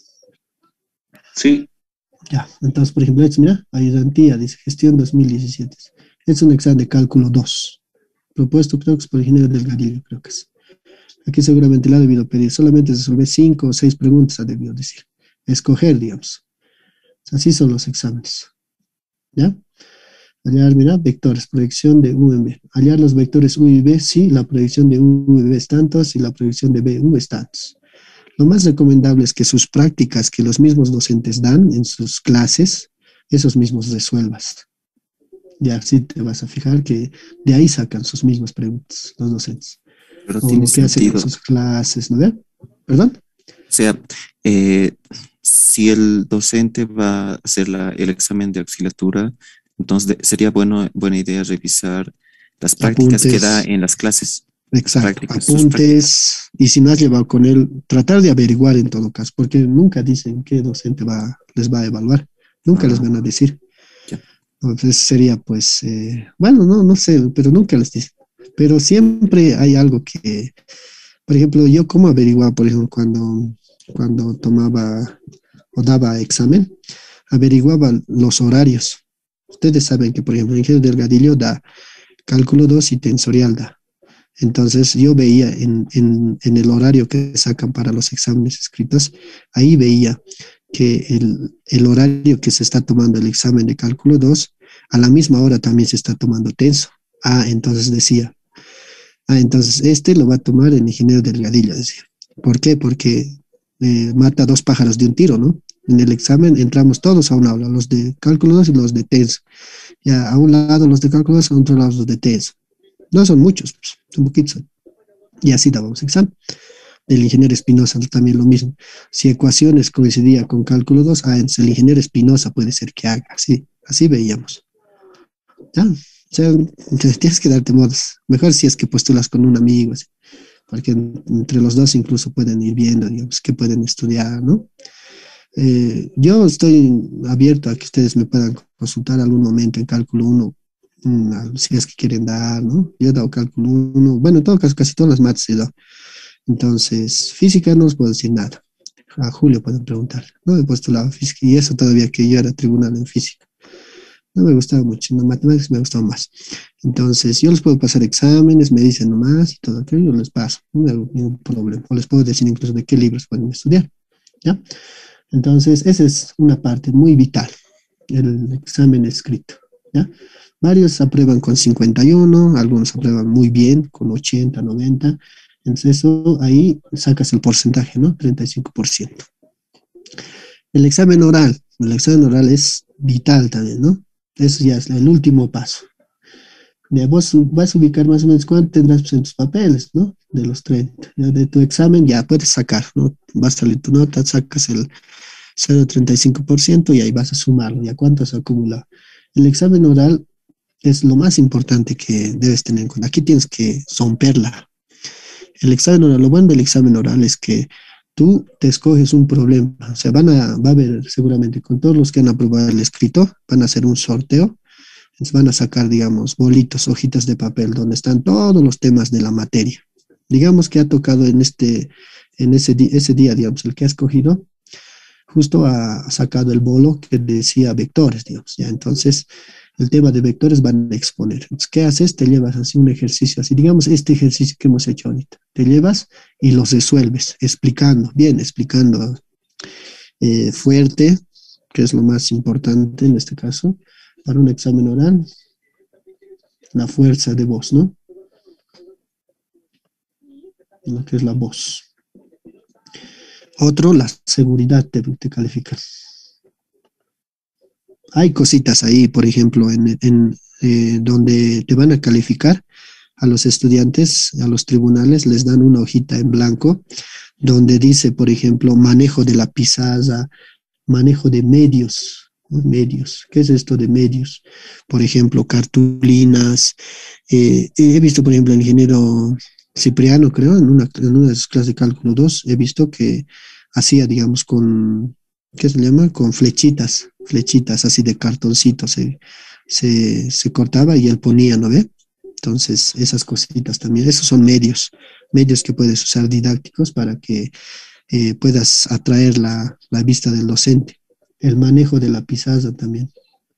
Sí, Ya, entonces, por ejemplo, mira, ayudantía, dice gestión 2017. Es un examen de cálculo 2. Propuesto, creo que es por ingeniero Delgadillo, creo que es. Aquí seguramente la ha debido pedir. Solamente resolver 5 o 6 preguntas ha debido decir. Escoger, digamos. Así son los exámenes. ¿Ya? Hallar, mira, vectores, proyección de U en B. Hallar los vectores U y B, sí, la proyección de U y B es tantos y la proyección de B, U es tantos. Lo más recomendable es que sus prácticas que los mismos docentes dan en sus clases, esos mismos resuelvas. Ya así te vas a fijar que de ahí sacan sus mismas preguntas los docentes. Pero O tiene lo que hacen en sentido. sus clases, ¿no ve? ¿Perdón? O sea, eh, si el docente va a hacer el examen de auxiliatura, entonces sería buena idea revisar las prácticas que da Apuntes. en las clases. Exacto, Sus prácticas. apuntes, y si no has llevado con él, tratar de averiguar en todo caso, porque nunca dicen qué docente les va a evaluar, nunca les van a decir. Ya. Entonces sería pues, bueno, no sé, pero nunca les dicen. Pero siempre hay algo que, por ejemplo, yo cómo averiguaba, por ejemplo, cuando tomaba o daba examen, averiguaba los horarios. Ustedes saben que, por ejemplo, el ingeniero Delgadillo da cálculo 2 y tensorial da. Entonces yo veía en el horario que sacan para los exámenes escritos, ahí veía que el horario que se está tomando el examen de cálculo 2 a la misma hora también se está tomando tenso. Entonces decía, entonces este lo va a tomar el ingeniero Delgadillo, decía. ¿Por qué? Porque mata dos pájaros de un tiro, ¿no? En el examen entramos todos a un aula, los de cálculo 2 y los de tenso. Ya a un lado los de cálculo 2, a otro lado los de tenso. No son muchos, pues, son poquitos. Y así dábamos examen. El ingeniero Espinosa también lo mismo. Si ecuaciones coincidía con cálculo 2, entonces el ingeniero Espinosa puede ser que haga. Así veíamos. ¿Ya? O sea, tienes que darte modos. Mejor si es que postulas con un amigo, así, porque entre los dos incluso pueden ir viendo, digamos, que pueden estudiar, ¿no? Yo estoy abierto a que ustedes me puedan consultar algún momento en cálculo 1, si es que quieren dar, ¿no? Yo he dado cálculo 1, bueno, en todo caso, casi todas las mates he dado. Entonces, física no os puedo decir nada. A Julio pueden preguntar. No he postulado física y eso todavía que yo era tribunal en física. No me gustaba mucho, en matemáticas me gustaba más. Entonces, yo les puedo pasar exámenes, me dicen nomás y todo aquello, yo les paso, no hay ningún problema. O les puedo decir incluso de qué libros pueden estudiar, ¿ya? Entonces, esa es una parte muy vital, el examen escrito, ¿ya? Varios aprueban con 51, algunos aprueban muy bien, con 80, 90. Entonces, eso ahí sacas el porcentaje, ¿no? 35%. El examen oral es vital también, ¿no? Eso ya es el último paso. Ya vos vas a ubicar más o menos cuánto tendrás pues, en tus papeles, ¿no? De los 30. Ya de tu examen ya puedes sacar, ¿no? Vas a salir tu nota, sacas el 0,35% y ahí vas a sumarlo. ¿Ya cuánto has acumulado? El examen oral es lo más importante que debes tener en cuenta. Aquí tienes que romperla. El examen oral, lo bueno del examen oral es que tú te escoges un problema. O sea, va a haber seguramente con todos los que han aprobado el escrito, van a hacer un sorteo. Entonces van a sacar, digamos, bolitos, hojitas de papel donde están todos los temas de la materia. Digamos que ha tocado ese día, digamos, el que ha escogido, justo ha sacado el bolo que decía vectores, digamos, ya. Entonces, el tema de vectores van a exponer. Entonces, ¿qué haces? Te llevas así un ejercicio, así, digamos, este ejercicio que hemos hecho ahorita. Te llevas y los resuelves, explicando fuerte, que es lo más importante en este caso, para un examen oral, la fuerza de voz, ¿no? Lo que es la voz. Otro, la seguridad te califica. Hay cositas ahí, por ejemplo, donde te van a calificar a los estudiantes, a los tribunales, les dan una hojita en blanco donde dice, por ejemplo, manejo de la pizarra, manejo de medios, ¿no? Medios. ¿Qué es esto de medios? Por ejemplo, cartulinas. He visto, por ejemplo, el ingeniero Cipriano, creo, en una de sus clases de cálculo 2 he visto que hacía, digamos, con, ¿qué se llama? Con flechitas así de cartoncito, se cortaba y él ponía, ¿no ve? Entonces, esas cositas también, esos son medios que puedes usar didácticos para que puedas atraer la vista del docente. El manejo de la pizarra también.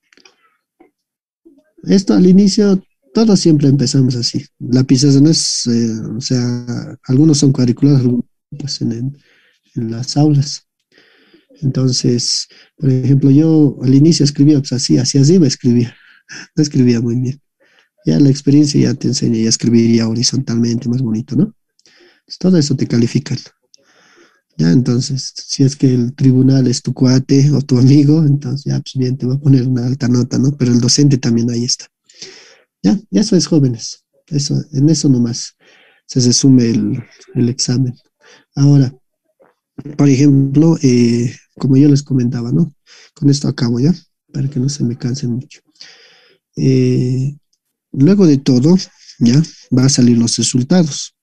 Esto al inicio, todos siempre empezamos así. La pizarra no es, o sea, algunos son cuadriculados, algunos pues en las aulas. Entonces, por ejemplo, yo al inicio escribía pues así, hacia arriba escribía, no escribía muy bien. Ya la experiencia ya te enseña, ya escribiría horizontalmente, más bonito, ¿no? Pues todo eso te califican. Ya, entonces, si es que el tribunal es tu cuate o tu amigo, entonces ya, pues bien, te va a poner una alta nota, ¿no? Pero el docente también ahí está. Ya eso es jóvenes. En eso nomás se resume el examen. Ahora, por ejemplo, como yo les comentaba, ¿no? Con esto acabo ya, para que no se me cansen mucho. Eh, Luego de todo, ya, va a salir los resultados.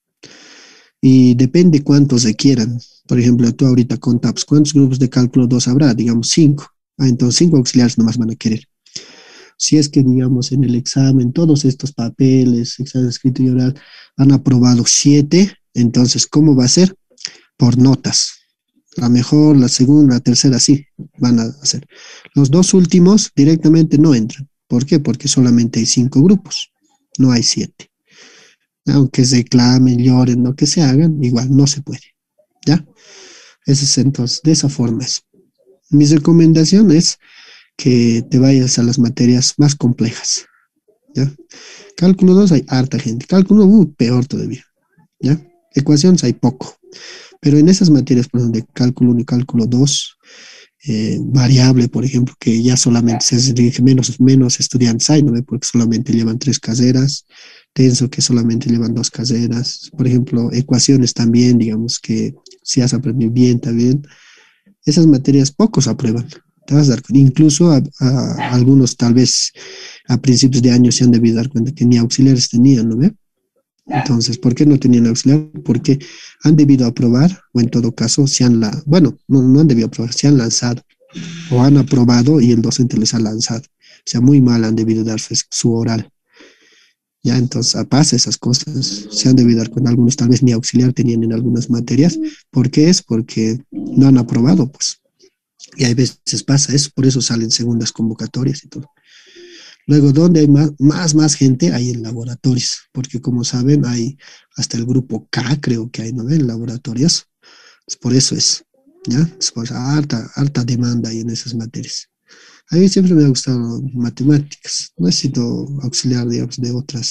Y depende cuántos requieran. Por ejemplo, tú ahorita contabas, ¿cuántos grupos de cálculo 2 habrá? Digamos 5. Entonces 5 auxiliares nomás van a querer. Si es que, digamos, en el examen, todos estos papeles, examen escrito y oral, han aprobado 7, entonces, ¿cómo va a ser? Por notas. La mejor, la segunda, la tercera, sí, van a hacer. Los dos últimos directamente no entran. ¿Por qué? Porque solamente hay 5 grupos, no hay 7. Aunque se reclamen, lloren, lo que se hagan, igual no se puede. ¿Ya? Ese es entonces, de esa forma es. Mi recomendación es que te vayas a las materias más complejas. ¿Ya? Cálculo 2 hay harta gente. Cálculo 1, peor todavía. ¿Ya? Ecuaciones hay poco. Pero en esas materias, por ejemplo, de cálculo 1 y cálculo 2, variable, por ejemplo, que ya solamente se dirige menos estudiantes hay, ¿no? Porque solamente llevan 3 carreras, tenso que solamente llevan 2 carreras, por ejemplo, ecuaciones también, digamos que si has aprendido bien también, esas materias pocos aprueban, te vas a dar cuenta, incluso a algunos tal vez a principios de año se han debido dar cuenta que ni auxiliares tenían, ¿no ve? Entonces, ¿por qué no tenían auxiliar? Porque han debido aprobar, o en todo caso, no han debido aprobar, se han lanzado, o han aprobado y el docente les ha lanzado. O sea, muy mal han debido dar su oral. Ya, entonces, pasa esas cosas. Se han debido dar cuenta, algunos tal vez ni auxiliar tenían en algunas materias. ¿Por qué es? Porque no han aprobado, pues. Y hay veces pasa eso, por eso salen segundas convocatorias y todo. Luego, ¿dónde hay más gente? Hay en laboratorios, porque como saben, hay hasta el grupo K, creo que hay, ¿no? En laboratorios. Pues por eso es, ¿ya? Es por alta demanda hay en esas materias. A mí siempre me ha gustado matemáticas. No he sido auxiliar, digamos,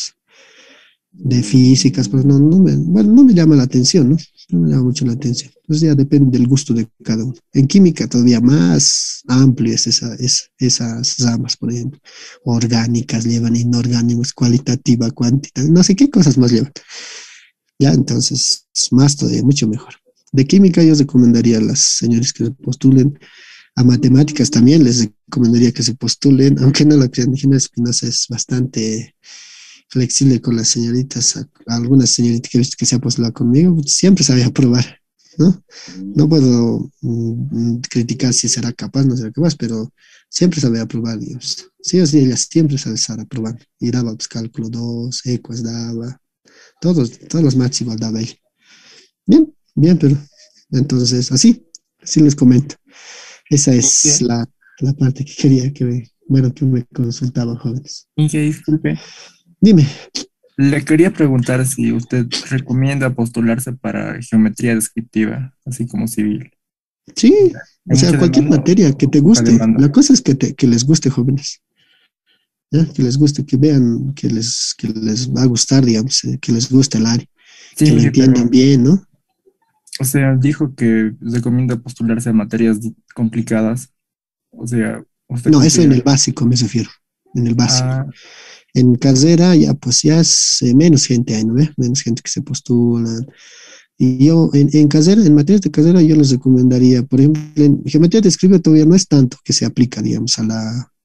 de físicas, pero no me llama la atención, ¿no? No me llama mucho la atención. Entonces ya depende del gusto de cada uno. En química todavía más amplio es esas ramas, por ejemplo. Orgánicas llevan, inorgánicos, cualitativa, cuantitativa, no sé qué cosas más llevan. Ya, entonces, más todavía, mucho mejor. De química yo recomendaría a las señores que se postulen. A matemáticas también les recomendaría que se postulen, aunque no lo crean, Gina Espinosa es bastante flexible con las señoritas. Algunas señoritas que he visto que se ha postulado conmigo, siempre sabe aprobar, ¿no? No puedo criticar si será capaz, no será capaz, pero siempre sabe aprobar, Dios. Sí o sí, ella siempre sabe estar aprobando. Y daba pues, cálculo 2, ecuas daba, todos los maths igual daba él. Bien, pero entonces, así les comento. Esa es la parte que quería que me consultaban jóvenes. Inge, disculpe. Dime. Le quería preguntar si usted recomienda postularse para geometría descriptiva, así como civil. Sí, o ¿Hay sea, mucha cualquier demanda? materia que te Poca guste. demanda. La cosa es que les guste, jóvenes. ¿Ya? Que les guste, que vean que les va a gustar, digamos, que les guste el área, que lo Sí, entiendan pero, bien, ¿no? o sea, dijo que recomienda postularse a materias complicadas. O sea, ¿usted No, eso en el considera? básico me refiero, en el básico. Ah, En carrera ya es menos gente hay, ¿no ve? Menos gente que se postula. Y yo en carrera, en materias de carrera, yo les recomendaría, por ejemplo, en geometría describe todavía no es tanto que se aplica, digamos,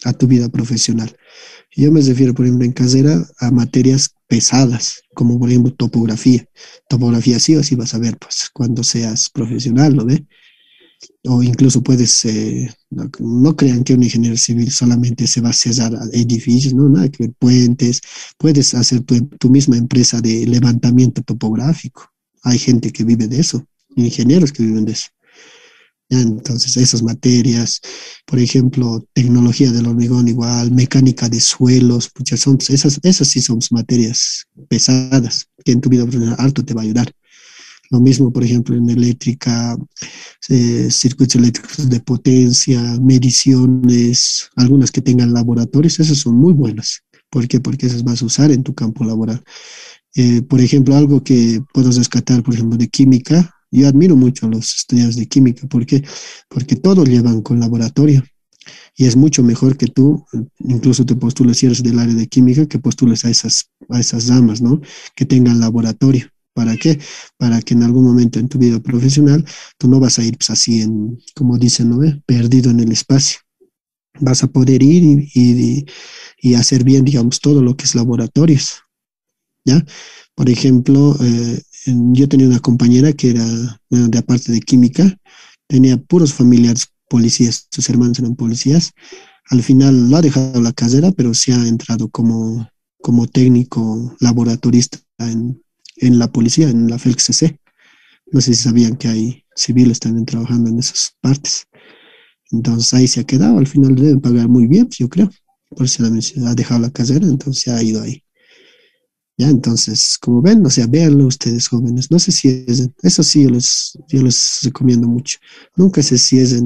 a tu vida profesional. Yo me refiero, por ejemplo, en carrera a materias pesadas, como por ejemplo topografía. Topografía sí o sí vas a ver, pues, cuando seas profesional, ¿no ve? O incluso puedes, no crean que un ingeniero civil solamente se va a cerrar a edificios, no, nada que ver, puentes, puedes hacer tu misma empresa de levantamiento topográfico. Hay gente que vive de eso, ingenieros que viven de eso. Ya, entonces, esas materias, por ejemplo, tecnología del hormigón igual, mecánica de suelos, pucha, esas sí son materias pesadas, que en tu vida profesional harto te va a ayudar. Lo mismo, por ejemplo, en eléctrica, circuitos eléctricos de potencia, mediciones, algunas que tengan laboratorios, esas son muy buenas. ¿Por qué? Porque esas vas a usar en tu campo laboral. Por ejemplo, algo que puedo rescatar, por ejemplo, de química, yo admiro mucho a los estudiantes de química. ¿Por qué? Porque todos llevan con laboratorio y es mucho mejor que tú, incluso te postules si eres del área de química, que postules a esas ramas, ¿no? Que tengan laboratorio. ¿Para qué? Para que en algún momento en tu vida profesional tú no vas a ir pues, así, como dicen, ¿no? Perdido en el espacio. Vas a poder ir y hacer bien, digamos, todo lo que es laboratorios, ¿ya? Por ejemplo, yo tenía una compañera que era, bueno, de aparte de química, tenía puros familiares policías, sus hermanos eran policías. Al final lo ha dejado la carrera, pero sí ha entrado como técnico laboratorista en la policía, en la FELC-CC. No sé si sabían que hay civiles también trabajando en esas partes. Entonces ahí se ha quedado, al final deben pagar muy bien, pues, yo creo. Por eso ha dejado la carrera, entonces se ha ido ahí. Ya, entonces, como ven, o sea, véanlo ustedes jóvenes, no se cierren, eso sí yo les recomiendo mucho. Nunca se cierren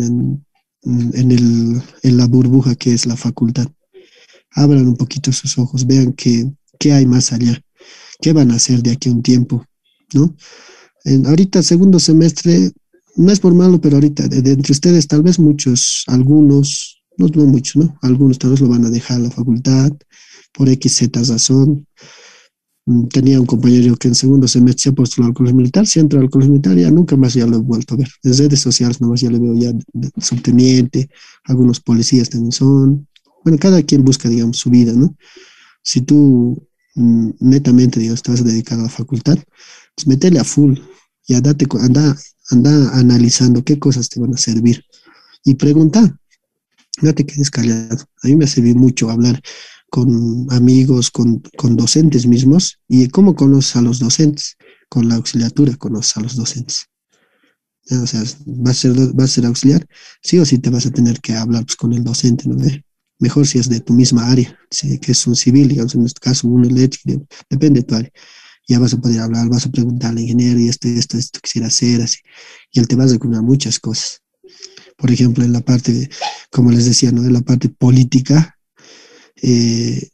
en la burbuja que es la facultad. Abran un poquito sus ojos, vean qué hay más allá, qué van a hacer de aquí a un tiempo, ¿no? Ahorita, segundo semestre, no es por malo, pero ahorita, de entre ustedes, tal vez muchos, algunos, no muchos, ¿no? Algunos tal vez lo van a dejar la facultad por X, Z razón. Tenía un compañero que en segundo semestre se ha postulado al colegio militar, si entra al colegio militar, ya nunca más ya lo he vuelto a ver. En redes sociales nomás ya le veo ya de subteniente, algunos policías también son. Bueno, cada quien busca, digamos, su vida, ¿no? Si tú netamente, digamos, te vas a dedicar a la facultad, pues métele a full, ya anda analizando qué cosas te van a servir y pregunta, no te quedes callado. A mí me ha servido mucho hablar con amigos, con docentes mismos. ¿Y cómo conoces a los docentes? Con la auxiliatura conoces a los docentes. O sea, vas a ser auxiliar, sí o sí te vas a tener que hablar pues, con el docente, ¿no? Mejor si es de tu misma área, ¿sí? Que es un civil, digamos, en este caso un eléctrico, depende de tu área. Ya vas a poder hablar, vas a preguntar al ingeniero y esto quisiera hacer, así. Y él te va a recomendar muchas cosas. Por ejemplo, en la parte, como les decía, ¿no? En la parte política, eh,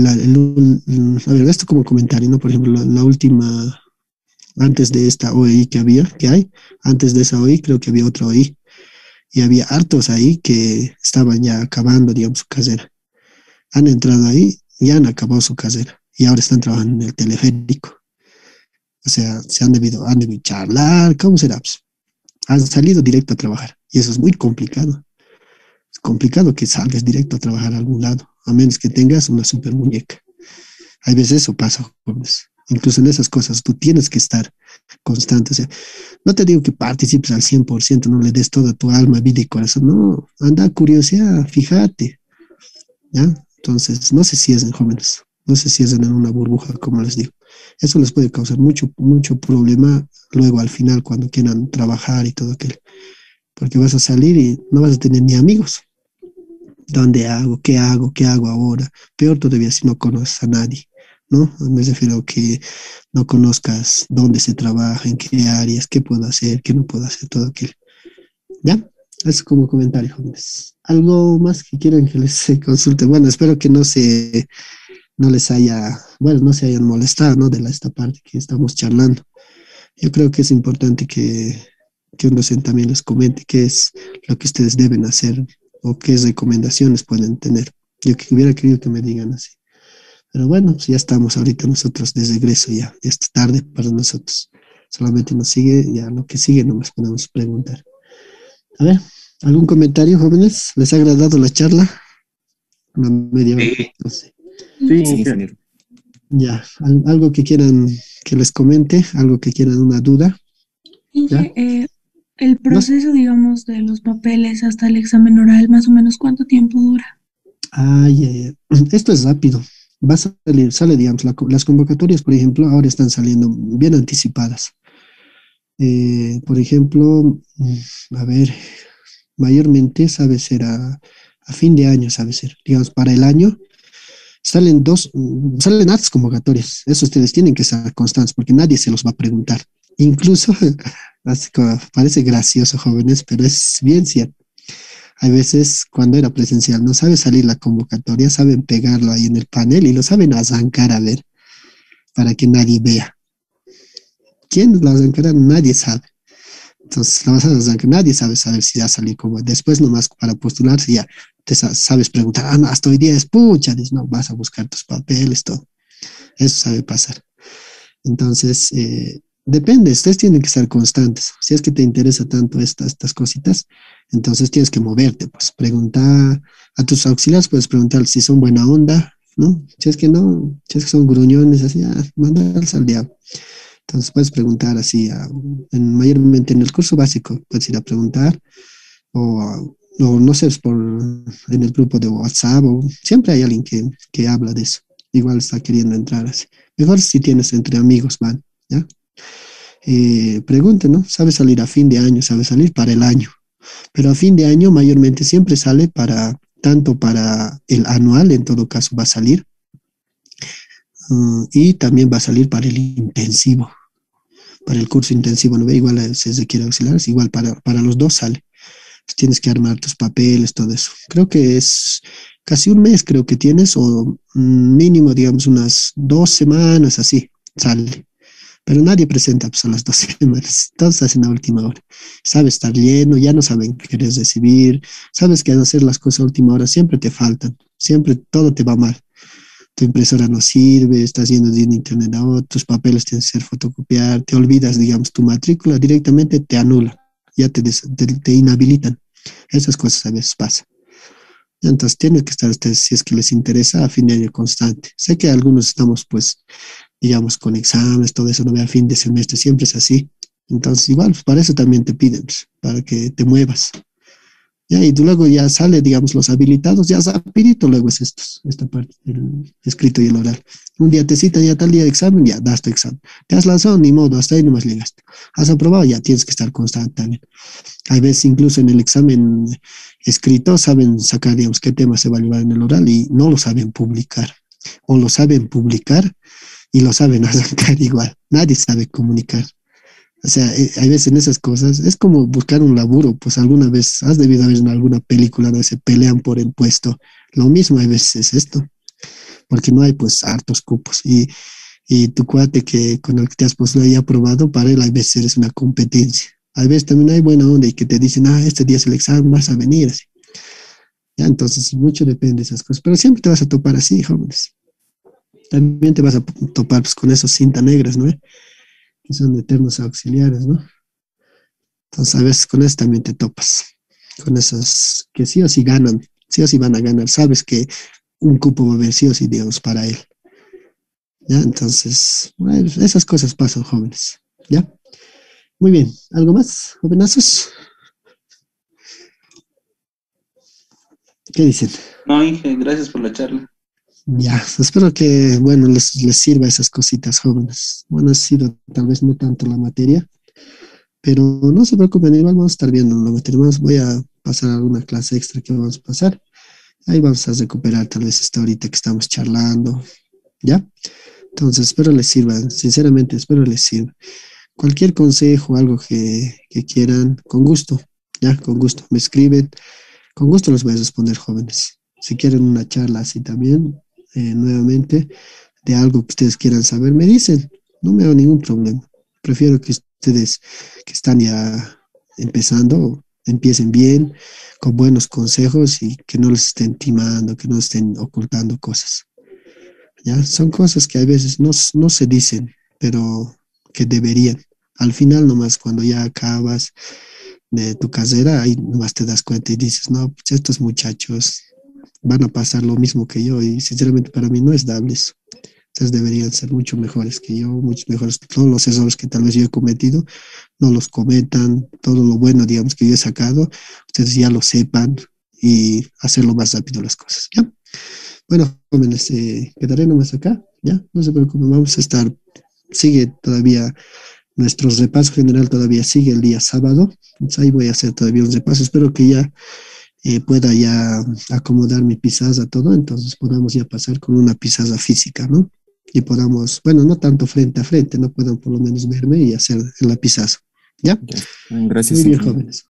a ver, esto como comentario, ¿no? Por ejemplo, la última, antes de esta OEI que hay, antes de esa OEI creo que había otra OEI, y había hartos ahí que estaban ya acabando, digamos, su carrera. Han entrado ahí y han acabado su carrera, y ahora están trabajando en el teleférico. O sea, han debido charlar, ¿cómo será? Pues, han salido directo a trabajar, y eso es muy complicado. Es complicado que salgas directo a trabajar a algún lado, a menos que tengas una super muñeca. Hay veces eso pasa, jóvenes. Incluso en esas cosas tú tienes que estar constante. O sea, no te digo que participes al 100%, no le des toda tu alma, vida y corazón. No, anda, curiosidad, fíjate. ¿Ya? Entonces, no se cierren, jóvenes. No se cierren en una burbuja, como les digo. Eso les puede causar mucho, mucho problema luego al final cuando quieran trabajar y todo aquello. Porque vas a salir y no vas a tener ni amigos. ¿Dónde hago? ¿Qué hago? ¿Qué hago ahora? Peor todavía si no conoces a nadie, ¿no? Me refiero a que no conozcas dónde se trabaja, en qué áreas, qué puedo hacer, qué no puedo hacer, todo aquello. ¿Ya? Eso como comentario, jóvenes. ¿Algo más que quieran que les consulte? Bueno, espero que no les haya, bueno, no se hayan molestado, ¿no? De esta parte que estamos charlando. Yo creo que es importante que un docente también les comente qué es lo que ustedes deben hacer o qué recomendaciones pueden tener. Yo que hubiera querido que me digan así. Pero bueno, pues ya estamos ahorita nosotros de regreso ya. Ya es tarde para nosotros. Solamente nos sigue, ya lo que sigue nomás podemos preguntar. A ver, ¿algún comentario, jóvenes? ¿Les ha agradado la charla? una media hora, Sí. no sé. Sí, Sí, ingeniero. Ya, algo que quieran que les comente, algo que quieran, una duda, ¿ya? Inge, el No sé. proceso, digamos, de los papeles hasta el examen oral, más o menos, ¿cuánto tiempo dura? Ay, ay, ay. Esto es rápido. Va a salir, sale, digamos, las convocatorias, por ejemplo, ahora están saliendo bien anticipadas. Por ejemplo, a ver, mayormente sabe ser a fin de año, sabe ser. Digamos, para el año salen hartas convocatorias. Eso ustedes tienen que estar constantes porque nadie se los va a preguntar. Incluso, parece gracioso, jóvenes, pero es bien cierto. Hay veces cuando era presencial no sabe salir la convocatoria, saben pegarlo ahí en el panel y lo saben arrancar a ver para que nadie vea. ¿Quién lo arrancará? Nadie sabe. Entonces, lo vas a arrancar, nadie saber si va a salir como después nomás para postularse ya te sabes preguntar, ah, no, hasta hoy día es pucha, dices, no, vas a buscar tus papeles, todo. Eso sabe pasar. Entonces, depende, ustedes tienen que ser constantes. Si es que te interesa tanto estas cositas, entonces tienes que moverte, pues preguntar a tus auxiliares, puedes preguntar si son buena onda, ¿no? Si es que no, si es que son gruñones, así, mandarlos al diablo. Entonces puedes preguntar así, mayormente en el curso básico, puedes ir a preguntar, o no sé, en el grupo de WhatsApp, o siempre hay alguien que habla de eso. Igual está queriendo entrar así. Mejor si tienes entre amigos, van, ¿ya? Pregunte, ¿no? ¿Sabe salir a fin de año? ¿Sabe salir para el año? Pero a fin de año mayormente siempre sale tanto para el anual, en todo caso va a salir, y también va a salir para el intensivo, para el curso intensivo, ¿no ve? Igual se requiere auxiliares, igual para los dos sale. Pues tienes que armar tus papeles, todo eso. Creo que es casi un mes, creo que tienes, o mínimo, digamos, unas 2 semanas, así, sale. Pero nadie presenta pues, a las 2 semanas, todos hacen a última hora. Sabes estar lleno, ya no saben qué quieres recibir, sabes que al hacer las cosas a última hora siempre te faltan, siempre todo te va mal. Tu impresora no sirve, estás yendo de un internet a otro, tus papeles tienen que ser fotocopiar, te olvidas, digamos, tu matrícula, directamente te anula, ya te inhabilitan. Esas cosas a veces pasan. Entonces tienen que estar ustedes, si es que les interesa, a fin de año constante. Sé que algunos estamos, pues, digamos, con exámenes, todo eso, no ve a fin de semestre, siempre es así. Entonces, igual, pues, para eso también te piden, pues, para que te muevas. Ya, y luego ya sale, digamos, los habilitados, ya rapidito luego es esta parte del escrito y el oral. Un día te citan, ya tal día de examen, ya das tu examen. Te has lanzado, ni modo, hasta ahí nomás llegaste. Has aprobado, ya tienes que estar constante también. Hay veces incluso en el examen escrito saben sacar, digamos, qué tema se va a llevar en el oral y no lo saben publicar. O lo saben publicar y lo saben arrancar igual. Nadie sabe comunicar. O sea, hay veces en esas cosas, es como buscar un laburo, pues alguna vez has debido haber en alguna película donde se pelean por el puesto. Lo mismo hay veces es esto, porque no hay pues hartos cupos. Y tu cuate que con el que te has postulado y aprobado, para él hay veces es una competencia. Hay veces también hay buena onda y que te dicen, este día es el examen, vas a venir así. Ya, entonces mucho depende de esas cosas, pero siempre te vas a topar así, jóvenes. También te vas a topar pues, con esos cinta negras, ¿no? Que son eternos auxiliares, ¿no? Entonces a veces con eso también te topas, con esos que sí o sí ganan, sí o sí van a ganar, sabes que un cupo va a haber sí o sí, digamos, para él. ¿Ya? Entonces, bueno, esas cosas pasan, jóvenes, ¿ya? Muy bien, ¿algo más, jovenazos? ¿Qué dicen? No, Inge, gracias por la charla. Ya, espero que, bueno, les sirva esas cositas, jóvenes. Bueno, ha sido tal vez no tanto la materia, pero no se preocupen, igual vamos a estar viendo la materia. Voy a pasar alguna clase extra que vamos a pasar. Ahí vamos a recuperar tal vez esta horita que estamos charlando, ¿ya? Entonces, espero les sirva, sinceramente, espero les sirva. Cualquier consejo, algo que quieran, con gusto, ¿ya? Con gusto, me escriben. Con gusto les voy a responder, jóvenes. Si quieren una charla así también, nuevamente, de algo que ustedes quieran saber, me dicen. No me hago ningún problema. Prefiero que ustedes que están ya empezando, empiecen bien, con buenos consejos y que no les estén timando, que no estén ocultando cosas. ¿Ya? Son cosas que a veces no se dicen, pero que deberían. Al final nomás, cuando ya acabas de tu carrera, ahí nomás te das cuenta y dices, no, pues estos muchachos van a pasar lo mismo que yo y sinceramente para mí no es dable eso. Ustedes deberían ser mucho mejores que yo, mucho mejores que todos los errores que tal vez yo he cometido, no los cometan, todo lo bueno, digamos, que yo he sacado, ustedes ya lo sepan y hacerlo más rápido las cosas, ¿ya? Bueno, jóvenes, quedaré nomás acá, ¿ya? No se preocupen, vamos a estar, sigue todavía, nuestro repaso general todavía sigue el día sábado, entonces ahí voy a hacer todavía un repaso, espero que ya pueda ya acomodar mi pizarra, todo, entonces podamos ya pasar con una pizarra física, ¿no? Y podamos, bueno, no tanto frente a frente, no puedan por lo menos verme y hacer en la pizarra, ¿ya? Gracias, Muy bien, ingeniero. jóvenes.